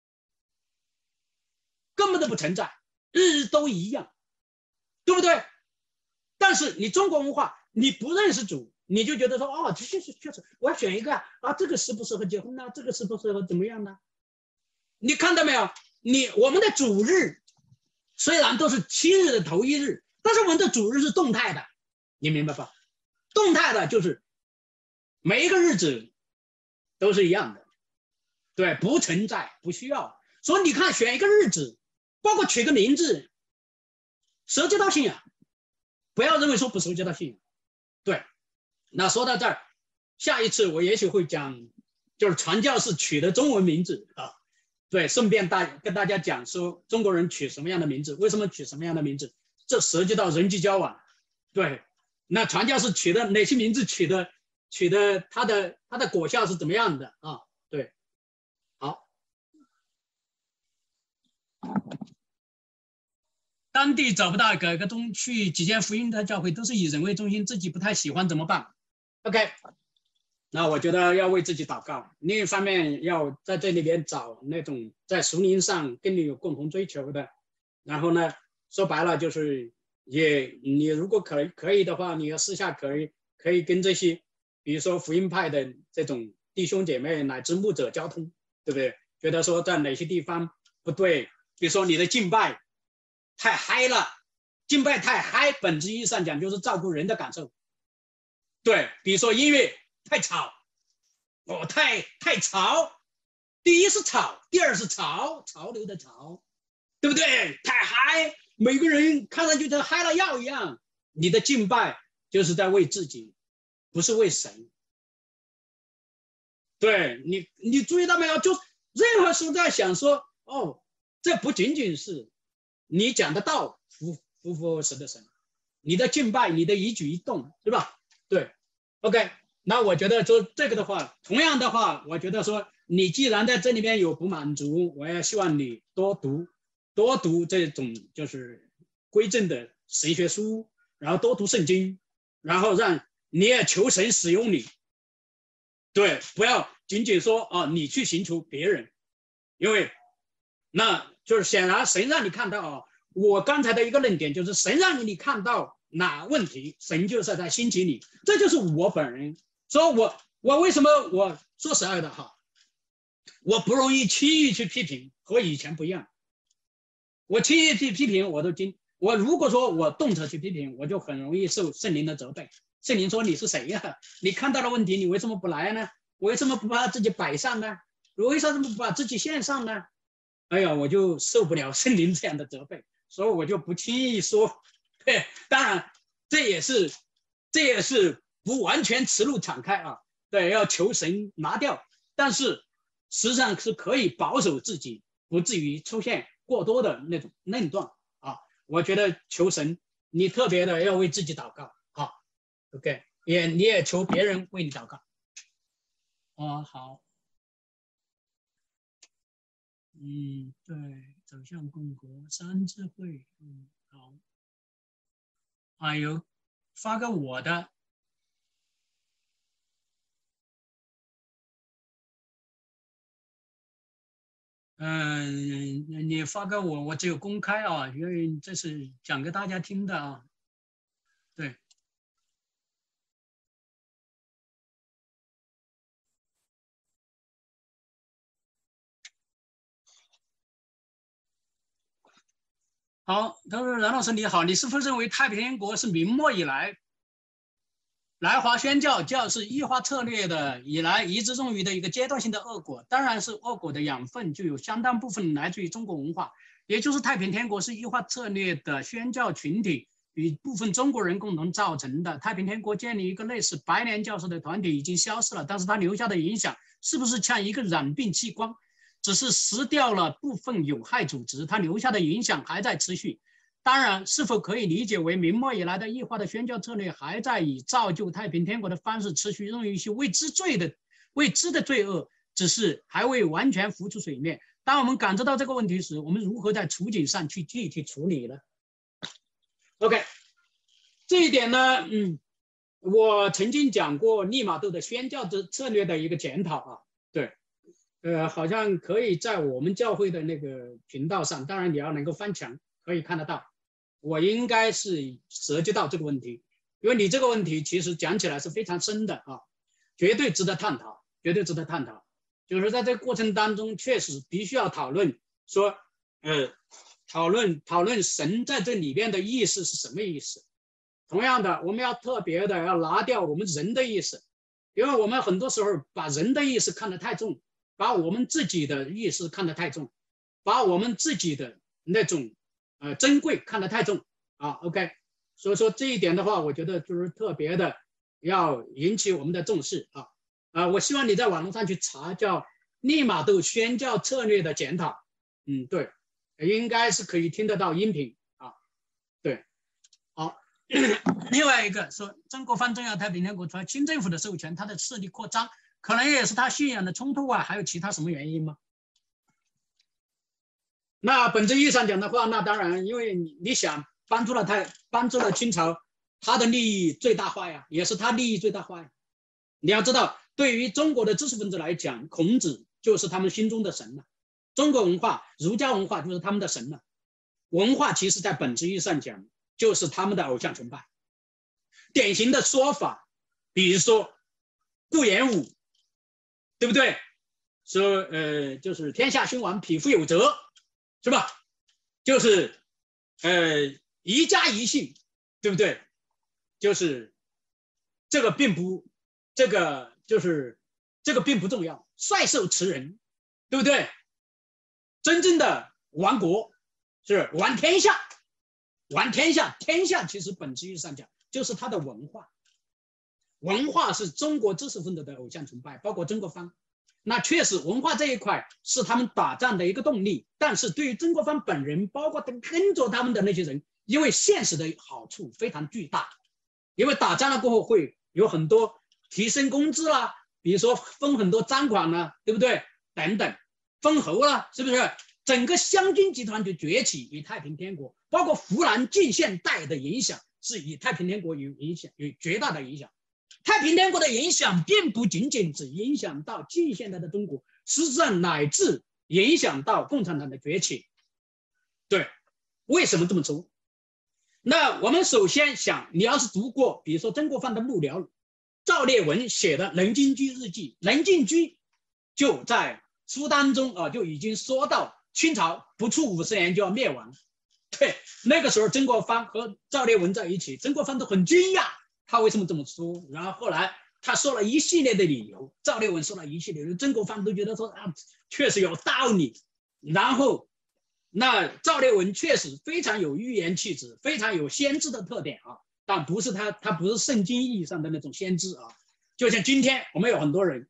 根本都不存在，日日都一样，对不对？但是你中国文化，你不认识主，你就觉得说，哦，确实，我要选一个啊，这个适不适合结婚呢？这个适不适合怎么样呢？你看到没有？我们的主日虽然都是7日的头1日，但是我们的主日是动态的，你明白吧？动态的就是每一个日子都是一样的，对，不存在，不需要。所以你看，选一个日子，包括取个名字，涉及到信仰，不要认为说不涉及到信仰。对，那说到这儿，下一次我也许会讲，就是传教士取的中文名字啊。对，顺便跟大家讲说中国人取什么样的名字，为什么取什么样的名字，这涉及到人际交往。对，那传教士取的哪些名字取的他的果效是怎么样的啊？对，好。当地找不到改革中去几间福音的教会都是以人为中心，自己不太喜欢怎么办 ？OK。那我觉得要为自己祷告，另一方面要在这里边找那种在属灵上跟你有共同追求的，然后呢，说白了就是你如果可以的话，你要私下可以跟这些，比如说福音派的这种弟兄姐妹乃至牧者交通，对不对？觉得说在哪些地方不对，比如说你的敬拜太嗨了，敬拜太嗨，本质意义上讲就是照顾人的感受，对，比如说音乐太吵，太吵。第一是吵，第二是潮流的潮，对不对？太嗨，每个人看上去像嗨了药一样。你的敬拜就是在为自己，不是为神。对你注意到没有？就任何时候在想说，哦，这不仅仅是你讲的道符合神的神，你的敬拜，你的一举一动，对吧？对 ，OK。那我觉得说这个的话，同样的话，我觉得说你既然在这里面有不满足，我也希望你多读这种就是归正的神学书，然后多读圣经，然后让你也求神使用你。对，不要仅仅说啊，你去寻求别人，因为那就是显然神让你看到啊，我刚才的一个论点就是神让你看到哪问题，神就是在兴起你，这就是我本人。所以我为什么我说实在的哈，我不容易轻易去批评，和以前不一样。我轻易去批评，我如果说我动辄去批评，我就很容易受圣灵的责备。圣灵说你是谁呀？你看到了问题，你为什么不来呢？为什么不把自己摆上呢？为什么不把自己献上呢？哎呀，我就受不了圣灵这样的责备，所以我就不轻易说。对，当然这也是不完全此路敞开啊，对，要求神拿掉，但是实际上是可以保守自己，不至于出现过多的那种论断啊。我觉得求神，你特别的要为自己祷告啊 ，OK， 你也求别人为你祷告。哦，好，对，走向共和三智慧，好，啊，有发个我的。你发给我，我只有公开啊，因为这是讲给大家听的啊。对，好，他说任老师你好，你是否认为太平天国是明末以来来华宣教教士异化策略的以来一直用于的一个阶段性的恶果？当然是恶果的养分就有相当部分来自于中国文化，也就是太平天国是异化策略的宣教群体与部分中国人共同造成的。太平天国建立一个类似白莲教授的团体已经消失了，但是它留下的影响是不是像一个染病器官，只是失掉了部分有害组织，它留下的影响还在持续。 当然，是否可以理解为明末以来的异化的宣教策略还在以造就太平天国的方式持续用于一些未知的罪恶，只是还未完全浮出水面。当我们感知到这个问题时，我们如何在处境上去具体处理呢 ？OK， 这一点呢，我曾经讲过利玛窦的宣教策略的一个检讨啊，对，好像可以在我们教会的那个频道上，当然你要能够翻墙可以看得到。我应该是涉及到这个问题，因为你这个问题其实讲起来是非常深的啊，绝对值得探讨，绝对值得探讨。就是在这个过程当中，确实必须要讨论说，讨论神在这里边的意思是什么意思。同样的，我们要特别的要拿掉我们人的意思，因为我们很多时候把人的意思看得太重，把我们自己的意思看得太重，把我们自己的那种珍贵看得太重啊 ，OK， 所以说这一点的话，我觉得就是特别的要引起我们的重视啊，我希望你在网络上去查叫利玛窦宣教策略的检讨，对，应该是可以听得到音频啊，对，好，另外一个说曾国藩征邀太平天国，除了清政府的授权，他的势力扩张，可能也是他信仰的冲突啊，还有其他什么原因吗？那本质意义上讲的话，那当然，因为你想帮助了清朝，他的利益最大化呀，也是他利益最大化呀。你要知道，对于中国的知识分子来讲，孔子就是他们心中的神了，中国文化、儒家文化就是他们的神了。文化其实在本质意义上讲，就是他们的偶像崇拜。典型的说法，比如说顾炎武，对不对？说就是天下兴亡，匹夫有责。是吧？就是一家一姓，对不对？就是这个并不重要，率兽驰人，对不对？真正的亡国是玩天下，天下其实本质意义上讲就是他的文化，文化是中国知识分子的偶像崇拜，包括曾国藩。那确实，文化这一块是他们打仗的一个动力，但是对于曾国藩本人，包括跟着他们的那些人，因为现实的好处非常巨大，因为打仗了过后会有很多提升工资啦，比如说分很多赃款啦，对不对？等等，封侯啦，是不是？整个湘军集团就崛起，以太平天国，包括湖南郡县带的影响，是以太平天国有绝大的影响。太平天国的影响并不仅仅只影响到近现代的中国，实际上乃至影响到共产党的崛起。对，为什么这么说？那我们首先想，你要是读过，比如说曾国藩的幕僚赵烈文写的《能进居日记》，能进居就在书当中就已经说到清朝不出50年就要灭亡。对，那个时候曾国藩和赵烈文在一起，曾国藩都很惊讶。他为什么这么说？然后后来他说了一系列的理由，赵烈文说了一系列，曾国藩都觉得说确实有道理。然后那赵烈文确实非常有预言气质，非常有先知的特点但不是他不是圣经意义上的那种先知就像今天我们有很多人，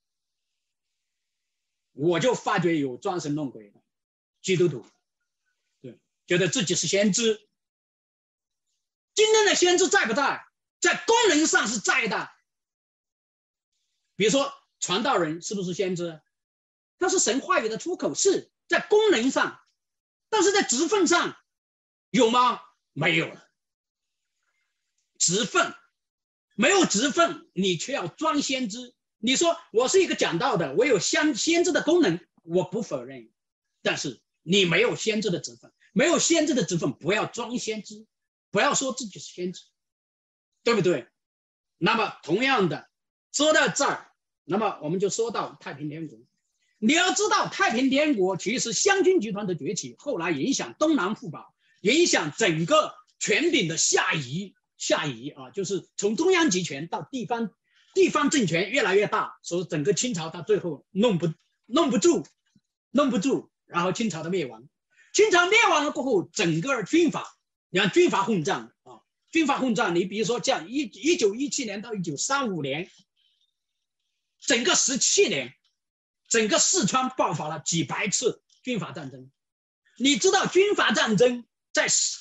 我就发觉有装神弄鬼的基督徒，对，觉得自己是先知。今天的先知在不在？在功能上是在的，比如说传道人是不是先知？他是神话语的出口，是在功能上，但是在职分上有吗？没有了。职分没有职分，你却要装先知。你说我是一个讲道的，我有先知的功能，我不否认，但是你没有先知的职分，没有先知的职分，不要装先知，不要说自己是先知。对不对？那么同样的，说到这儿，那么我们就说到太平天国。你要知道，太平天国其实湘军集团的崛起，后来影响东南互保，影响整个权柄的下移就是从中央集权到地方政权越来越大，所以整个清朝到最后弄不住，然后清朝的灭亡。清朝灭亡了过后，整个军阀，你看军阀混战军阀混战，你比如说像1917年到1935年，整个17年，整个四川爆发了几百次军阀战争。你知道军阀战争在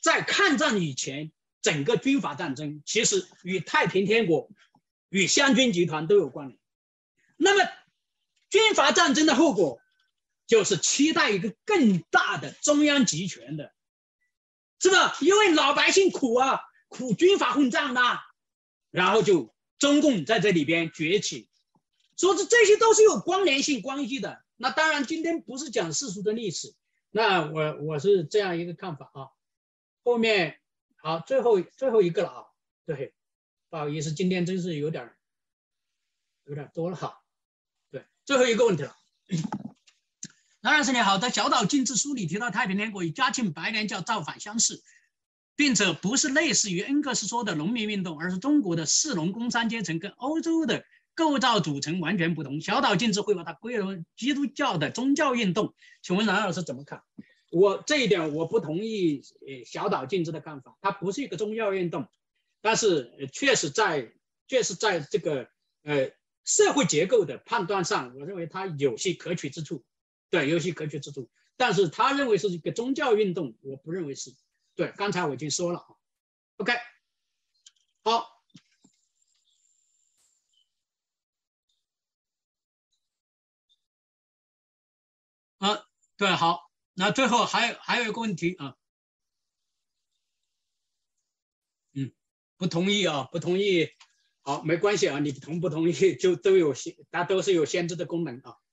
在抗战以前，整个军阀战争其实与太平天国、与湘军集团都有关联。那么，军阀战争的后果就是期待一个更大的中央集权的，是吧？因为老百姓苦啊，苦军阀混战呐，然后就中共在这里边崛起，所以这些都是有关联性关系的。那当然，今天不是讲世俗的历史，那我是这样一个看法啊。后面好，最后一个了啊，对，不好意思，今天真是有点多了哈。对，最后一个问题了。当然是你好的，《小岛静治书》里提到太平天国与嘉庆白莲教造反相似，并且不是类似于恩格斯说的农民运动，而是中国的士农工商阶层跟欧洲的构造组成完全不同。小岛静治会把它归为基督教的宗教运动，请问冉老师怎么看？我这一点我不同意小岛静治的看法，它不是一个宗教运动，但是确实在这个社会结构的判断上，我认为它有些可取之处。对，有些可取之处，但是他认为是一个宗教运动，我不认为是。对，刚才我已经说了。OK， 好。对，好。那最后还有一个问题啊，不同意啊，不同意。好，没关系啊，你同不同意就都有它都是有限制的功能啊，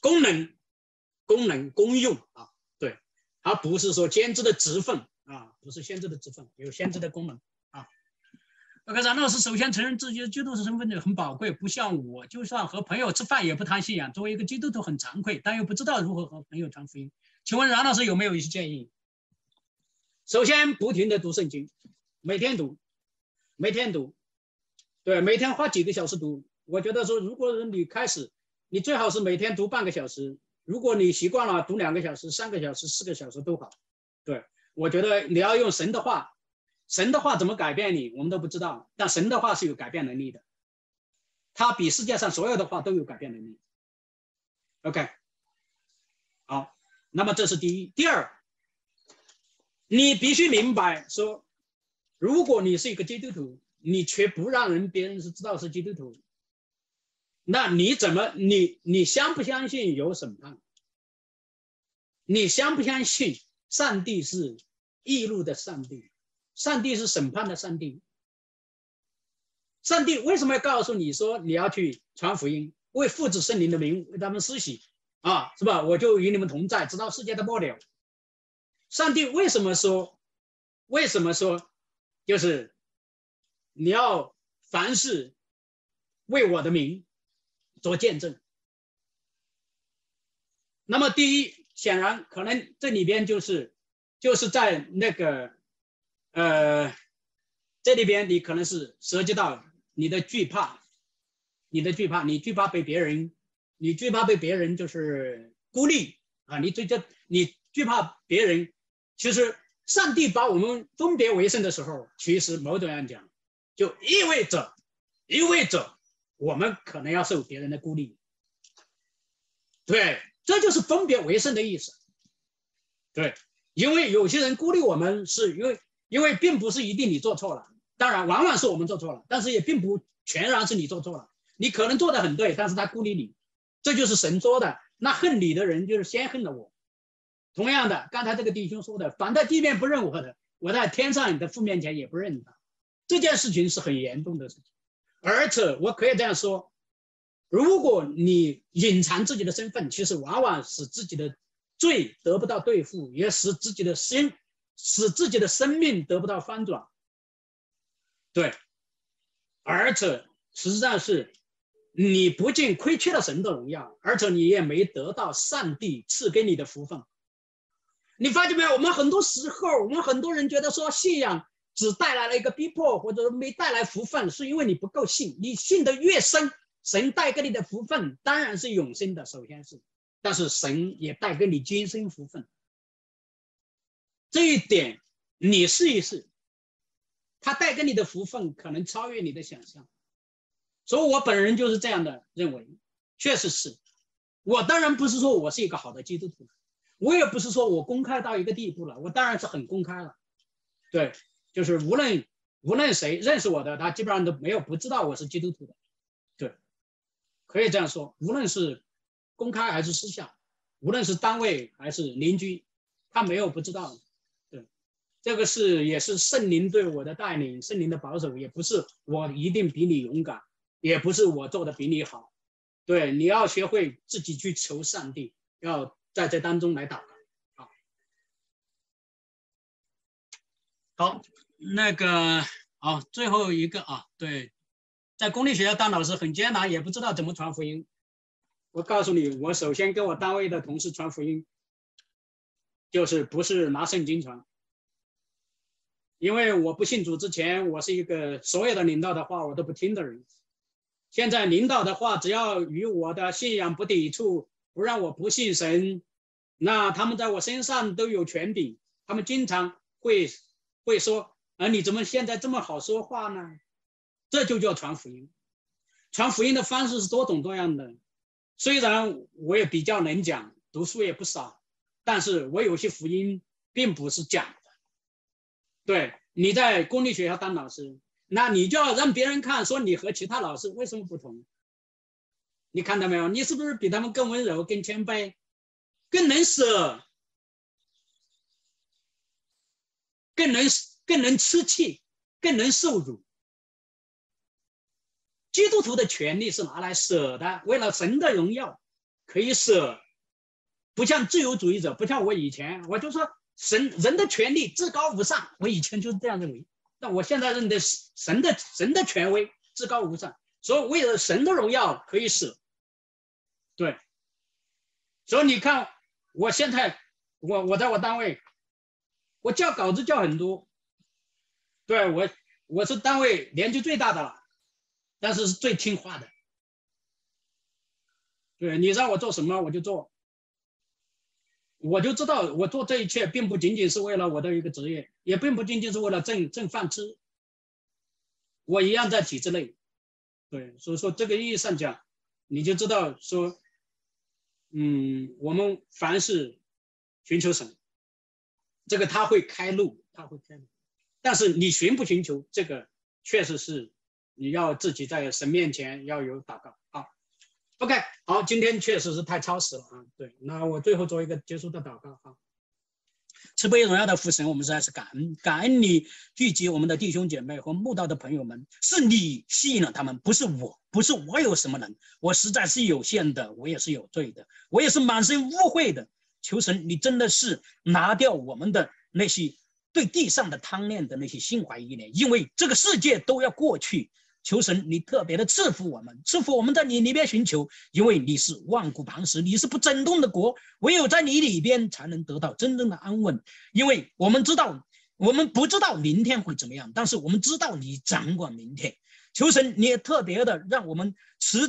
功用啊，对，它不是说限制的职分啊，不是限制的职分，有限制的功能啊。OK， 冉老师首先承认自己的基督徒身份很宝贵，不像我，就算和朋友吃饭也不谈信仰。作为一个基督徒很惭愧，但又不知道如何和朋友传福音。请问冉老师有没有一些建议？首先，不停的读圣经，每天读，对，每天花几个小时读。我觉得说，如果你开始，你最好是每天读半个小时。如果你习惯了读2个小时、3个小时、4个小时都好。对，我觉得你要用神的话，神的话怎么改变你，我们都不知道，但神的话是有改变能力的，它比世界上所有的话都有改变能力。OK， 好，那么这是第一。第二，你必须明白说，如果你是一个基督徒，你却不让别人知道是基督徒，那你怎么你相不相信有审判？你相不相信上帝是义怒的上帝？上帝是审判的上帝。上帝为什么要告诉你说你要去传福音，为父子圣灵的名为他们施洗啊，是吧？我就与你们同在，直到世界的末了。上帝为什么说就是你要凡事为我的名做见证？那么第一，显然可能这里边就是在那个这里边你可能是涉及到你的惧怕，你惧怕被别人就是孤立啊，你惧怕别人。其实上帝把我们分别为圣的时候，其实某种样讲，就意味着我们可能要受别人的孤立。对，这就是分别为圣的意思。对，因为有些人孤立我们，是因为并不是一定你做错了，当然往往是我们做错了，但是也并不全然是你做错了。你可能做得很对，但是他孤立你，这就是神说的，那恨你的人就是先恨了我。同样的，刚才这个弟兄说的，凡在地面不认我的，我在天上的父面前也不认他。这件事情是很严重的事情，而且我可以这样说，如果你隐藏自己的身份，其实往往使自己的罪得不到对付，也使自己的生命得不到翻转。对，而且实际上是你不仅亏缺了神的荣耀，而且你也没得到上帝赐给你的福分。你发现没有？我们很多时候，我们很多人觉得说信仰只带来了一个逼迫，或者没带来福分，是因为你不够信。你信得越深，神带给你的福分当然是永生的，首先是，但是神也带给你今生福分。这一点你试一试，他带给你的福分可能超越你的想象。所以我本人就是这样的认为，确实是。我当然不是说我是一个好的基督徒，我也不是说我公开到一个地步了，我当然是很公开了。 对，就是无论谁认识我的，他基本上都没有不知道我是基督徒的。对，可以这样说，无论是公开还是私下，无论是单位还是邻居，他没有不知道的。对，这个也是圣灵对我的带领，圣灵的保守，也不是我一定比你勇敢，也不是我做的比你好。对，你要学会自己去求上帝，要在这当中来祷告。好，那个好，最后一个啊，对，在公立学校当老师很艰难，也不知道怎么传福音。我告诉你，我首先跟我单位的同事传福音，就是不是拿圣经传，因为我不信主之前，我是一个所有的领导的话我都不听的人。现在领导的话，只要与我的信仰不抵触，不让我不信神，那他们在我身上都有权柄。他们经常会说：“你怎么现在这么好说话呢？”这就叫传福音。传福音的方式是多种多样的。虽然我也比较能讲，读书也不少，但是我有些福音并不是讲的。对，你在公立学校当老师，那你就要让别人看，说你和其他老师为什么不同？你看到没有？你是不是比他们更温柔、更谦卑、更能舍、更能吃气、更能受辱？基督徒的权利是拿来舍的，为了神的荣耀可以舍，不像自由主义者，不像我以前，我就说人的权利至高无上，我以前就是这样认为。但我现在认得神的权威至高无上，所以为了神的荣耀可以舍。对，所以你看，我现在我在我单位，我校稿子校很多，对，我是单位年纪最大的了，但是是最听话的。对，你让我做什么我就做，我就知道我做这一切并不仅仅是为了我的一个职业，也并不仅仅是为了挣饭吃，我一样在体制内。对，所以说这个意义上讲，你就知道说，我们凡是寻求神，这个他会开路，他会开路。但是你寻不寻求，这个确实是你要自己在神面前要有祷告啊。OK， 好，今天确实是太超时了啊。对，那我最后做一个结束的祷告啊。慈悲荣耀的父神，我们实在是感恩你聚集我们的弟兄姐妹和慕道的朋友们，是你吸引了他们，不是我有什么能，我实在是有限的，我也是有罪的，我也是满身污秽的。求神，你真的是拿掉我们的那些对地上的贪恋的那些心怀意念，因为这个世界都要过去。求神，你特别的赐福我们在你里边寻求，因为你是万古磐石，你是不震动的国，唯有在你里边才能得到真正的安稳。因为我们不知道明天会怎么样，但是我们知道你掌管明天。求神，你也特别的让我们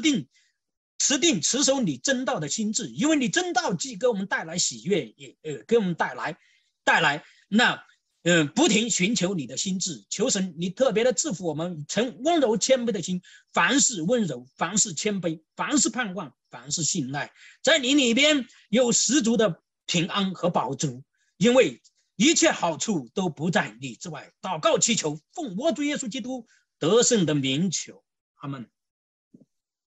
持守你真道的心智，因为你真道既给我们带来喜悦，也给我们带来那不停寻求你的心智。求神你特别的赐福我们成温柔谦卑的心，凡事温柔，凡事谦卑，凡事盼望，凡事信赖，在你里边有十足的平安和饱足，因为一切好处都不在你之外。祷告祈求，奉我主耶稣基督得胜的名求，阿们。